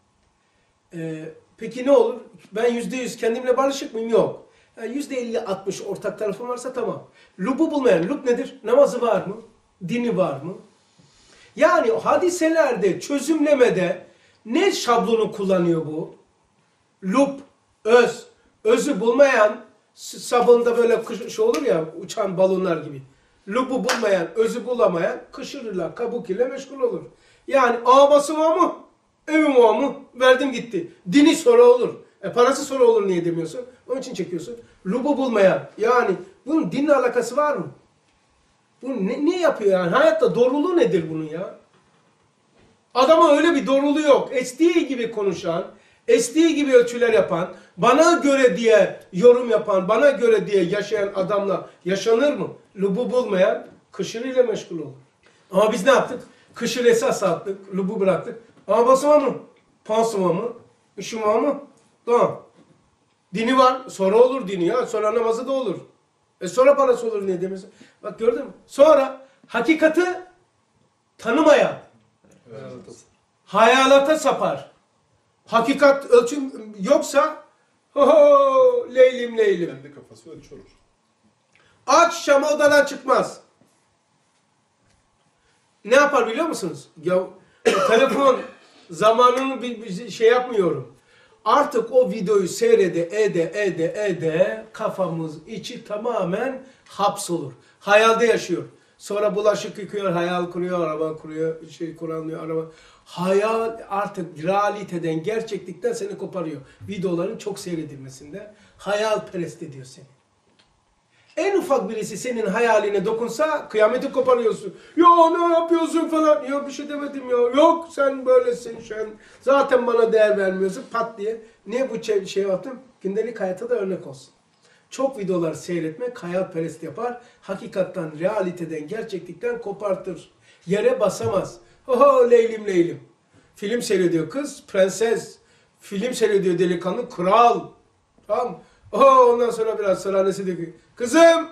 [SPEAKER 1] Peki ne olur? Ben %100 kendimle barışık mıyım? Yok. Yani %50-60 ortak tarafım varsa tamam. Lubu bulmayan, lub nedir? Namazı var mı? Dini var mı? Yani hadiselerde, çözümlemede ne şablonu kullanıyor bu? Lub, özü bulmayan, sabunda böyle şey olur ya, uçan balonlar gibi. Lubu bulmayan, özü bulamayan, kışırla, kabuk ile meşgul olur. Yani ağabası var mı? Evim var mı? Verdim gitti. Dini soru olur. Parası soru olur niye demiyorsun? Onun için çekiyorsun. Lubu bulmayan, yani bunun dinle alakası var mı? Bu ne yapıyor yani? Hayatta doğruluğu nedir bunun ya? Adama öyle bir doğruluğu yok. Estiği gibi konuşan, estiği gibi ölçüler yapan, bana göre diye yorum yapan, bana göre diye yaşayan adamla yaşanır mı? Lubu bulmayan kışır ile meşgul olur. Ama biz ne yaptık? Kışır esas attık, lubu bıraktık. Ama basma mı? Pansıma mı? İşim var mı? Tamam. Dini var. Sonra olur dini ya. Sonra namazı da olur. Sonra parası olur niye demiyorsun? Bak gördün mü? Sonra hakikati tanımayan hayalata sapar. Hakikat ölçüm yoksa leylim leylim.
[SPEAKER 2] Kendi kafası ölçü olur.
[SPEAKER 1] Akşam odadan çıkmaz. Ne yapar biliyor musunuz? Ya telefon zamanını bir şey yapmıyorum. Artık o videoyu ede kafamız içi tamamen hapsolur. Hayalde yaşıyor. Sonra bulaşık yıkıyor, hayal kuruyor, araba kuruyor, kuranlıyor, araba. Hayal artık realiteden, gerçeklikten seni koparıyor. Videoların çok seyredilmesinde hayalperest ediyor seni. En ufak birisi senin hayaline dokunsa kıyameti koparıyorsun. Ya ne yapıyorsun falan. Yok bir şey demedim ya. Yok sen böylesin sen. Zaten bana değer vermiyorsun pat diye. Niye bu şey yaptım? Gündelik hayata da örnek olsun. Çok videolar seyretmek hayalperest yapar. Hakikattan, realiteden, gerçeklikten kopartır. Yere basamaz. Oho leylim leylim. Film seyrediyor kız, prenses. Film seyrediyor delikanlı, kral. Tamam. Oho ondan sonra biraz sonra annesi diyor ki, kızım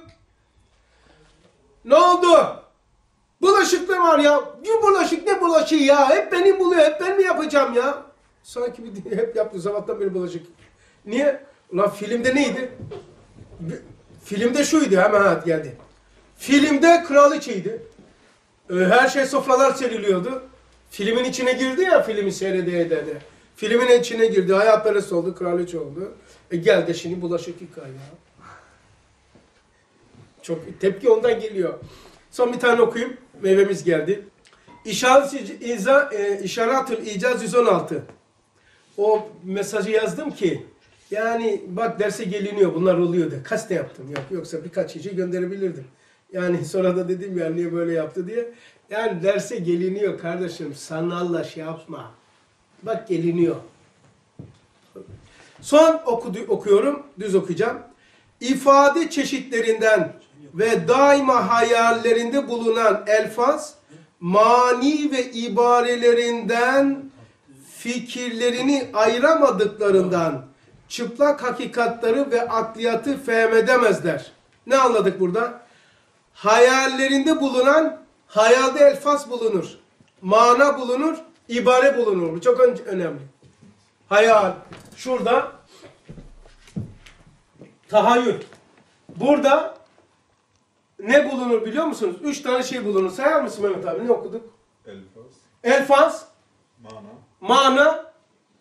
[SPEAKER 1] ne oldu? Bulaşık ne var ya? Bir bulaşık ne bulaşığı ya? Hep benim buluyor, hep ben mi yapacağım ya? Sanki hep yaptı sabahtan beri bulaşık. Niye? Ulan filmde neydi? Filmde şuydu, hemen geldi. Filmde kraliçeydi. Her şey sofralar seriliyordu. Filmin içine girdi ya, filmi seyrede. Filmin içine girdi, hayalperest oldu, kraliçe oldu. Gel de şimdi bulaşık yıka ya. Çok tepki ondan geliyor. Son bir tane okuyayım. Meyvemiz geldi. İşaret-ül İcaz 116. O mesajı yazdım ki Yani bak derse geliniyor, bunlar oluyor de. Kasten yaptım. Yok, yoksa birkaç kişi gönderebilirdim. Yani sonra da dedim ya niye böyle yaptı diye. Yani derse geliniyor kardeşim. Sanalla şey yapma. Bak geliniyor. Son okuyorum. Düz okuyacağım. İfade çeşitlerinden ve daima hayallerinde bulunan elfaz, mani ve ibarelerinden fikirlerini ayıramadıklarından çıplak hakikatları ve akliyatı fehmedemezler. Ne anladık burada? Hayallerinde bulunan, hayalde elfaz bulunur. Mana bulunur, ibare bulunur. Bu çok önemli. Hayal. Şurada tahayyül. Burada ne bulunur biliyor musunuz? 3 tane şey bulunur. Sayar mısın Mehmet abi? Ne okuduk?
[SPEAKER 2] Elfaz,
[SPEAKER 1] Elfaz,
[SPEAKER 2] mana,
[SPEAKER 1] mana,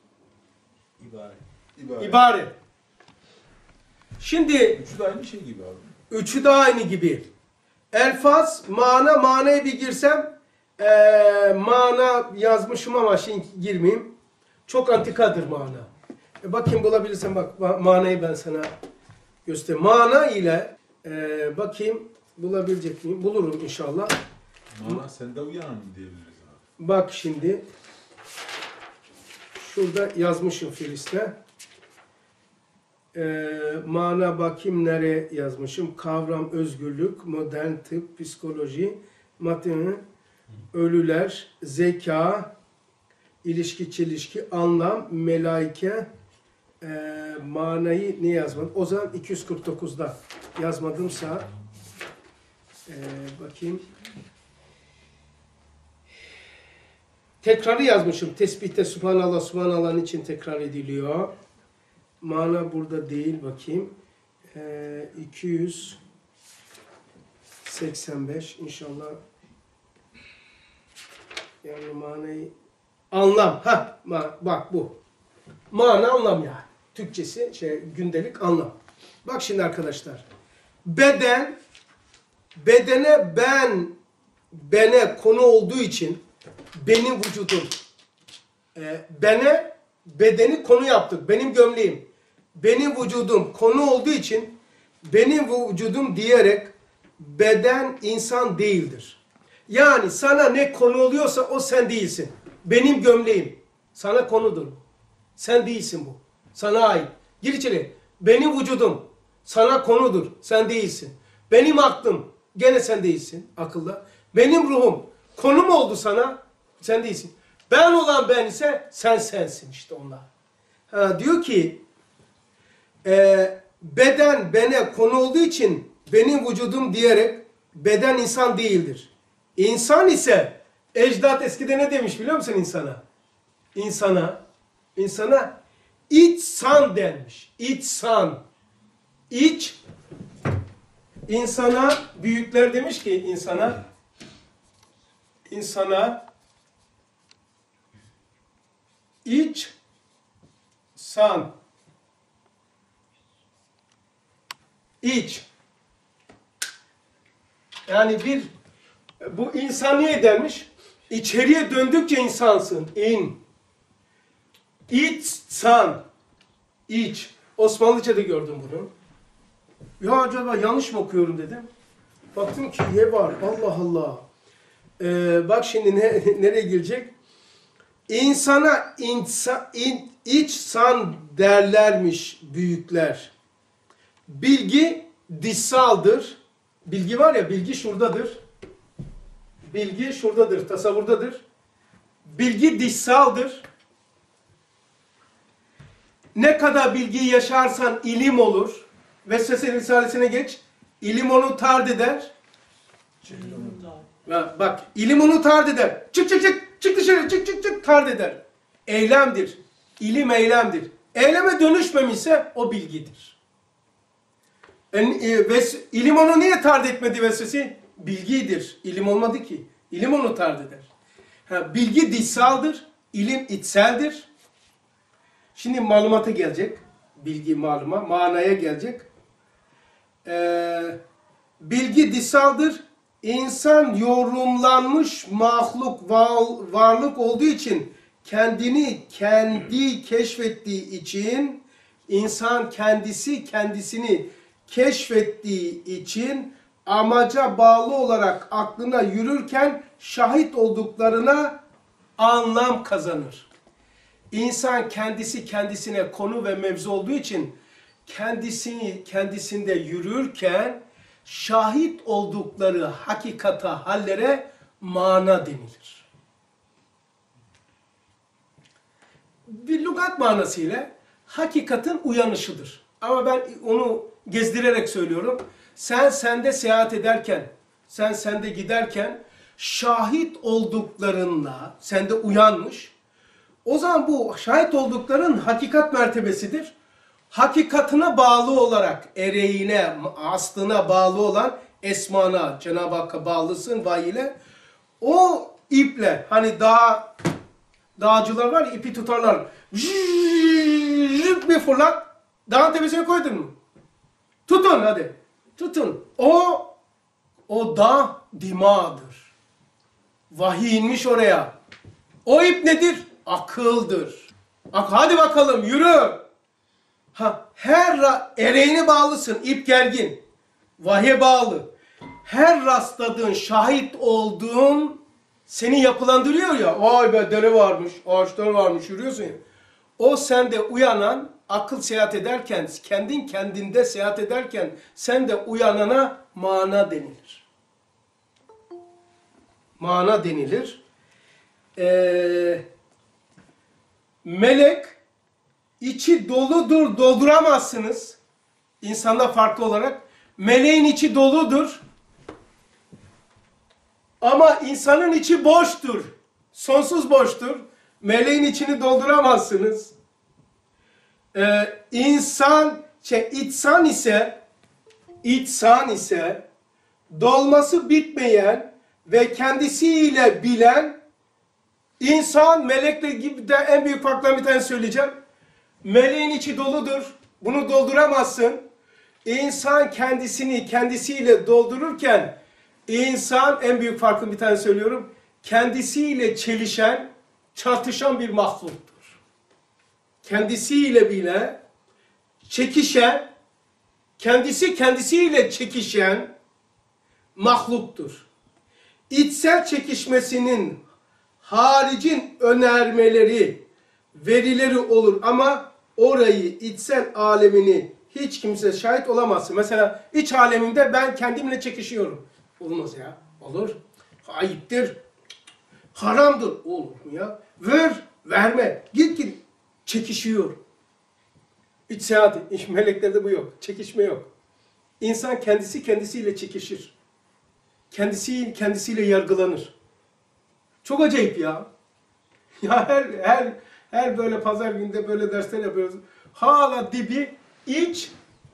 [SPEAKER 2] ibare.
[SPEAKER 1] ibare. Şimdi
[SPEAKER 2] Üçü de aynı şey gibi abi.
[SPEAKER 1] üçü de aynı gibi. Elfaz, mana, manaya bir girsem mana yazmışım ama şimdi girmeyeyim. Çok antikadır mana. Bakayım bulabilirsem bak manayı ben sana göstereyim. Mana ile bakayım bulabilecek miyim? Bulurum inşallah.
[SPEAKER 2] Mana sende uyanan mı diyebiliriz abi.
[SPEAKER 1] Bak şimdi. Şurada yazmışım Filiste. Mana bakayım nereye yazmışım. Kavram, özgürlük, modern tıp, psikoloji, matematik, ölüler, zeka, ilişki, çelişki, anlam, melaike, manayı ne yazmadım? O zaman 249'da yazmadımsa bakayım. Tekrarı yazmışım. Tesbihte Subhanallah, Subhanallah'ın için tekrar ediliyor. Mana burada değil. Bakayım. 285 inşallah. Yani manayı anlam. Bak bu. Mana anlam yani. Türkçesi gündelik anlam. Bak şimdi arkadaşlar. Beden bene konu olduğu için benim vücudum. Bedeni konu yaptık. Benim gömleğim. Benim vücudum konu olduğu için benim vücudum diyerek beden insan değildir. Yani sana ne konu oluyorsa o sen değilsin. Benim gömleğim sana konudur. Sen değilsin bu. Sana ait. Gir içeri. Benim vücudum sana konudur. Sen değilsin. Benim aklım gene sen değilsin akılda. Benim ruhum konu mu oldu sana? Sen değilsin. Ben olan ben ise sen sensin işte onlar. Diyor ki beden bene konu olduğu için benim vücudum diyerek beden insan değildir. İnsan ise ecdat eskide ne demiş biliyor musun insana? İnsana içsan denmiş. İçsan. İç. İnsana büyükler demiş ki insana iç san. İç. Yani bu insan niye denmiş? İçeriye döndükçe insansın. İç san. İç. Osmanlıca'da gördüm bunu. Ya acaba yanlış mı okuyorum dedim. Baktım ki ye var. Allah Allah. Bak şimdi nereye girecek? İnsana içsan derlermiş büyükler. Bilgi dışsaldır. Bilgi var ya, bilgi şuradadır. Bilgi şuradadır, tasavvurdadır. Bilgi dışsaldır. Ne kadar bilgiyi yaşarsan ilim olur. Vesvese Risalesi'ne geç. İlim onu tard eder. Bak, ilim onu tard eder. Çık dışarı, çık tard eder. Eylemdir. İlim eylemdir. Eyleme dönüşmemişse o bilgidir. İlim onu niye tard etmedi vesvese? Bilgidir. İlim olmadı ki. İlim onu tard eder. Bilgi dışsaldır. İlim içseldir. Şimdi malumata gelecek. Bilgi manaya gelecek. Bilgi dışsaldır. İnsan yorumlanmış mahluk varlık olduğu için kendini kendi keşfettiği için İnsan kendisi kendisini keşfettiği için amaca bağlı olarak aklına yürürken şahit olduklarına anlam kazanır. İnsan kendisi kendisine konu ve mevzu olduğu için kendisinde yürürken şahit oldukları hakikata, hallere mana denilir. Bir lügat manasıyla hakikatin uyanışıdır. Ama ben onu gezdirerek söylüyorum. Sen sende seyahat ederken, sen sende giderken şahit olduklarınla sende uyanmış. O zaman bu şahit oldukların hakikat mertebesidir. Hakikatine bağlı olarak ereğine, aslına bağlı olan esmana, Cenab-ı Hakk'a bağlısın vahiy ile. O iple, hani dağcılar var ya, ipi tutarlar. Bir fırlat, dağın tepesine koydun mu? Tutun hadi, tutun. O dağ dimağdır. Vahiy inmiş oraya. O ip nedir? Akıldır. Hadi bakalım yürü. Her ereğine bağlısın, ip gergin. Vahye bağlı. Her rastladığın, şahit olduğun seni yapılandırıyor ya. Vay be, dere varmış, ağaçlar varmış, yürüyorsun ya. O sende uyanan, akıl seyahat ederken, kendinde seyahat ederken sende uyanana mana denilir. Mana denilir. Melek içi doludur, dolduramazsınız. İnsanda farklı olarak. Meleğin içi doludur. Ama insanın içi boştur. Sonsuz boştur. Meleğin içini dolduramazsınız. İçsan ise dolması bitmeyen ve kendisiyle bilen insan, melekle gibi de en büyük farklarından bir tane söyleyeceğim. Meleğin içi doludur. Bunu dolduramazsın. İnsan kendisiyle doldururken insan, en büyük farkını bir tane söylüyorum, kendisiyle çelişen, çarpışan bir mahluktur. Kendisiyle bile çekişen, kendisiyle çekişen mahluktur. İçsel çekişmesinin haricin önermeleri, verileri olur ama orayı, içsel alemini hiç kimse şahit olamaz. Mesela iç aleminde ben kendimle çekişiyorum. Olmaz ya. Olur. Ayıptır. Haramdır. Olur mu ya? Ver, verme. Git. Çekişiyor. İç seyahat. Meleklerde bu yok. Çekişme yok. İnsan kendisiyle çekişir. Kendisiyle yargılanır. Çok acayip ya. Ya her böyle pazar günde böyle dersler yapıyoruz. Hala dibi iç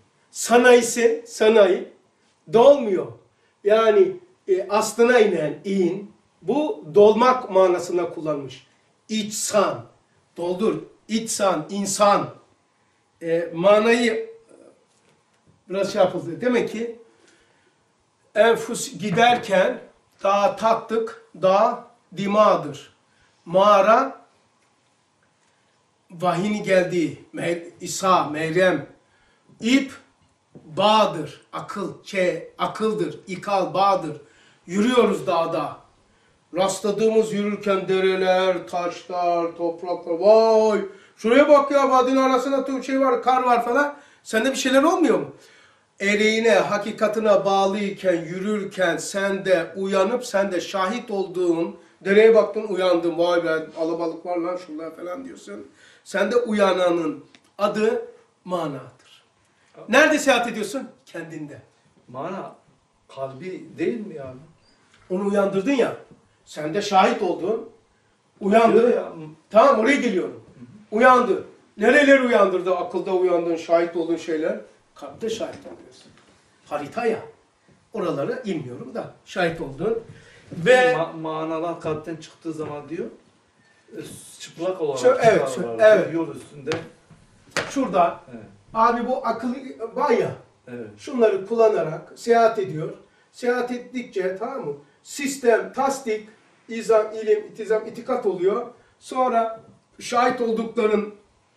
[SPEAKER 1] sanayi dolmuyor. Yani aslına in. Bu dolmak manasına kullanmış. İçsan, doldur. İçsan, insan. Manayı biraz şey yapıldı. Demek ki enfus giderken dağa tattık, dağ dimağıdır. Mağara vahini geldiği, İsa, Meryem, ip bağdır, akıldır, ikal, bağdır. Yürüyoruz dağda. Rastladığımız yürürken dereler, taşlar, topraklar, vay şuraya bak ya, vadinin arasında şey var, kar var falan. Sende bir şeyler olmuyor mu? Ereğine, hakikatine bağlıyken, yürürken sen de uyanıp, sen de şahit olduğun, dereye baktın uyandın, vay be alabalık var lan şurada falan diyorsun. Sen de uyananın adı manadır. Nerede seyahat ediyorsun? Kendinde.
[SPEAKER 6] Mana kalbi değil mi yani?
[SPEAKER 1] Onu uyandırdın ya, sen de şahit oldun, uyandın. Tamam, oraya geliyorum. Uyandı. Nereleri uyandırdı? Akılda uyandın, şahit olduğun şeyler. Kalpte şahit oluyorsun. Harita ya. Oralara inmiyorum da şahit oldun. Ve
[SPEAKER 6] manalar kalpten çıktığı zaman diyor, çıplak olarak
[SPEAKER 1] evet.
[SPEAKER 6] Yol üstünde.
[SPEAKER 1] Şurada,
[SPEAKER 6] Evet.
[SPEAKER 1] abi bu akıl var ya,
[SPEAKER 6] Evet.
[SPEAKER 1] şunları kullanarak seyahat ediyor. Seyahat ettikçe, tamam mı? Sistem, tasdik, izam, ilim, itizam, itikat oluyor. Sonra şahit oldukların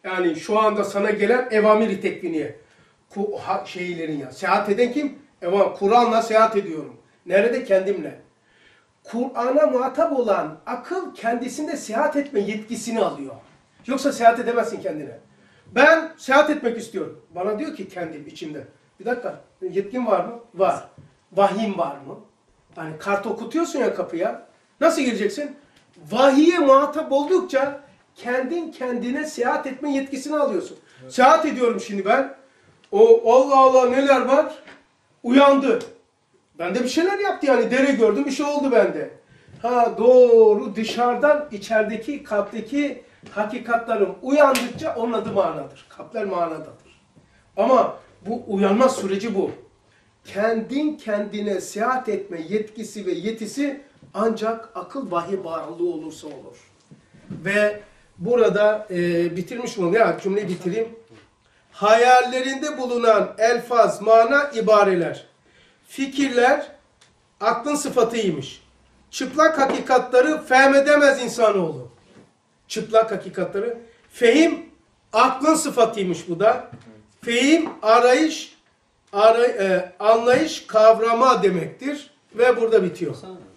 [SPEAKER 1] Yani şu anda sana gelen evamiri tekviniye. Şeylerin ya. Seyahat eden kim? Kur'an'la seyahat ediyorum. Nerede? Kendimle. Kur'an'a muhatap olan akıl kendisinde seyahat etme yetkisini alıyor. Yoksa seyahat edemezsin kendine. Ben seyahat etmek istiyorum. Bana diyor ki kendim içimde. Bir dakika, yetkin var mı? Var. Vahyin var mı? Yani kart okutuyorsun ya kapıya. Nasıl gireceksin? Vahiye muhatap oldukça kendin kendine seyahat etme yetkisini alıyorsun. Evet. Seyahat ediyorum şimdi ben. Allah Allah neler var? Uyandı. Bende bir şeyler yaptı yani. Dere gördüm, bir şey oldu bende. Doğru dışarıdan içerideki kalpteki hakikatlerim uyandıkça onun adı manadır. Kalpler manadadır. Ama bu uyanma süreci bu. Kendin kendine seyahat etme yetkisi ve yetisi ancak akıl vahiy bağımlılığı olursa olur. Ve burada bitirmiş olayım. Ya cümleyi bitireyim. Hayallerinde bulunan elfaz, mana, ibareler, fikirler aklın sıfatıymış. Çıplak hakikatları fehmedemez insanoğlu. Çıplak hakikatları. Fehim aklın sıfatıymış bu da. Fehim arayış, anlayış, kavrama demektir. Ve burada bitiyor.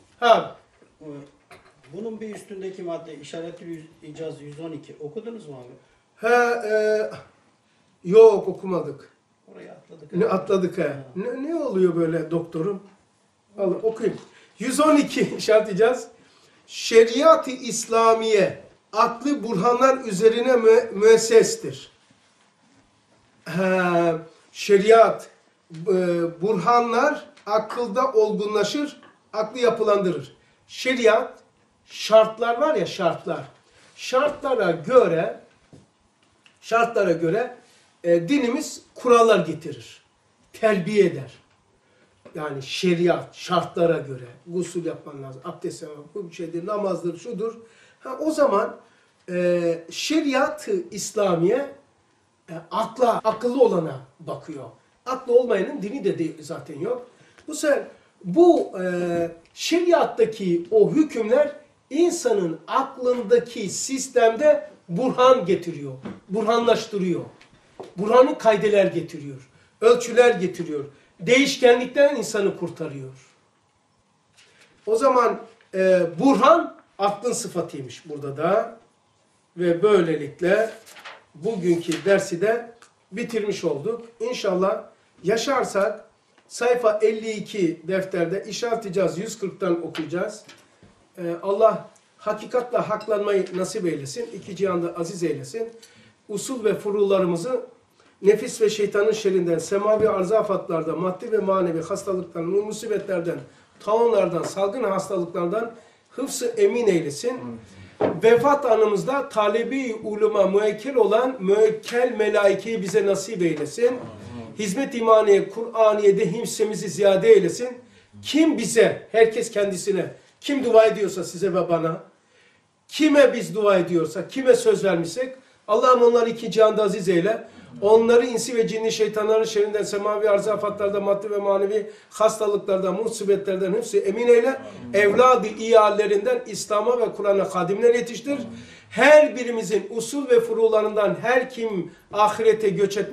[SPEAKER 9] Bunun bir üstündeki madde işaretli icaz 112 okudunuz mu abi?
[SPEAKER 1] Yok okumadık.
[SPEAKER 9] Oraya atladık.
[SPEAKER 1] Ne atladık ha? Ne oluyor böyle doktorum? Al okuyayım. 112 işaretleyeceğiz. Şeriat-ı İslamiye aklı burhanlar üzerine müessestir. Şeriat, burhanlar akılda olgunlaşır, aklı yapılandırır. Şeriat, şartlar var ya şartlar. Şartlara göre dinimiz kurallar getirir. Terbiye eder. Yani şeriat, şartlara göre gusül yapman lazım, abdest alman, bu şeydir, namazdır, şudur. O zaman şeriat-ı İslamiye akıllı olana bakıyor. Aklı olmayanın dini de zaten yok. Bu sefer bu şeriattaki o hükümler insanın aklındaki sistemde burhan getiriyor, burhanlaştırıyor. Burhanı kaydeler getiriyor, ölçüler getiriyor. Değişkenlikten insanı kurtarıyor. O zaman burhan aklın sıfatıymış burada da. Ve böylelikle bugünkü dersi de bitirmiş olduk. İnşallah yaşarsak sayfa 52 defterde işaretleyeceğiz, 140'tan okuyacağız. Allah hakikatle haklanmayı nasip eylesin. İki cihanda aziz eylesin. Usul ve furularımızı nefis ve şeytanın şerrinden, semavi arz afatlardan, maddi ve manevi hastalıklardan, musibetlerden, taunlardan, salgın hastalıklardan hıfz-ı emin eylesin. Vefat anımızda talebi uluma müekkel olan müekkel melaikeyi bize nasip eylesin. Hizmet imaniye, Kur'aniye'de himsemizi ziyade eylesin. Kim bize, herkes kendisine, kim dua ediyorsa size ve bana, kime biz dua ediyorsa, kime söz vermişsek, Allah'ım onları iki cihanda aziz eyle. Onları insi ve cinni şeytanların şerrinden, semavi arz afatlardan, maddi ve manevi hastalıklardan, musibetlerden hepsi emin eyle. Evladı iyi hallerinden İslam'a ve Kur'an'a kadimler yetiştir. Her birimizin usul ve furularından her kim ahirete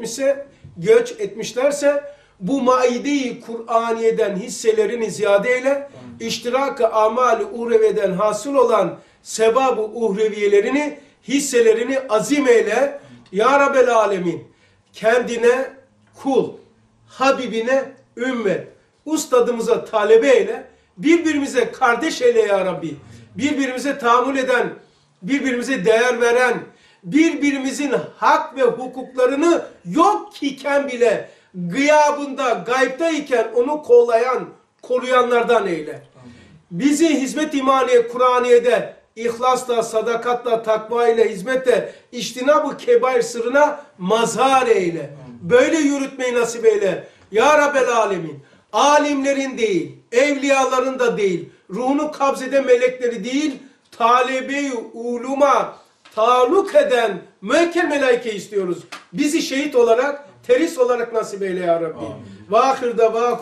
[SPEAKER 1] göç etmişlerse bu maide-i Kur'aniye'den hisselerini ziyade eyle. İştirak-ı amal-i uhreviyeden hasıl olan sevab-ı uhreviyelerini, hisselerini azim eyle. Ya Rabbel Alemin, kendine kul, Habibine ümmet, ustadımıza talebe eyle, birbirimize kardeş eyle ya Rabbi, birbirimize tahammül eden, birbirimize değer veren, birbirimizin hak ve hukuklarını yok iken bile gıyabında, gaybdayken onu kollayan, koruyanlardan eyle. Bizi hizmet imaniye, Kur'aniye'de İhlasla, sadakatla, takva ile, hizmetle, içtinab-ı kebair sırrına mazhar eyle. Böyle yürütmeyi nasip eyle. Ya Rabbel Alemin, alimlerin değil, evliyaların da değil, ruhunu kabzeden melekleri değil, talebe-i uluma taluk eden müekkel melaike istiyoruz. Bizi şehit olarak, terhis olarak nasip eyle ya Rabbi. Ve ahir davahum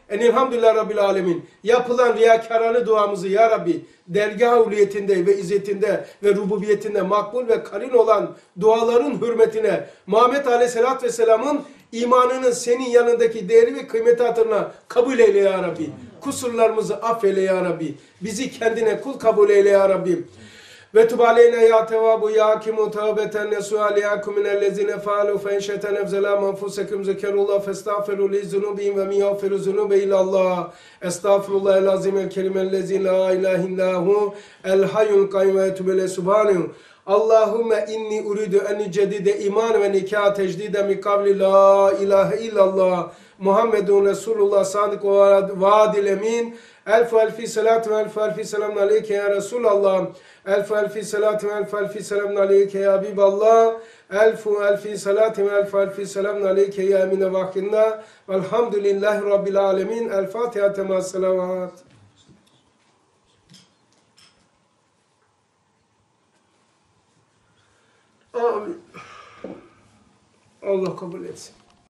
[SPEAKER 1] Enilhamdülillah Rabbil Alemin. Yapılan riyakarane duamızı Ya Rabbi dergah uliyetinde ve izzetinde ve rububiyetinde makbul ve karin olan duaların hürmetine Muhammed Aleyhisselatü Vesselam'ın imanının senin yanındaki değeri ve kıymeti hatırına kabul eyle Ya Rabbi. Kusurlarımızı affeyle Ya Rabbi. Bizi kendine kul kabul eyle Ya Rabbi. Ve tub aleyna ya tevabu ya hakimu tevbeten nesu'al yakum minellezine faalu fe enşeten evzela manfusekum zekerullah festağfiru li zunubihim ve min yağfiru zunube illallah. Estağfirullah el azim el kerim ellezi la ilahe illahu el hayyul kayyum ve etubele subhanahu. Allahümme inni uridu en cedide iman ve nikah tecdide mi kavli la ilahe illallah. Muhammedun Resulullah sadık ve vaadil emin. Elfu elfi salatu ve elfu elfi selamun aleyke ya Resulallah. Elfu elfi salatu ve elfu elfi selamun aleyke ya Habiballah. Elfu elfi salatu ve elfu elfi selamun aleyke ya emine vaktinna. Velhamdülillahi Rabbil alemin. El Fatiha tema salavat. Amin. Allah kabul etsin.